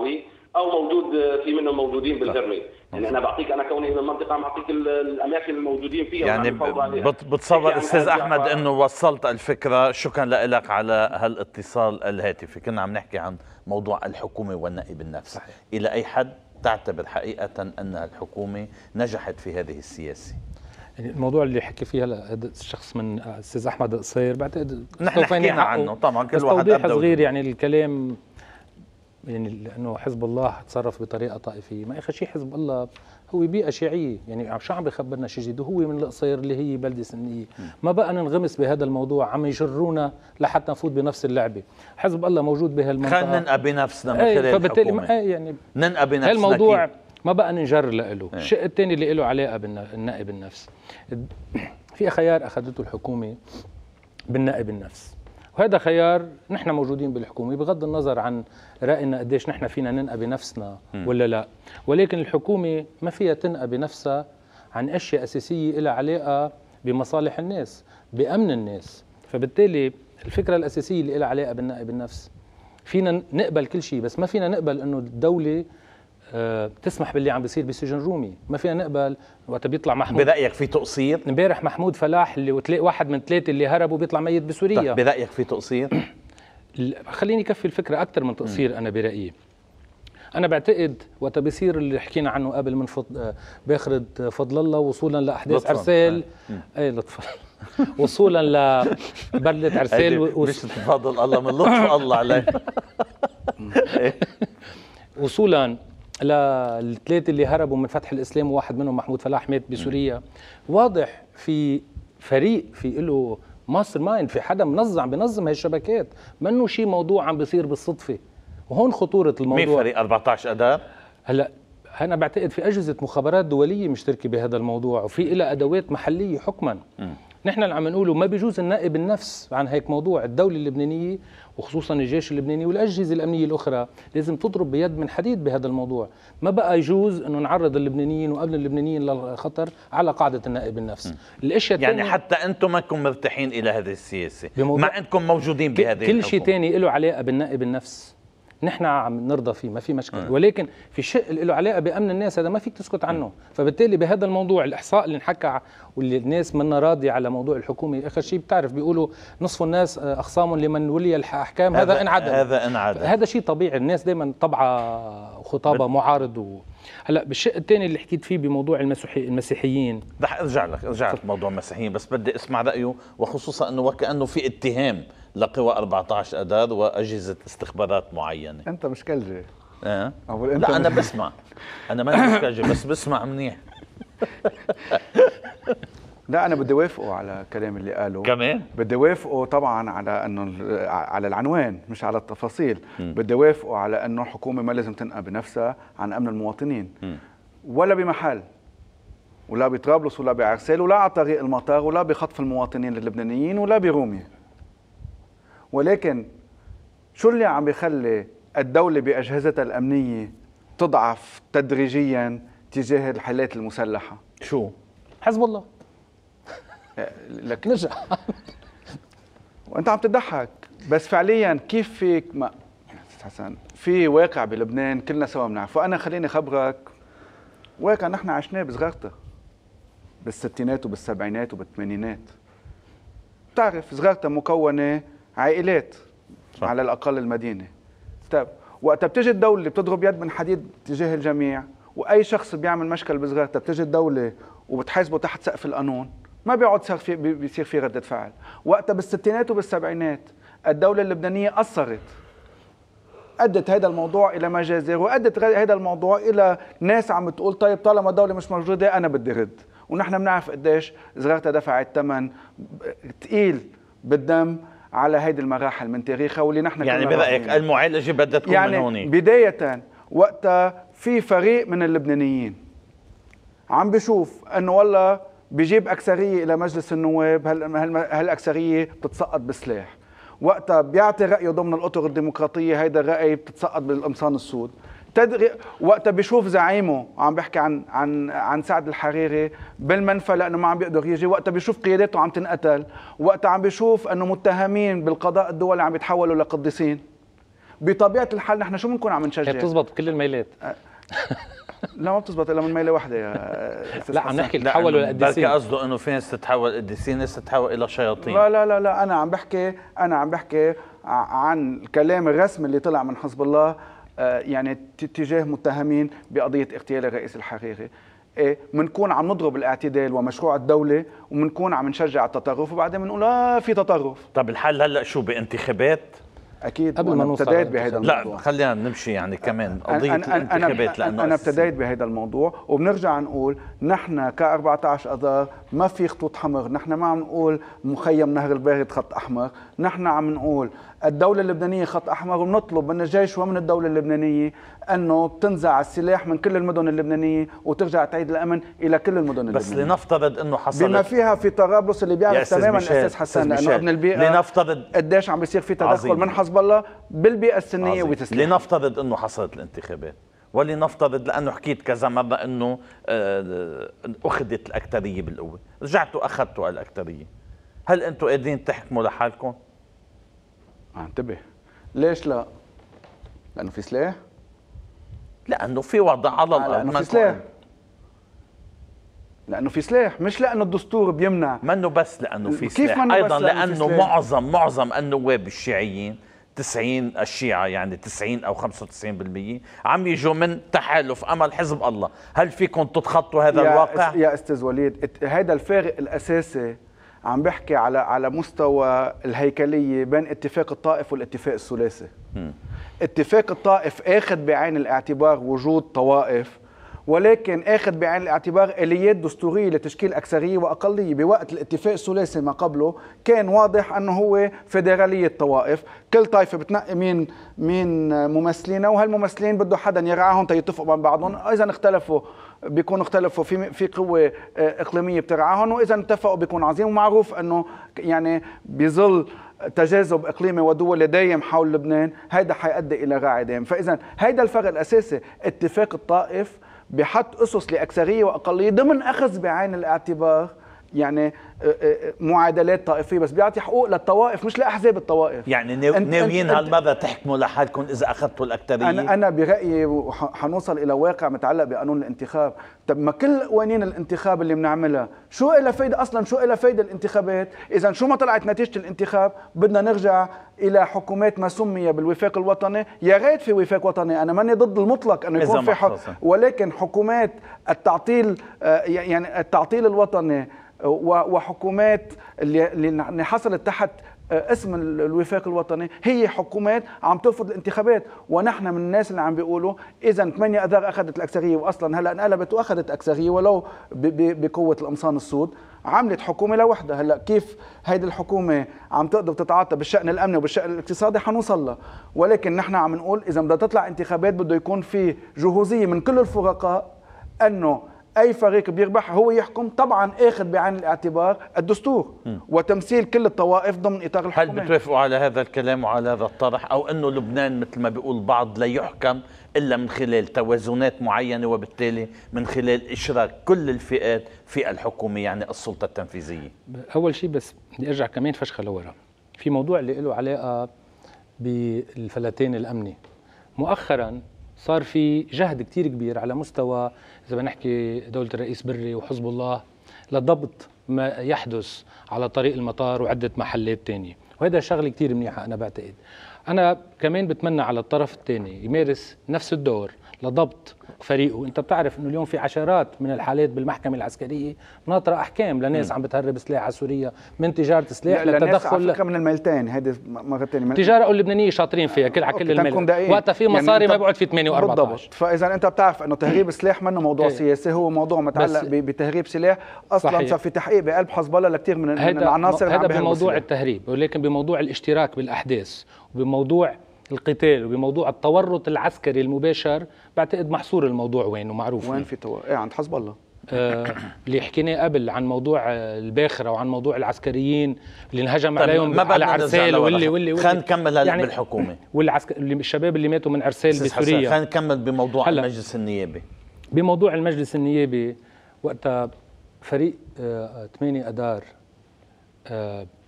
L: او موجود في منهم موجودين بالهرمي. يعني انا بعطيك، انا كوني من المنطقه عم بعطيك الاماكن الموجودين فيها
A: يعني بتصور استاذ احمد انه وصلت الفكره. شكرا لك على هالاتصال الهاتفي. كنا عم نحكي عن موضوع الحكومه والنائب النفس. صحيح. الى اي حد تعتبر حقيقه ان الحكومه نجحت في هذه السياسه؟
C: يعني الموضوع اللي حكي فيه هلا هذا الشخص من الاستاذ احمد القصير بعتقد
A: نحن حكينا عنه طبعا، كل واحد
C: توضيح صغير. يعني الكلام يعني لانه حزب الله تصرف بطريقه طائفيه، ما اخر شيء حزب الله هو بيئه شيعيه، يعني شو عم بخبرنا شيء جديد؟ وهو من القصير اللي هي بلده سنيه، ما بقى ننغمس بهذا الموضوع، عم يجرونا لحتى نفوت بنفس اللعبه. حزب الله موجود بهالمنطقه،
A: خلينا ننقى بنفسنا من خلال الحكومه.
C: يعني
A: ننقى بنفسنا
C: هالموضوع ما بقى ننجر له. الشق الثاني اللي له علاقه بالنائب النفس، في خيار اخذته الحكومه بالنائب النفس، وهذا خيار نحن موجودين بالحكومه بغض النظر عن راينا قديش نحن فينا ننقى بنفسنا ولا لا، ولكن الحكومه ما فيها تنقى بنفسها عن اشياء اساسيه لها علاقه بمصالح الناس، بامن الناس. فبالتالي الفكره الاساسيه اللي لها علاقه بالنائب النفس، فينا نقبل كل شيء بس ما فينا نقبل انه الدوله أه تسمح باللي عم بيصير بسجن رومي. ما فينا نقبل وقت بيطلع محمود.
A: برايك في تقصير؟
C: امبارح محمود فلاح اللي وتلاقي واحد من ثلاثه اللي هربوا بيطلع ميت بسوريا.
A: طيب برايك في تقصير؟
C: خليني كفي الفكره اكثر من تقصير. م. انا برايي انا بعتقد وقت بيصير اللي حكينا عنه قبل من فض... باخرة فضل الله وصولا لاحداث عرسال. اي لطفا وصولا لبلده عرسال
A: و... مش تفضل الله من لطف الله عليك.
C: وصولا للثلاثه اللي هربوا من فتح الاسلام وواحد منهم محمود فلاح مات بسوريا. واضح في فريق في له ماستر مايند، في حدا منظم عم بينظم هاي الشبكات، منه شيء موضوع عم بيصير بالصدفه. وهون خطوره الموضوع.
A: مين فريق أربعة عشر اذار؟
C: هلا انا بعتقد في اجهزه مخابرات دوليه مشتركه بهذا الموضوع، وفي لها ادوات محليه حكما. م. نحن اللي عم نقوله ما بيجوز النائب النفس عن هيك موضوع. الدوله اللبنانيه وخصوصا الجيش اللبناني والاجهزه الامنيه الاخرى لازم تضرب بيد من حديد بهذا الموضوع. ما بقى يجوز انه نعرض اللبنانيين وقبل اللبنانيين للخطر على قاعده النائب النفس.
A: الاشياء يعني حتى انتم ما انكم مرتاحين الى هذه السياسه مع انكم موجودين بهذه
C: كل شيء ثاني له علاقه بالنائب النفس نحن عم نرضى فيه، ما في مشكله. م. ولكن في شيء اللي له علاقه بامن الناس هذا ما فيك تسكت عنه. م. فبالتالي بهذا الموضوع الاحصاء اللي انحكى واللي الناس منا راضيه على موضوع الحكومه، اخر شيء بتعرف بيقولوا نصف الناس اخصام لمن ولي الاحكام. هذا, هذا انعدم.
A: هذا انعدم.
C: هذا شيء طبيعي، الناس دائما طبعا خطابه بد... معارض. و... هلا بالشق الثاني اللي حكيت فيه بموضوع المسيحي... المسيحيين،
A: رح ارجع لك ارجع لك موضوع المسيحيين، بس بدي اسمع رايه، وخصوصا انه وكانه في اتهام لقوى أربعة عشر اذار واجهزه استخبارات معينه.
B: انت مش كلجي.
A: اه لا انا بسمع، انا ما مش كلجي بس بسمع منيح.
B: لا انا بدي وافقه على الكلام اللي قاله
A: كمان.
B: بدي وافقه طبعا على انه على العنوان مش على التفاصيل. م. بدي وافقه على انه الحكومه ما لازم تنقى بنفسها عن امن المواطنين. م. ولا بمحل ولا بطرابلس ولا بعرسال ولا على طريق المطار ولا بخطف المواطنين اللبنانيين ولا برومية. ولكن شو اللي عم بيخلي الدولة بأجهزتها الأمنية تضعف تدريجيا تجاه الحالات المسلحة؟
C: شو؟ حزب الله.
B: لك نرجع. وانت عم تضحك بس فعليا كيف فيك ما حسن في واقع بلبنان كلنا سوا بنعرفه. وانا خليني خبرك واقع نحن عشناه بصغرتها بالستينات وبالسبعينات وبالثمانينات. بتعرف صغرتها مكونه عائلات صح. على الاقل المدينه. طيب وقتها بتجي الدوله بتضرب يد من حديد تجاه الجميع، واي شخص بيعمل مشكل بصغرتها بتجي الدوله وبتحاسبه تحت سقف القانون، ما بيقعد صار في بيصير في ردة فعل. وقتها بالستينات وبالسبعينات الدولة اللبنانية قصرت، أدت هذا الموضوع إلى مجازر، وأدت هذا الموضوع إلى ناس عم تقول طيب طالما الدولة مش موجودة أنا بدي رد. ونحن بنعرف قديش صغرتها دفعت ثمن ثقيل بالدم على هيدي المراحل من تاريخها واللي نحن
A: يعني برأيك المعالجة بدها تكون
B: يعني
A: من هون.
B: بداية وقتها في فريق من اللبنانيين عم بيشوف أنه والله بيجيب أكثرية إلى مجلس النواب، هالأكثرية بتتسقط بسلاح. وقتها بيعطي رأيه ضمن الأطر الديمقراطية، هيدا الرأي بتتسقط بالقمصان السود. تدري وقتها بيشوف زعيمه عم بيحكي عن عن عن سعد الحريري بالمنفى لأنه ما عم بيقدر يجي، وقتها بيشوف قياداته عم تنقتل، وقتها عم بيشوف أنه متهمين بالقضاء الدولي عم بيتحولوا لقديسين. بطبيعه الحال نحن شو بنكون عم نشجع؟
C: هي بتزبط بكل الميلات.
B: لا ما بتزبط الا من ميله واحده يا استاذ.
C: لا عم نحكي تحولوا لقديسين.
A: بركي قصده انه في ناس تتحول قديسين، ناس تتحول الى شياطين.
B: لا لا لا لا انا عم بحكي انا عم بحكي عن الكلام الرسمي اللي طلع من حزب الله يعني تجاه متهمين بقضيه اغتيال الرئيس الحقيقي. ايه بنكون عم نضرب الاعتدال ومشروع الدوله وبنكون عم نشجع التطرف وبعدين بنقول اه في تطرف.
A: طب الحل هلا شو بانتخابات؟
B: اكيد
C: قبل ما
B: نوصل ابتديت بهذا الموضوع.
A: لا خلينا نمشي يعني كمان قضيه
B: أنا
A: الانتخابات
B: أنا
A: لانه
B: انا ابتديت بهذا الموضوع وبنرجع نقول نحن ك أربعة عشر اذار ما في خطوط حمر، نحن ما عم نقول مخيم نهر البارد خط احمر، نحن عم نقول الدولة اللبنانية خط أحمر ونطلب من الجيش ومن الدولة اللبنانية أنه تنزع السلاح من كل المدن اللبنانية وترجع تعيد الأمن إلى كل المدن
A: بس
B: اللبنانية.
A: لنفترض أنه حصل
B: بما فيها في طرابلس اللي بيعرف تماما الأستاذ حسن لأنه ابن البيئة
A: لنفترض
B: قديش عم بيصير في تدخل عظيم. من حزب الله بالبيئة السنية وتسليح.
A: لنفترض أنه حصلت الانتخابات ولنفترض لأنه حكيت كذا مرة أنه أخذت الأكترية بالقوة، رجعتوا أخذتوا الأكترية، هل أنتم قادرين تحكموا لحالكم؟
B: انتبه ليش لا؟ لأنه في سلاح؟
A: لأنه في وضع على الأرض.
B: لأنه في سلاح لأنه في سلاح مش لأنه الدستور بيمنع.
A: منه بس لأنه في سلاح، أيضا لأنه معظم معظم النواب الشيعيين تسعين الشيعة يعني تسعين أو خمسة وتسعين بالمئة عم يجوا من تحالف أمل حزب الله، هل فيكم تتخطوا هذا
B: يا
A: الواقع؟
B: يا أستاذ وليد هذا الفارق الأساسي عم بحكي على على مستوى الهيكلية بين اتفاق الطائف والاتفاق الثلاثي. اتفاق الطائف اخذ بعين الاعتبار وجود طوائف، ولكن اخذ بعين الاعتبار اليات دستوريه لتشكيل اكثريه واقليه. بوقت الاتفاق الثلاثي ما قبله كان واضح انه هو فيدراليه طوائف، كل طائفه بتنقي مين مين ممثلينها وهالممثلين بده حدا يرعاهم تيتفقوا مع بعضهم، اذا اختلفوا بيكونوا اختلفوا في في قوه اقليميه بترعاهم، واذا اتفقوا بيكون عظيم. ومعروف انه يعني بظل تجاذب اقليمي ودولي دايم حول لبنان هيدا حيؤدي الى رعي دائم. فاذا هيدا الفرق الاساسي، اتفاق الطائف بحط اسس لاكثريه واقليه ضمن اخذ بعين الاعتبار يعني معادلات طائفيه، بس بيعطي حقوق للطوائف مش لاحزاب الطوائف.
A: يعني ناويين هالمره تحكموا لحالكم اذا اخذتوا الاكثريه؟
B: انا انا برايي حنوصل الى واقع متعلق بقانون الانتخاب. طب ما كل قوانين الانتخاب اللي بنعملها شو لها فايده اصلا؟ شو لها فايده الانتخابات اذا شو ما طلعت نتيجه الانتخاب؟ بدنا نرجع الى حكومات ما سمي بالوفاق الوطني. يا ريت في وفاق وطني، انا ماني ضد المطلق انه يكون في حق، ولكن حكومات التعطيل يعني التعطيل الوطني وحكومات اللي حصلت تحت اسم الوفاق الوطني هي حكومات عم ترفض الانتخابات. ونحن من الناس اللي عم بيقولوا اذا ثمانية اذار اخذت الاكثريه واصلا هلا انقلبت واخذت اكثريه ولو بقوه القمصان السود، عملت حكومه لوحدها. هلا كيف هيدي الحكومه عم تقدر تتعاطى بالشان الامني وبالشان الاقتصادي حنوصل لها، ولكن نحن عم نقول اذا بدها تطلع انتخابات بده يكون في جهوزيه من كل الفرقاء انه اي فريق بيربح هو يحكم، طبعا اخذ بعين الاعتبار الدستور م. وتمثيل كل الطوائف ضمن اطار الحكومه.
A: هل بتوافقوا على هذا الكلام وعلى هذا الطرح، او انه لبنان مثل ما بيقول البعض لا يحكم الا من خلال توازنات معينه وبالتالي من خلال اشراك كل الفئات في الحكومه يعني السلطه التنفيذيه؟
C: اول شيء بس بدي ارجع كمان فشخه لورا في موضوع اللي له علاقه بالفلتان الامني. مؤخرا صار في جهد كتير كبير على مستوى إذا بنحكي دولة الرئيس بري وحزب الله لضبط ما يحدث على طريق المطار وعدة محلات تانية، وهذا شغلة كتير منيحة. أنا بعتقد أنا كمان بتمنى على الطرف الثاني يمارس نفس الدور لضبط فريقه. انت بتعرف انه اليوم في عشرات من الحالات بالمحكمه العسكريه ناطره احكام لناس م. عم بتهرب سلاح على سوريا من تجاره سلاح
B: للتدخل على من الميلتين. هيدي مره ثانيه
C: التجاره اللبنانيه شاطرين فيها كل على كل الميل وقتها في مصاري يعني ما بقعد في ثمانية وأربعة عشر.
B: فاذا انت بتعرف انه تهريب سلاح منه موضوع سياسي، هو موضوع متعلق بتهريب سلاح اصلا. صار في تحقيق بقلب حزب الله لكثير من, من العناصر
C: هذا بموضوع التهريب، ولكن بموضوع الاشتراك بالاحداث وبموضوع القتال وبموضوع التورط العسكري المباشر بعتقد محصور الموضوع وين ومعروف
B: وين في تورط ايه عند حزب الله.
C: آه اللي حكيناه قبل عن موضوع الباخره وعن موضوع العسكريين اللي انهجم عليهم على عرسال واللي واللي
A: خلينا نكمل هلا يعني بالحكومه
C: والعسكر اللي الشباب اللي ماتوا من عرسال بسوريا.
A: خلينا نكمل بموضوع المجلس النيابي.
C: بموضوع المجلس النيابي وقتها فريق آه ثمانية اذار آه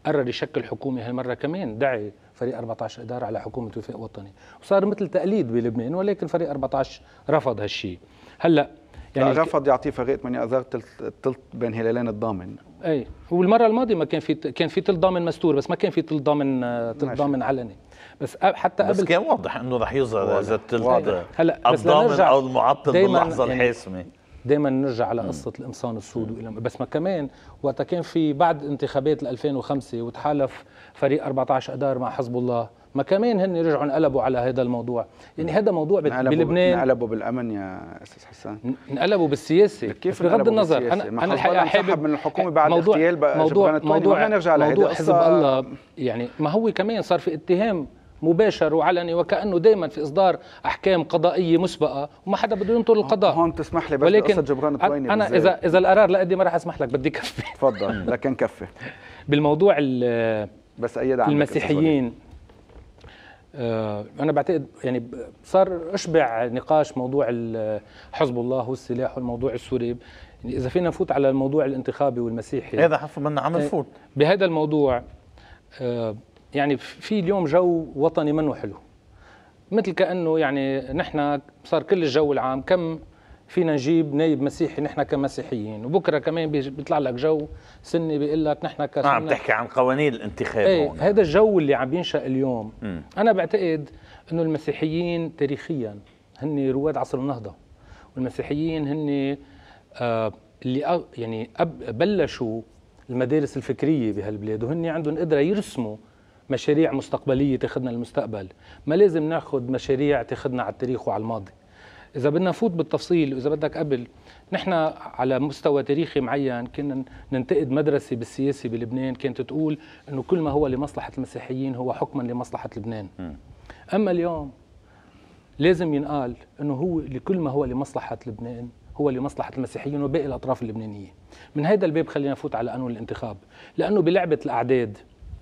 C: قرر يشكل حكومه هالمره كمان دعي فريق أربعة عشر إدارة على حكومه وفاق وطني، وصار مثل تقليد بلبنان، ولكن فريق أربعة عشر رفض هالشيء. هلا
B: يعني رفض يعطيه فريق ثمانية اذار تلت بين هلالين الضامن.
C: اي والمره الماضيه ما كان في كان في تل ضامن مستور، بس ما كان في تل ضامن تل ضامن علني. بس حتى قبل
A: بس كان واضح انه رح يظهر اذا التل
C: هلا
A: الضامن او المعطل باللحظه
C: يعني
A: الحاسمه.
C: دائما نرجع على قصه القمصان السود، بس ما كمان وقتها كان في بعد انتخابات ألفين وخمسة وتحالف فريق أربعة عشر اذار مع حزب الله، ما كمان هن رجعوا انقلبوا على هذا الموضوع. يعني هذا موضوع بلبنان
B: انقلبوا بالامن يا استاذ حسان،
C: انقلبوا بالسياسه.
B: كيف
C: بغض النظر انا انا الحقيقه حابب
B: من الحكومه بعد
C: موضوع
B: اغتيال
C: موضوع موضوع,
B: نرجع
C: موضوع حزب الله. يعني ما هو كمان صار في اتهام مباشر وعلني وكأنه دائما في إصدار أحكام قضائية مسبقة وما حدا بده ينطر القضاء.
B: هون تسمح لي بس
C: ولكن
B: جبران الطويني
C: أنا إذا إذا القرار لقدي ما راح أسمح لك، بدي كفي.
B: تفضل. لكن كفي
C: بالموضوع
B: بس أيد
C: المسيحيين. آه أنا بعتقد يعني صار أشبع نقاش موضوع حزب الله والسلاح والموضوع السوري. يعني إذا فينا نفوت على الموضوع الانتخابي والمسيحي،
A: هذا حفظ منا عم نفوت
C: بهذا الموضوع. آه يعني في اليوم جو وطني منه حلو، مثل كأنه يعني نحن صار كل الجو العام كم فينا نجيب نايب مسيحي نحن كمسيحيين، وبكره كمان بيطلع لك جو سني بيقول لك نحن كسنة.
A: عم تحكي عن قوانين الانتخاب.
C: ايه هذا الجو اللي عم بينشأ اليوم. م. انا بعتقد انه المسيحيين تاريخيا هن رواد عصر النهضه، والمسيحيين هن آه اللي يعني بلشوا المدارس الفكريه بهالبلاد، وهن عندهم قدره يرسموا مشاريع مستقبليه تاخذنا للمستقبل. ما لازم ناخذ مشاريع تاخذنا على التاريخ وعلى الماضي. إذا بدنا نفوت بالتفصيل وإذا بدك قبل، نحن على مستوى تاريخي معين كنا ننتقد مدرسة بالسياسة بلبنان كانت تقول إنه كل ما هو لمصلحة المسيحيين هو حكما لمصلحة لبنان. م. أما اليوم لازم ينقال إنه هو لكل ما هو لمصلحة لبنان هو لمصلحة المسيحيين وباقي الأطراف اللبنانية. من هذا الباب خلينا نفوت على قانون الانتخاب، لأنه بلعبة الأعداد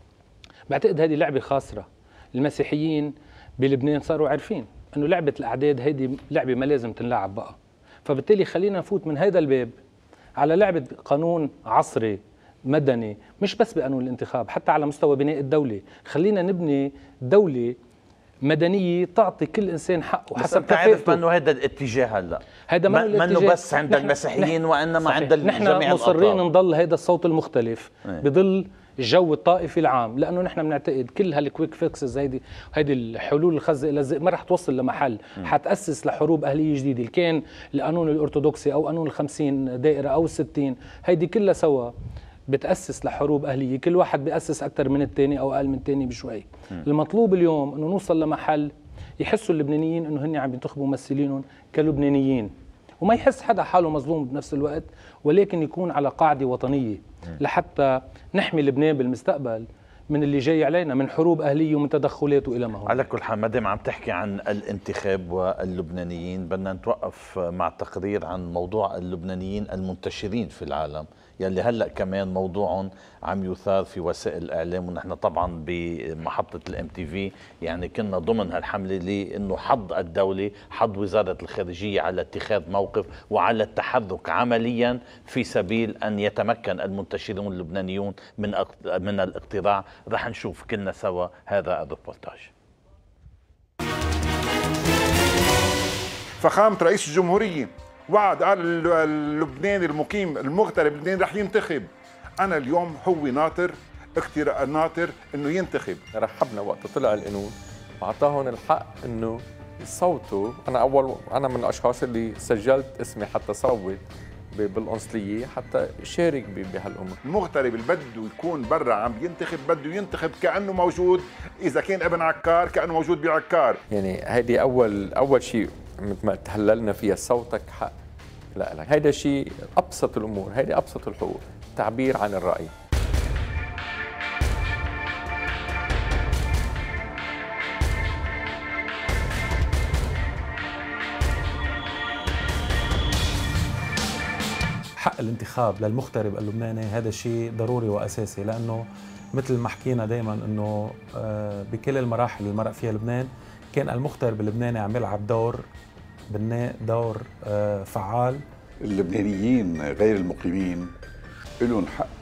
C: بعتقد هذه لعبة خاسرة. المسيحيين بلبنان صاروا عارفين انه لعبه الاعداد هيدي لعبه ما لازم تنلعب بقى، فبالتالي خلينا نفوت من هذا الباب على لعبه قانون عصري مدني، مش بس بقانون الانتخاب، حتى على مستوى بناء الدوله. خلينا نبني دوله مدنيه تعطي كل انسان حقه حسب كفاءته.
A: بس انه هذا الاتجاه هلا
C: هذا ما
A: منه بس عند المسيحيين وانما عند جميع الاطراف.
C: نحن مصرين نضل هذا الصوت المختلف ايه. بضل الجو الطائفي العام، لانه نحن بنعتقد كل هالكويك فيكسز هيدي هيدي الحلول الخزق الى الزق ما رح توصل لمحل، حتاسس لحروب اهليه جديده. اللي كان القانون الارثوذكسي او قانون الخمسين دائره او الستين، هيدي كلها سوا بتاسس لحروب اهليه، كل واحد بياسس اكثر من الثاني او اقل من الثاني بشوي. م. المطلوب اليوم انه نوصل لمحل يحسوا اللبنانيين انه هن عم ينتخبوا ممثلينهم كلبنانيين، وما يحس حدا حاله مظلوم بنفس الوقت، ولكن يكون على قاعده وطنيه لحتى نحمي لبنان بالمستقبل من اللي جاي علينا من حروب اهليه ومن تدخلات والى ما هو.
A: على كل حال ما دام عم تحكي عن الانتخاب واللبنانيين، بدنا نتوقف مع تقرير عن موضوع اللبنانيين المنتشرين في العالم، يلي هلا كمان موضوع عم يثار في وسائل الاعلام. ونحن طبعا بمحطه الام تي في يعني كنا ضمن هالحمله لانه حض الدوله، حض وزاره الخارجيه على اتخاذ موقف وعلى التحرك عمليا في سبيل ان يتمكن المنتشرون اللبنانيون من من الاقتراع. رح نشوف كلنا سوا هذا الريبورتاج.
M: فخامه رئيس الجمهوريه وعد قال اللبناني المقيم المغترب اللبناني رح ينتخب. انا اليوم هو ناطر اختيار ناطر انه ينتخب.
K: رحبنا وقت طلع القانون واعطاهم الحق انه يصوتوا. انا اول انا من الاشخاص اللي سجلت اسمي حتى صوت بالقنصليه حتى شارك بهالامور.
M: المغترب اللي بده يكون برا عم ينتخب بده ينتخب كانه موجود، اذا كان ابن عكار كانه موجود بعكار.
K: يعني هيدي اول اول شيء مثل ما تهللنا فيها، صوتك حق لا لك. هيدا شيء ابسط الامور، هيدي ابسط الحقوق، تعبير عن الراي.
N: حق الانتخاب للمغترب اللبناني هذا شيء ضروري واساسي، لانه مثل ما حكينا دائما انه بكل المراحل اللي مرق فيها لبنان كان المغترب اللبناني عم يلعب دور بناء، دور فعال.
O: اللبنانيين غير المقيمين لهم حق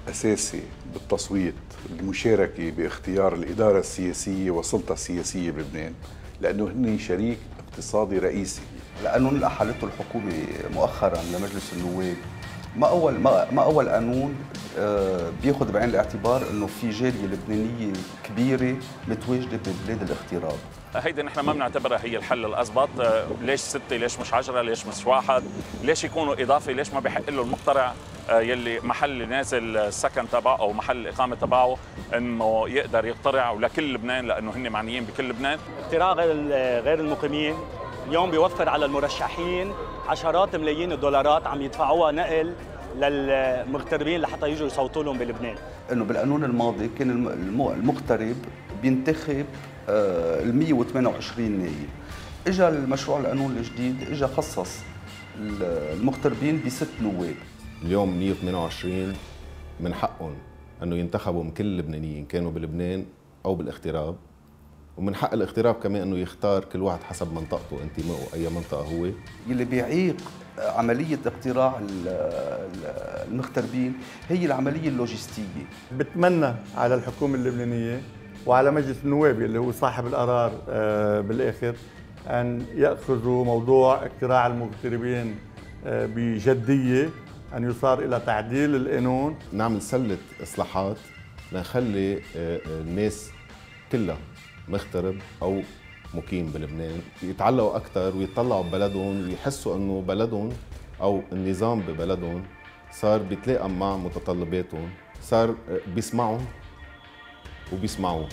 O: أساسي بالتصويت المشاركة باختيار الإدارة السياسية والسلطة السياسية بلبنان، لأنه هن شريك اقتصادي رئيسي.
P: القانون اللي أحالته الحكومة مؤخرا لمجلس النواب ما أول ما, ما أول قانون بياخذ بعين الاعتبار إنه في جالية لبنانية كبيرة متواجدة ببلاد الاغتراب.
Q: هيدي نحن ما بنعتبرها هي الحل الأضبط. ليش ستة؟ ليش مش عشرة؟ ليش مش واحد؟ ليش يكونوا إضافي؟ ليش ما بيحق له المقترع يلي محل نازل السكن تبعه أو محل الإقامة تبعه إنه يقدر يقترع ولكل لبنان، لأنه هن معنيين بكل لبنان.
R: اقتراع غير غير المقيمين اليوم بيوفر على المرشحين عشرات ملايين الدولارات عم يدفعوها نقل للمغتربين لحتى يجوا يصوتوا لهم بلبنان.
P: انه بالقانون الماضي كان المغترب بينتخب ال مئة وثمانية وعشرين نايب. اجى المشروع القانون الجديد اجى خصص المغتربين بست نواب.
S: اليوم مئة وثمانية وعشرين من حقهم انه ينتخبوا من كل اللبنانيين كانوا بلبنان او بالاغتراب، ومن حق الاغتراب كمان انه يختار كل واحد حسب منطقته انتمائه اي منطقه هو.
P: اللي بيعيق عمليه اقتراع المغتربين هي العمليه اللوجستيه.
T: بتمنى على الحكومه اللبنانيه وعلى مجلس النواب اللي هو صاحب القرار بالاخر ان ياخذوا موضوع اقتراع المغتربين بجديه، ان يصار الى تعديل القانون،
S: نعمل سله اصلاحات لنخلي الناس كلها مغترب او مقيم بلبنان يتعلقوا اكثر ويطلعوا ببلدهم ويحسوا انه بلدهم او النظام ببلدهم صار بيتلائم مع متطلباتهم، صار بيسمعهم وبيسمعوه.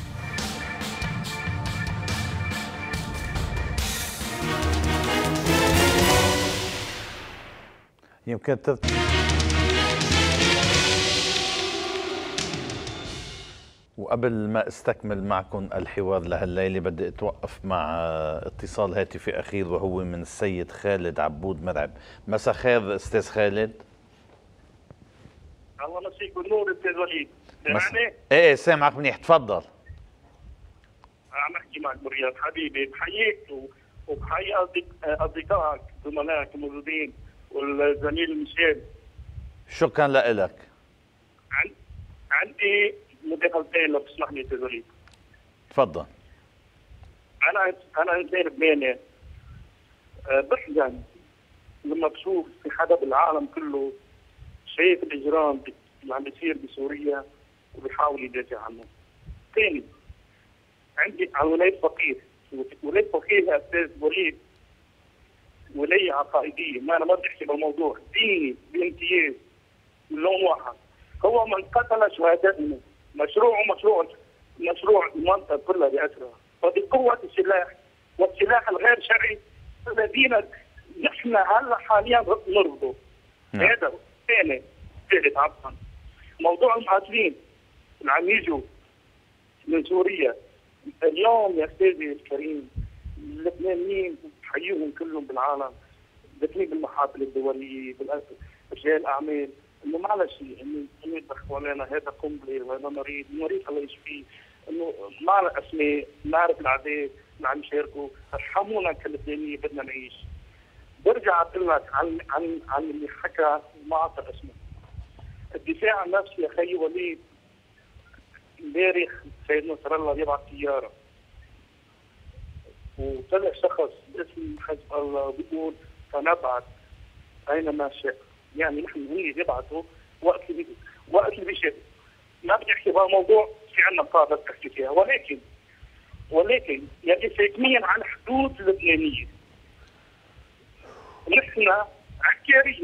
A: يمكن تت... وقبل ما استكمل معكم الحوار لهالليله بدي اتوقف مع اتصال هاتفي اخير وهو من السيد خالد عبود مرعب. مساء خير استاذ خالد.
G: الله يمسيك بالنور استاذ وليد.
A: سامعني؟ ايه سامعك منيح، تفضل.
G: عم احكي معك برياض حبيبي، بحييك وبحيي اصدقائك زملائك الموجودين والزميل ميشيل.
A: شكرا لك.
G: عندي مداخلتين لو تسمح لي استاذ وليد.
A: تفضل.
G: انا انا انسان لبناني بحزن لما بشوف في حدا بالعالم كله شايف الاجرام اللي عم بيصير بسوريا وبيحاول يدافع عنه. ثاني عندي على ولايه فقيه، ولايه فقيه استاذ وليد ولايه عقائديه، ما انا ما بدي احكي بالموضوع، ديني بامتياز لون واحد. هو من قتل شهدائنا، مشروعه مشروع مشروع المنطقه كلها باسرها، وبقوه السلاح والسلاح الغير شرعي الذين نحن هلا حاليا نرفضه. هذا ثاني ثالث عفوا موضوع المقاتلين اللي عم يجوا من سوريا اليوم يا استاذي الكريم، اللبنانيين بحييهم كلهم بالعالم، داخلين بالمحافل الدوليه برجال الاعمال، انه معلش انه يدخلوا علينا هذا قنبله وهذا مريض، المريض الله يشفيه، انه ما لنا اسماء، نعرف العذاب اللي عم يشاركوا، ارحمونا كلبنانيه بدنا نعيش. برجع اقول لك عن عن عن اللي حكى ما اعطى اسمه. الدفاع عن نفسي يا خي وليد، امبارح سيد نصر الله يبعث سياره وطلع شخص باسم حزب الله بيقول سنبعث اينما شاء، يعني نحن هن يبعثوا وقت اللي وقت اللي بيشاء. ما بدي احكي بهالموضوع، في عندنا مقابله تحكي فيها، ولكن ولكن يعني ساكنين على الحدود اللبنانيه. نحن عسكريين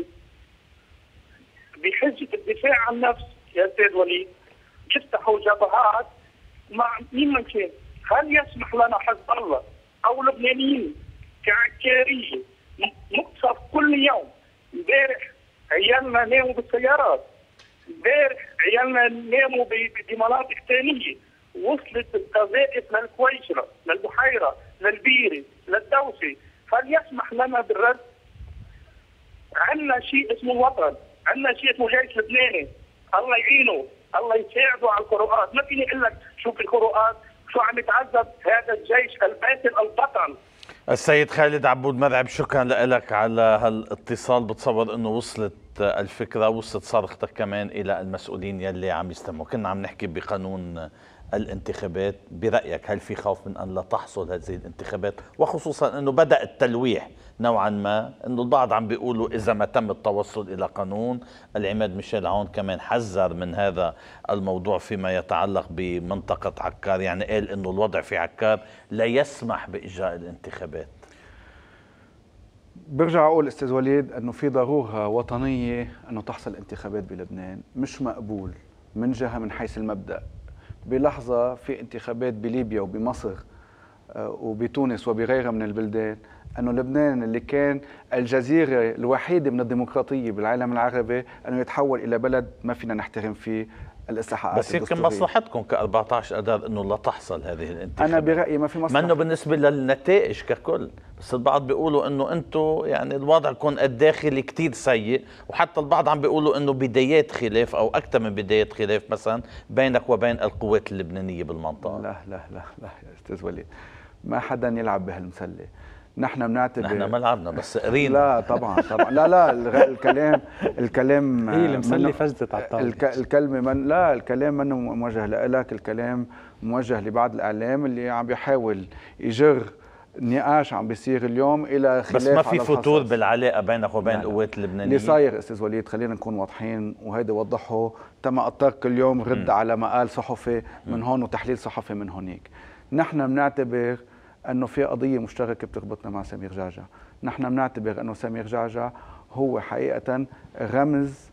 G: بحجه الدفاع عن النفس يا استاذ وليد يفتحوا جبهات مع مين ما كان. هل يسمح لنا حزب الله او لبنانيين كعسكريه نقصف كل يوم؟ امبارح عيالنا ناموا بالسيارات، امبارح عيالنا ناموا بمناطق ثانيه، وصلت القذائف للكويشره، للبحيره، للبيره، للدوسه. هل يسمح لنا بالرد؟ عندنا شيء اسمه الوطن، عندنا شيء اسمه جيش لبناني، الله يعينه، الله يساعده على القراءات. ما فيني اقول لك شوف القراءات شو عم يتعذب هذا الجيش الباسل البطل.
A: السيد خالد عبود مرعب، شكرا لك على هالاتصال. بتصور انه وصلت الفكره، وصلت صرختك كمان الى المسؤولين يلي عم يستمعوا. كنا عم نحكي بقانون الانتخابات، برأيك هل في خوف من أن لا تحصل هذه الانتخابات، وخصوصا أنه بدأ التلويح نوعا ما، أنه البعض عم بيقولوا إذا ما تم التوصل إلى قانون. العماد ميشيل عون كمان حذر من هذا الموضوع فيما يتعلق بمنطقة عكار، يعني قال أنه الوضع في عكار لا يسمح بإجراء الانتخابات.
B: برجع أقول أستاذ وليد أنه في ضرورة وطنية أنه تحصل انتخابات بلبنان. مش مقبول من جهة من حيث المبدأ بلحظة في انتخابات بليبيا وبمصر وبتونس وبغيرها من البلدان، أنه لبنان اللي كان الجزيرة الوحيدة من الديمقراطية بالعالم العربي أنه يتحول إلى بلد ما فينا نحترم فيه الاستحقاقات
A: بس يمكن مصلحتكم ك أربعة عشر أذار أنه لا تحصل هذه الانتخابات.
B: أنا برأيي ما في مصلحة،
A: منه بالنسبة للنتائج ككل، بس البعض بيقولوا أنه أنتم يعني الوضع يكون الداخلي كتير سيء، وحتى البعض عم بيقولوا أنه بدايات خلاف أو أكثر من بدايات خلاف مثلا بينك وبين القوات اللبنانية بالمنطقة.
B: لا لا لا لا يا أستاذ وليد، ما حدا يلعب بهالمسلة. نحن بنعتبر
A: نحن ما لعبنا بس قرينا.
B: لا طبعا طبعا لا لا الكلام الكلام
C: هي المسلة فزت على الطاولة.
B: الكلمة من لا الكلام منه موجه لك، الكلام موجه لبعض الإعلام اللي عم بيحاول يجر نقاش عم بيصير اليوم إلى خلاف.
A: بس ما في فتور بالعلاقة بينك وبين القوات اللبنانية
B: اللي صاير أستاذ وليد. خلينا نكون واضحين وهيدا وضحه تم أضطر كل يوم رد م. على مقال صحفي من هون وتحليل صحفي من هونيك. نحن بنعتبر أنه في قضية مشتركة بتربطنا مع سمير جعجع. نحن بنعتبر أنه سمير جعجع هو حقيقة رمز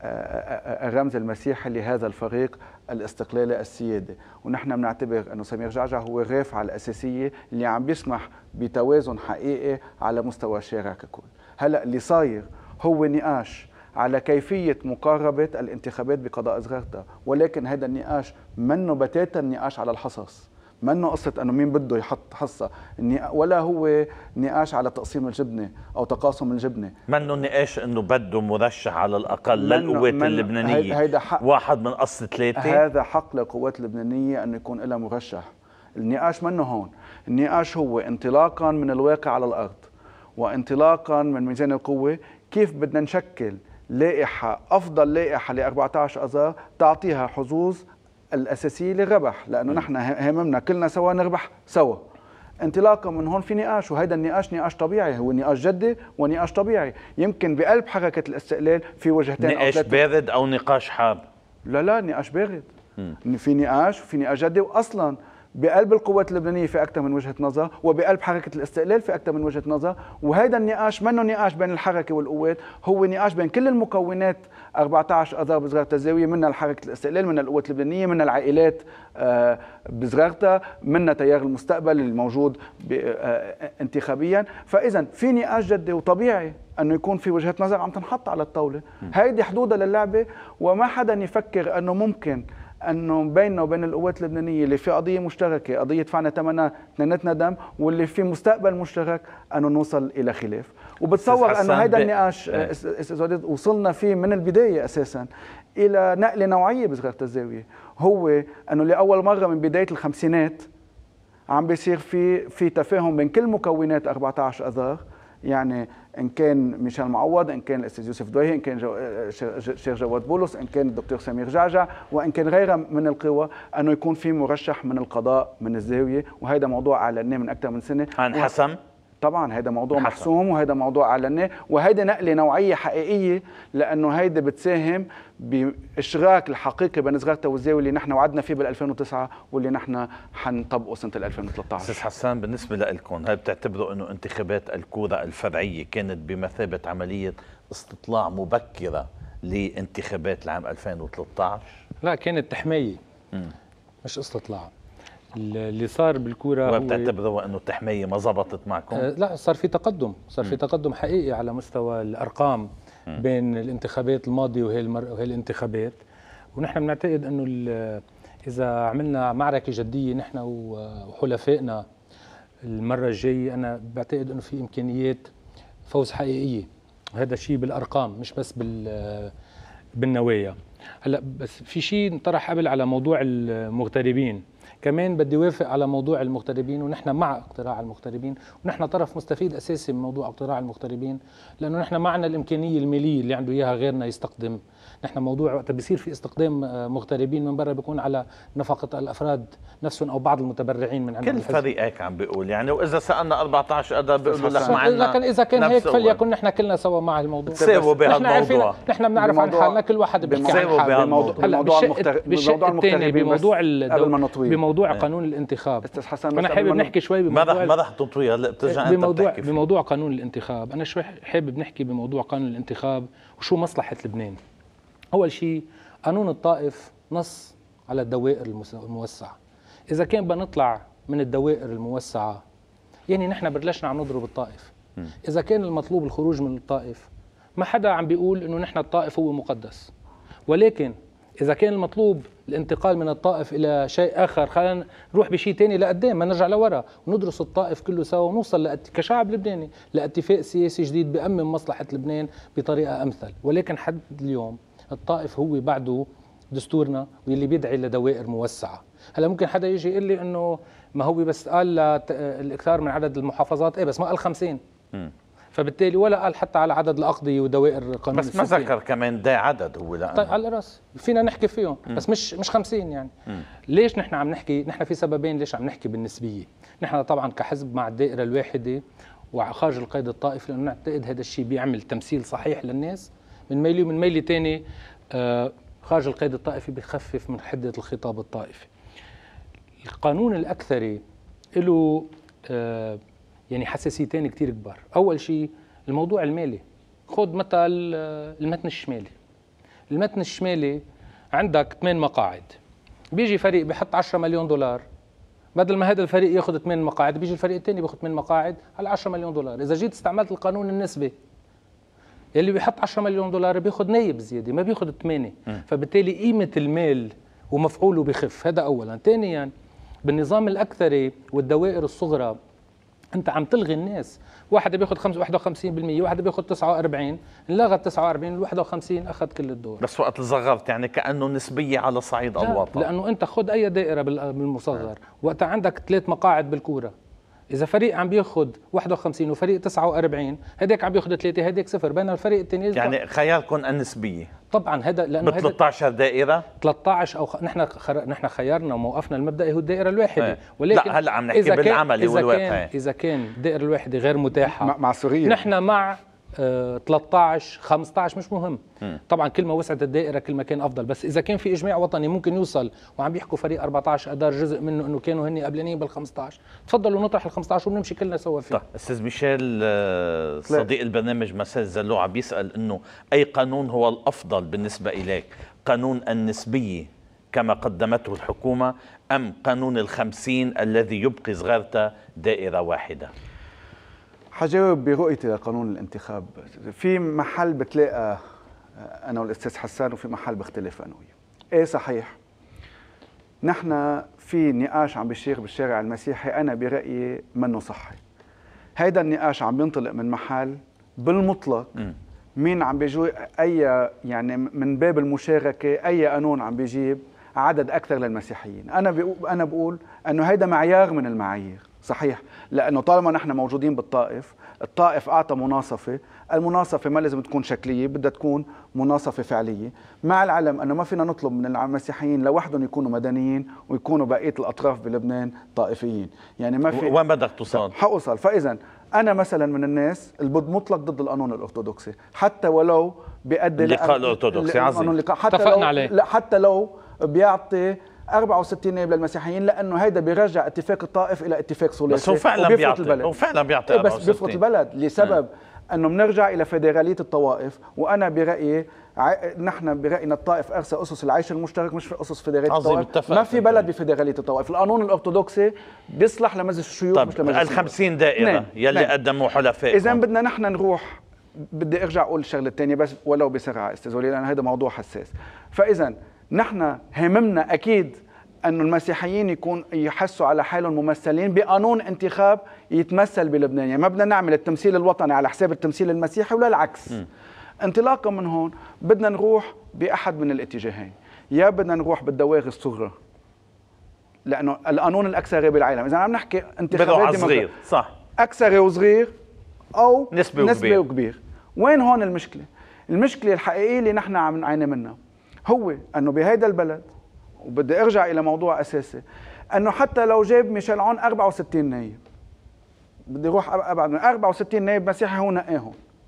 B: الرمز المسيحي لهذا الفريق الاستقلالي السيادي، ونحن بنعتبر أنه سمير جعجع هو الرافعة الأساسية اللي عم بيسمح بتوازن حقيقي على مستوى الشارع ككل. هلأ اللي صاير هو نقاش على كيفية مقاربة الانتخابات بقضاء صغيرتها، ولكن هذا النقاش منه بتاتا نقاش على الحصص، منه قصة أنه مين بده يحط حصة، ولا هو نقاش على تقسيم الجبنة أو تقاسم الجبنة،
A: منه نقاش أنه بده مرشح على الأقل للقوات اللبنانية هيدا حق واحد من أصل ثلاثة.
B: هذا حق للقوات اللبنانية أنه يكون لها مرشح. النقاش منه هون، النقاش هو انطلاقا من الواقع على الأرض وانطلاقا من ميزان القوة كيف بدنا نشكل لائحة أفضل لائحة ل أربعة عشر أذار تعطيها حظوظ الأساسية للربح، لأنه م. نحن هممنا كلنا سوا نربح سوا. انطلاقا من هون في نقاش، وهذا النقاش نقاش طبيعي، هو نقاش جدي ونقاش طبيعي. يمكن بقلب حركة الاستقلال في وجهتين
A: نقاش بارد أو نقاش حار؟
B: لا لا نقاش بارد. م. في نقاش وفي نقاش جدي، وأصلا بقلب القوات اللبنانية في أكثر من وجهة نظر، وبقلب حركة الاستقلال في أكثر من وجهة نظر. وهذا النقاش منه نقاش بين الحركة والقوات، هو نقاش بين كل المكونات أربعة عشر أذار بصغيرتها الزاوية، منها حركة الاستقلال، منها القوات اللبنانية، منها العائلات بصغيرتها، منها تيار المستقبل الموجود انتخابيا. فإذا في نقاش جدي وطبيعي أنه يكون في وجهة نظر عم تنحط على الطاولة. هيدي حدودها للعبة، وما حدا يفكر أنه ممكن انه بيننا وبين القوات اللبنانيه اللي في قضيه مشتركه، قضيه دفعنا ثمنها اثنيناتنا دم، واللي في مستقبل مشترك انه نوصل الى خلاف. وبتصور انه هذا النقاش استاذ وليد وصلنا فيه من البدايه اساسا الى نقله نوعيه بصغيرة الزاويه، هو انه لاول مره من بدايه الخمسينات عم بيصير في في تفاهم بين كل مكونات أربعة عشر أذار، يعني ان كان ميشيل معوض، ان كان الاستاذ يوسف دويهي، ان كان جو... شيخ جواد بولس، ان كان الدكتور سمير جعجع، وان كان غيرها من القوى، انه يكون في مرشح من القضاء من الزاويه. وهذا موضوع اعلناه من اكثر من سنه
A: عن حسن.
B: طبعا هذا موضوع حسن. محسوم، وهذا موضوع اعلناه، وهيدا نقله نوعيه حقيقيه، لانه هيدا بتساهم باشراك الحقيقي بين صغيرتها والزاويه اللي نحن وعدنا فيه بال ألفين وتسعة واللي نحن حنطبقه سنه ألفين وثلاثة عشر.
A: استاذ حسان، بالنسبه لكم هل بتعتبروا انه انتخابات الكوره الفرعيه كانت بمثابه عمليه استطلاع مبكره لانتخابات العام ألفين وثلاثة عشر؟
C: لا، كانت تحميه م. مش استطلاع. اللي صار بالكوره
A: هو بتعتبروا انه التحميه ما زبطت معكم؟
C: آه لا، صار في تقدم، صار في تقدم حقيقي على مستوى الارقام م. بين الانتخابات الماضيه وهي المر... وهي الانتخابات. ونحن بنعتقد انه اذا عملنا معركه جديه نحن وحلفائنا المره الجايه، انا بعتقد انه في امكانيات فوز حقيقيه، وهذا شيء بالارقام مش بس بال بالنوايا. هلا بس في شيء انطرح قبل على موضوع المغتربين. كمان بدي وافق على موضوع المغتربين، ونحن مع اقتراع المغتربين، ونحن طرف مستفيد اساسي من موضوع اقتراع المغتربين، لانه نحن معنا الامكانيه الماليه اللي عنده اياها غيرنا يستقدم. نحن موضوع وقت بيصير في استقدام مغتربين من برا بيكون على نفقه الافراد نفسهم او بعض المتبرعين من عندهم.
A: كل فريق هيك عم بيقول يعني، واذا سالنا أربعة عشر قدر بيقولوا لك معنا.
C: اذا كان اذا كان هيك فليكن نحن كلنا سوا مع الموضوع.
A: تساووا بهالموضوع.
C: نحن بنعرف عن حالنا، كل واحد بيحكي عن حاله.
B: هلا بالشق
C: الثاني بموضوع بموضوع قانون الانتخاب.
B: استاذ حسن
C: انا حابب نحكي شوي
A: بموضوع ما رح تطوي هلا بترجع انت
C: بموضوع
A: بتحكي
C: بموضوع قانون الانتخاب. انا شوي حابب نحكي بموضوع قانون الانتخاب وشو مصلحه لبنان. اول شيء قانون الطائف نص على الدوائر الموسعه. اذا كان بنطلع من الدوائر الموسعه يعني نحن بلشنا عم نضرب الطائف. اذا كان المطلوب الخروج من الطائف ما حدا عم بيقول انه نحن الطائف هو مقدس، ولكن إذا كان المطلوب الانتقال من الطائف إلى شيء آخر، خلينا نروح بشيء ثاني لقدام، ما نرجع لورا وندرس الطائف كله سوا ونوصل كشعب لبناني لاتفاق سياسي جديد بأمن مصلحة لبنان بطريقة أمثل. ولكن حد اليوم الطائف هو بعده دستورنا واللي بيدعي لدوائر موسعة. هلا ممكن حدا يجي يقول لي إنه ما هو بس قال الإكثار من عدد المحافظات، إيه بس ما قال خمسين. م. فبالتالي ولا قال حتى على عدد الأقضية ودوائر قانون
A: بس ما ذكر كمان ده عدد هو. لأنه
C: طيب على الراس فينا نحكي فيهم م. بس مش مش خمسين يعني. م. ليش نحن عم نحكي؟ نحن في سببين ليش عم نحكي بالنسبية. نحن طبعا كحزب مع الدائرة الواحدة وخارج القيد الطائفي، لأنه نعتقد هذا الشيء بيعمل تمثيل صحيح للناس من ميلي، ومن ميلي تاني آه خارج القيد الطائفي بيخفف من حدة الخطاب الطائفي. القانون الأكثري له آه يعني حساسيتين كتير كبار. أول شيء الموضوع المالي. خذ مثل المتن الشمالي. المتن الشمالي عندك ثمان مقاعد، بيجي فريق بيحط عشرة مليون دولار، بدل ما هذا الفريق ياخذ ثمان مقاعد بيجي الفريق الثاني بياخذ ثمان مقاعد على عشرة مليون دولار. إذا جيت استعملت القانون النسبي اللي بيحط عشرة مليون دولار بياخذ نايب زيادة، ما بياخذ ثمانية، فبالتالي قيمة المال ومفعوله بخف. هذا أولا. ثانيا بالنظام الأكثري والدوائر الصغرى أنت عم تلغي الناس. واحد بياخذ واحد وخمسين بالمئة، واحد بياخذ تسعة وأربعين، انلغى تسعة وأربعين، ال واحد وخمسين اخذ كل الدور.
A: بس وقت صغرت يعني كانه نسبيه على صعيد الوطن.
C: لانه انت خذ اي دائره بالمصغر، وقت عندك ثلاث مقاعد بالكوره، اذا فريق عم بياخذ واحد وخمسين وفريق تسعة وأربعين، هداك عم بياخذ ثلاثه هداك صفر، بين الفريق الثاني
A: يعني خياركم النسبيه.
C: طبعا هذا لانه
A: ب ثلاثة عشر دائره
C: ثلاثة عشر او خ... نحن خر... نحن خيارنا وموقفنا المبدئي هو الدائره الواحده.
A: ايه. ولكن لا هلا عم نحكي بالعملي والواقعي.
C: اذا كان الدائره الواحده غير متاحه
B: مع سوريا
C: نحن مع آه ثلاثة عشر خمسة عشر مش مهم. م. طبعا كل ما وسعت الدائره كل ما كان افضل، بس اذا كان في اجماع وطني ممكن يوصل، وعم بيحكوا فريق أربعة عشر اذار جزء منه انه كانوا هن قبلانيين بال خمسة عشر، تفضلوا نطرح ال خمسة عشر ونمشي كلنا سوا فيه.
A: طيب استاذ ميشيل صديق البرنامج مساء زلوعه بيسال انه اي قانون هو الافضل بالنسبه اليك؟ قانون النسبيه كما قدمته الحكومه ام قانون الخمسين الذي يبقي صغيرته دائره واحده؟
B: حجاوب برؤيتي لقانون الانتخاب. في محل بتلاقى انا والاستاذ حسان وفي محل بختلف انا وياه. ايه صحيح نحن في نقاش عم بيشير بالشارع المسيحي انا برايي منه صحي. هيدا النقاش عم بينطلق من محل بالمطلق م. مين عم بيجي اي يعني من باب المشاركه اي قانون عم بيجيب عدد اكثر للمسيحيين. انا بقول انا بقول انه هيدا معيار من المعايير. صحيح، لأنه طالما نحن موجودين بالطائف، الطائف أعطى مناصفة، المناصفة ما لازم تكون شكلية، بدها تكون مناصفة فعلية، مع العلم أنه ما فينا نطلب من المسيحيين لوحدهم يكونوا مدنيين ويكونوا بقية الأطراف بلبنان طائفيين. يعني ما في
A: وين بدك توصل؟
B: حأوصل. فإذا أنا مثلا من الناس اللي مطلق ضد القانون الأرثوذكسي، حتى ولو بيؤدي
A: اللقاء الأرثوذكسي عظيم،
B: اتفقنا عليه، لا حتى لو بيعطي أربعة وستين نائب للمسيحيين، لانه هيدا بيرجع اتفاق الطائف الى اتفاق ثلاثي.
A: بس هو فعلا بيعطي البلد. هو فعلا بيعطي
B: بس بيفرط البلد لسبب انه بنرجع الى فيدراليه الطوائف. وانا برايي ع... نحن براينا الطائف ارسى اسس العيش المشترك مش في اسس فيدراليه الطوائف. ما في بلد بفيدراليه الطوائف. القانون الارثوذكسي بيصلح لمجلس الشيوخ مش لمجلس
A: ال خمسين دائره نعم. يلي نعم. قدموا حلفاء.
B: اذا بدنا نحن نروح، بدي ارجع اقول الشغله الثانيه بس ولو بسرعه استاذ وليد لان هذا موضوع حساس. فاذا نحن هممنا اكيد أن المسيحيين يكون يحسوا على حالهم ممثلين بقانون انتخاب يتمثل بلبنان. يعني ما بدنا نعمل التمثيل الوطني على حساب التمثيل المسيحي ولا العكس. م. انطلاقا من هون بدنا نروح بأحد من الاتجاهين، يا بدنا نروح بالدوائر الصغرى لانه القانون الاكثري بالعالم، اذا عم نحكي انتخابات
A: صغير صح،
B: اكثري وصغير او
A: نسبه,
B: نسبة
A: وكبير.
B: وكبير. وين هون المشكله؟ المشكله الحقيقيه اللي نحن عم نعاني منها هو انه بهيدا البلد، وبدي ارجع الى موضوع اساسي، انه حتى لو جاب ميشيل عون أربعة وستين نايب، بدي اروح ابعد من أربعة وستين نايب مسيحي هو نقاهم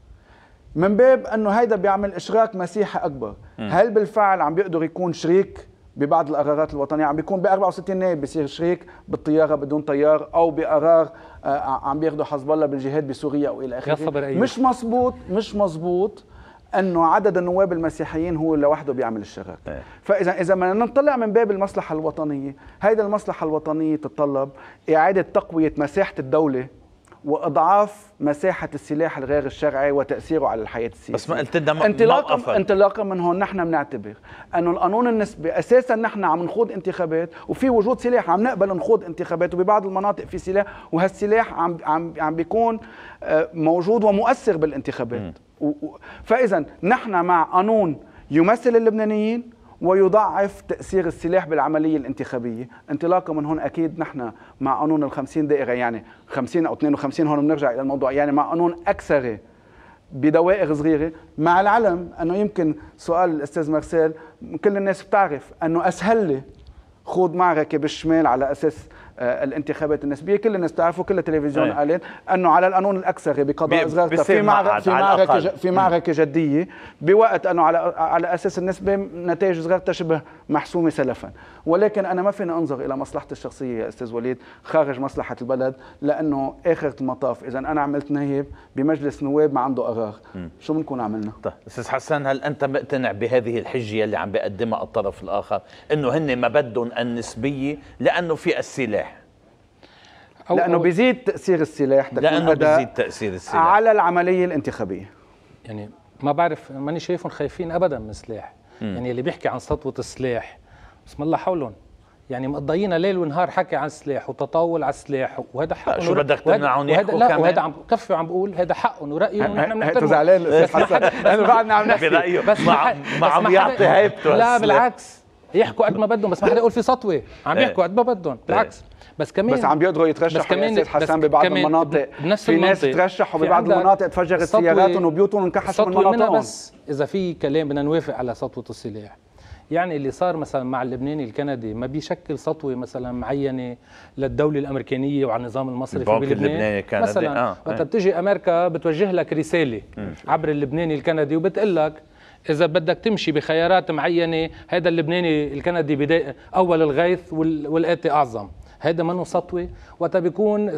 B: من باب انه هيدا بيعمل اشراك مسيحي اكبر. م. هل بالفعل عم بيقدر يكون شريك ببعض القرارات الوطنيه؟ عم بيكون ب أربعة وستين نايب بيصير شريك بالطياره بدون طيار، او بقرار آه عم بياخذوا حزب الله بالجهاد بسوريا او الى اخره. مش مزبوط مش مزبوط انه عدد النواب المسيحيين هو لوحده بيعمل الشراكه. ايه. فاذا اذا بدنا نطلع من باب المصلحه الوطنيه، هيدا المصلحه الوطنيه تتطلب اعاده تقويه مساحه الدوله واضعاف مساحه السلاح الغير الشرعي وتاثيره على الحياه السياسيه.
A: بس ما قلت لنا
B: انطلاقا انطلاقا من هون نحن بنعتبر انه القانون النسبي اساسا نحن عم نخوض انتخابات وفي وجود سلاح، عم نقبل نخوض انتخابات وببعض المناطق في سلاح، وهالسلاح عم عم عم بيكون موجود ومؤثر بالانتخابات. فاذا نحن مع قانون يمثل اللبنانيين ويضعف تأثير السلاح بالعملية الانتخابية. انطلاقا من هون أكيد نحن مع قانون الخمسين دائرة، يعني خمسين أو اثنين وخمسين، هون بنرجع إلى الموضوع، يعني مع قانون أكثري بدوائر صغيرة، مع العلم أنه يمكن سؤال الأستاذ مارسيل كل الناس بتعرف أنه أسهل لي خوض معركة بالشمال على أساس الانتخابات النسبيه، كل الناس تعرفوا، كل التلفزيون قالت انه على القانون الاكثري بقضاء صغار في معركه في معركه في معركه جديه، بوقت انه على على اساس النسبه نتائج صغار تشبه محسومه سلفا. ولكن انا ما فيني انظر الى مصلحتي الشخصيه يا استاذ وليد خارج مصلحه البلد، لانه اخر المطاف اذا انا عملت نايب بمجلس نواب ما عنده قرار، شو بنكون عملنا؟
A: طيب استاذ حسن، هل انت مقتنع بهذه الحجه اللي عم بيقدمها الطرف الاخر انه هن ما بدهم النسبيه لانه في السلاح؟
B: أو لأنه بيزيد تأثير السلاح،
A: لأنه بيزيد تأثير السلاح
B: على العملية الانتخابية.
C: يعني ما بعرف، ماني شايفهم خايفين أبدا من السلاح. م. يعني اللي بيحكي عن سطوة السلاح بسم الله حولهم، يعني مقضينا ليل ونهار حكي عن السلاح وتطاول على السلاح، وهذا حقهم.
A: شو بدك تمنعهم يحكوا كمان؟
C: وهذا عم كفي وعم بقول هذا حقهم ورأيهم ونحن بنحترمه.
B: انتوا زعلان الاستاذ حسن؟ انا بعدنا عم نحكي
A: برأيه بس ما عم يعطي هيبته.
C: لا بالعكس، يحكوا قد ما بدهم، بس ما حدا يقول في سطوه، عم يحكوا قد ما بدهم، بالعكس. بس كمان
B: بس عم بيقدروا يترشحوا يا استاذ حسن ببعض المناطق، في ناس ترشحوا ببعض المناطق تفجرت سياراتهم وبيوتهم وانكحشوا من مناطقهم.
C: بس اذا في كلام بدنا نوافق على سطوه السلاح، يعني اللي صار مثلا مع اللبناني الكندي ما بيشكل سطوه مثلا معينه للدوله الامريكانيه وعلى النظام المصرفي بلبنان مثلا. آه. وقت بتجي امريكا بتوجه لك رساله م. عبر اللبناني الكندي وبتقول لك إذا بدك تمشي بخيارات معينة، هذا اللبناني الكندي بداية أول الغيث والآتي أعظم، هذا منه سطوة. وقت بيكون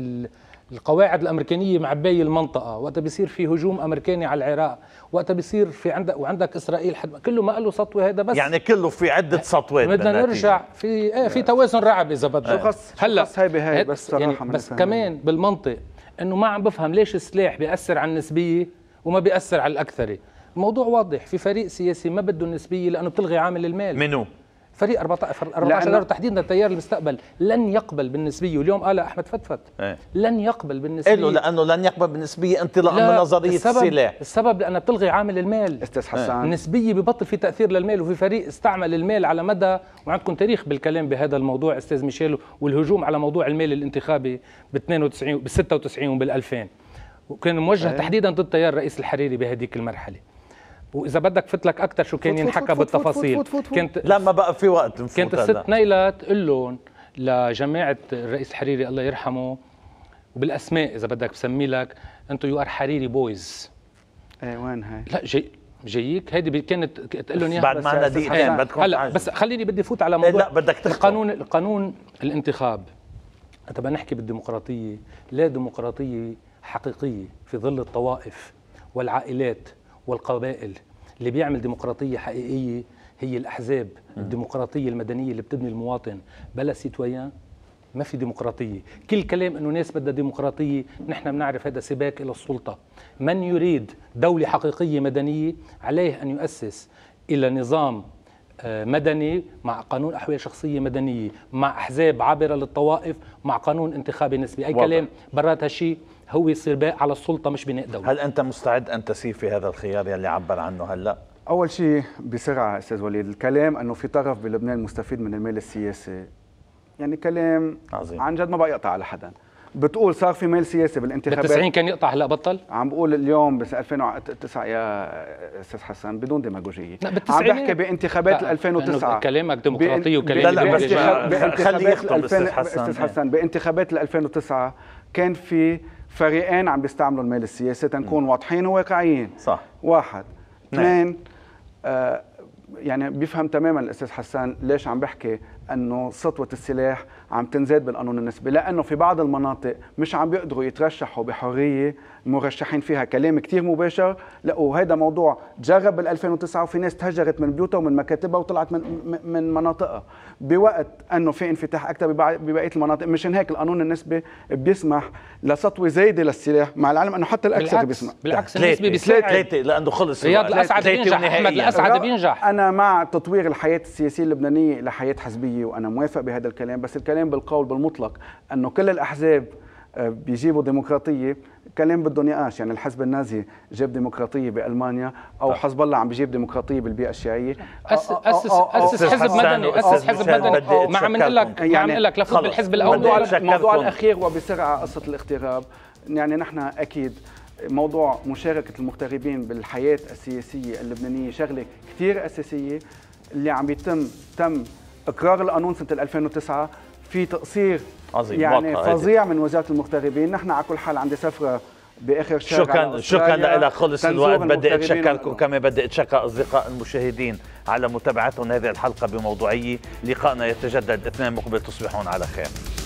C: القواعد الأمريكانية معباية المنطقة، وقت بيصير في هجوم أمريكاني على العراق، وقت بيصير في عندك وعندك إسرائيل، حد كله ما قال له سطوة، هذا بس
A: يعني كله في عدة سطوات.
C: بدنا نرجع في ايه في توازن رعب إذا بدك.
B: شو خص هلا هي بهي بس صراحة
C: يعني بس كمان بالمنطق إنه ما عم بفهم ليش السلاح بيأثر على النسبية وما بيأثر على الأكثرية. الموضوع واضح، في فريق سياسي ما بده النسبيه لانه بتلغي عامل المال.
A: منو؟
C: فريق أربعة عشر تحديدا تيار المستقبل لن يقبل بالنسبيه، واليوم قال احمد فتفت ايه؟ لن يقبل بالنسبيه
A: له لانه لن يقبل بالنسبيه انطلاقا من نظريه
C: السبب
A: السلاح.
C: السبب لانها بتلغي عامل المال.
B: استاذ حسن،
C: النسبيه ببطل في تاثير للمال، وفي فريق استعمل المال على مدى، وعندكم تاريخ بالكلام بهذا الموضوع استاذ ميشيل، والهجوم على موضوع المال الانتخابي ب اثنين وتسعين ب ستة وتسعين وبال ألفين، وكان موجه ايه؟ تحديدا ضد تيار الرئيس الحريري بهذيك المرحله. واذا بدك فتلك اكثر شو كان ينحكى بالتفاصيل.
A: كنت لا ما بقى في وقت نفوت.
C: كانت الست نيلة تقول لهم لجماعه الرئيس الحريري الله يرحمه، وبالاسماء اذا بدك بسمي لك انتم يو ار حريري بويز.
B: ايه وين هاي؟
C: لا جاي جايك هيدي كانت تقول لهم اياها
A: بعد ما دقيقتين بدكم.
C: هلا بس خليني بدي فوت على موضوع.
A: لا بدك تخطب.
C: القانون القانون الانتخاب. طب نحكي بالديمقراطيه، لا ديمقراطيه حقيقيه في ظل الطوائف والعائلات والقبائل. اللي بيعمل ديمقراطية حقيقية هي الأحزاب الديمقراطية المدنية اللي بتبني المواطن. بلا سيتويان ما في ديمقراطية. كل كلام أنه ناس بدها ديمقراطية، نحن بنعرف هذا سباق إلى السلطة. من يريد دولة حقيقية مدنية عليه أن يؤسس إلى نظام مدني مع قانون أحوال شخصية مدنية، مع أحزاب عابرة للطوائف، مع قانون انتخابي نسبي. أي واضح. كلام برات هالشيء هو سباق على السلطة مش بناء دولة.
A: هل أنت مستعد أن تسير في هذا الخيار يلي عبر عنه هلا؟
B: أول شيء بسرعة أستاذ وليد، الكلام أنه في طرف بلبنان مستفيد من المال السياسي يعني كلام
A: عظيم
B: عن جد ما بقى يقطع على حدا. بتقول صار في ميل سياسي بالانتخابات.
C: بالتسعين كان يقطع هلا بطل؟
B: عم بقول اليوم بس ألفين وتسعة يا استاذ حسن بدون ديماغوجيه. عم بحكي بانتخابات ألفين وتسعة.
C: كلامك ديمقراطي وكلامك
A: لا لا بس خليه يخطب استاذ حسن.
B: استاذ حسن بانتخابات ألفين وتسعة كان في فريقين عم بيستعملوا الميل السياسي تنكون واضحين وواقعيين.
A: صح.
B: واحد. اثنين آه يعني بيفهم تماما الاستاذ حسان ليش عم بحكي انه سطوه السلاح عم تنزاد بالقانون النسبي، لانه في بعض المناطق مش عم بيقدروا يترشحوا بحريه مرشحين فيها. كلام كتير مباشر. لا وهذا موضوع تجرب بال ألفين وتسعة وفي ناس تهجرت من بيوتها ومن مكاتبها وطلعت من من مناطقها بوقت انه في انفتاح اكثر ببقيه المناطق. مشان هيك القانون النسبي بيسمح لسطوه زايده للسلاح، مع العلم انه حتى الاكثر بيسمح.
C: بالعكس النسبي بيساعد.
A: ثلاثه لانه خلص
C: رياض الاسعد بينجح، احمد الاسعد بينجح.
B: انا مع تطوير الحياه السياسيه اللبنانيه لحياه حزبيه وانا موافق بهذا الكلام، بس الكلام بالقول بالمطلق انه كل الاحزاب بيجيبوا ديمقراطيه كلام بده نقاش. يعني الحزب النازي جاب ديمقراطيه بالمانيا او طيب. حزب الله عم بيجيب ديمقراطيه بالبيئه الشيعيه.
C: اسس اسس اسس حزب مدني اسس حزب مدني. ما عم نقول لك ما عم نقول لك لفظ بالحزب الاول.
B: الموضوع الاخير وبسرعه قصه الاغتراب. يعني نحن اكيد موضوع مشاركه المغتربين بالحياه السياسيه اللبنانيه شغله كثير اساسيه. اللي عم بيتم تم اقرار القانون سنه ألفين وتسعة في تقصير
A: عظيم
B: يعني فظيع من وزاره المغتربين. نحن على كل حال عندي سفره باخر الشهر.
A: شكرا شكرا لك. خلص الوقت. بدي اتشكركم كمان بدي اتشكر اصدقاء المشاهدين على متابعتهم هذه الحلقه بموضوعيه. لقائنا يتجدد اثنين مقبل. تصبحون على خير.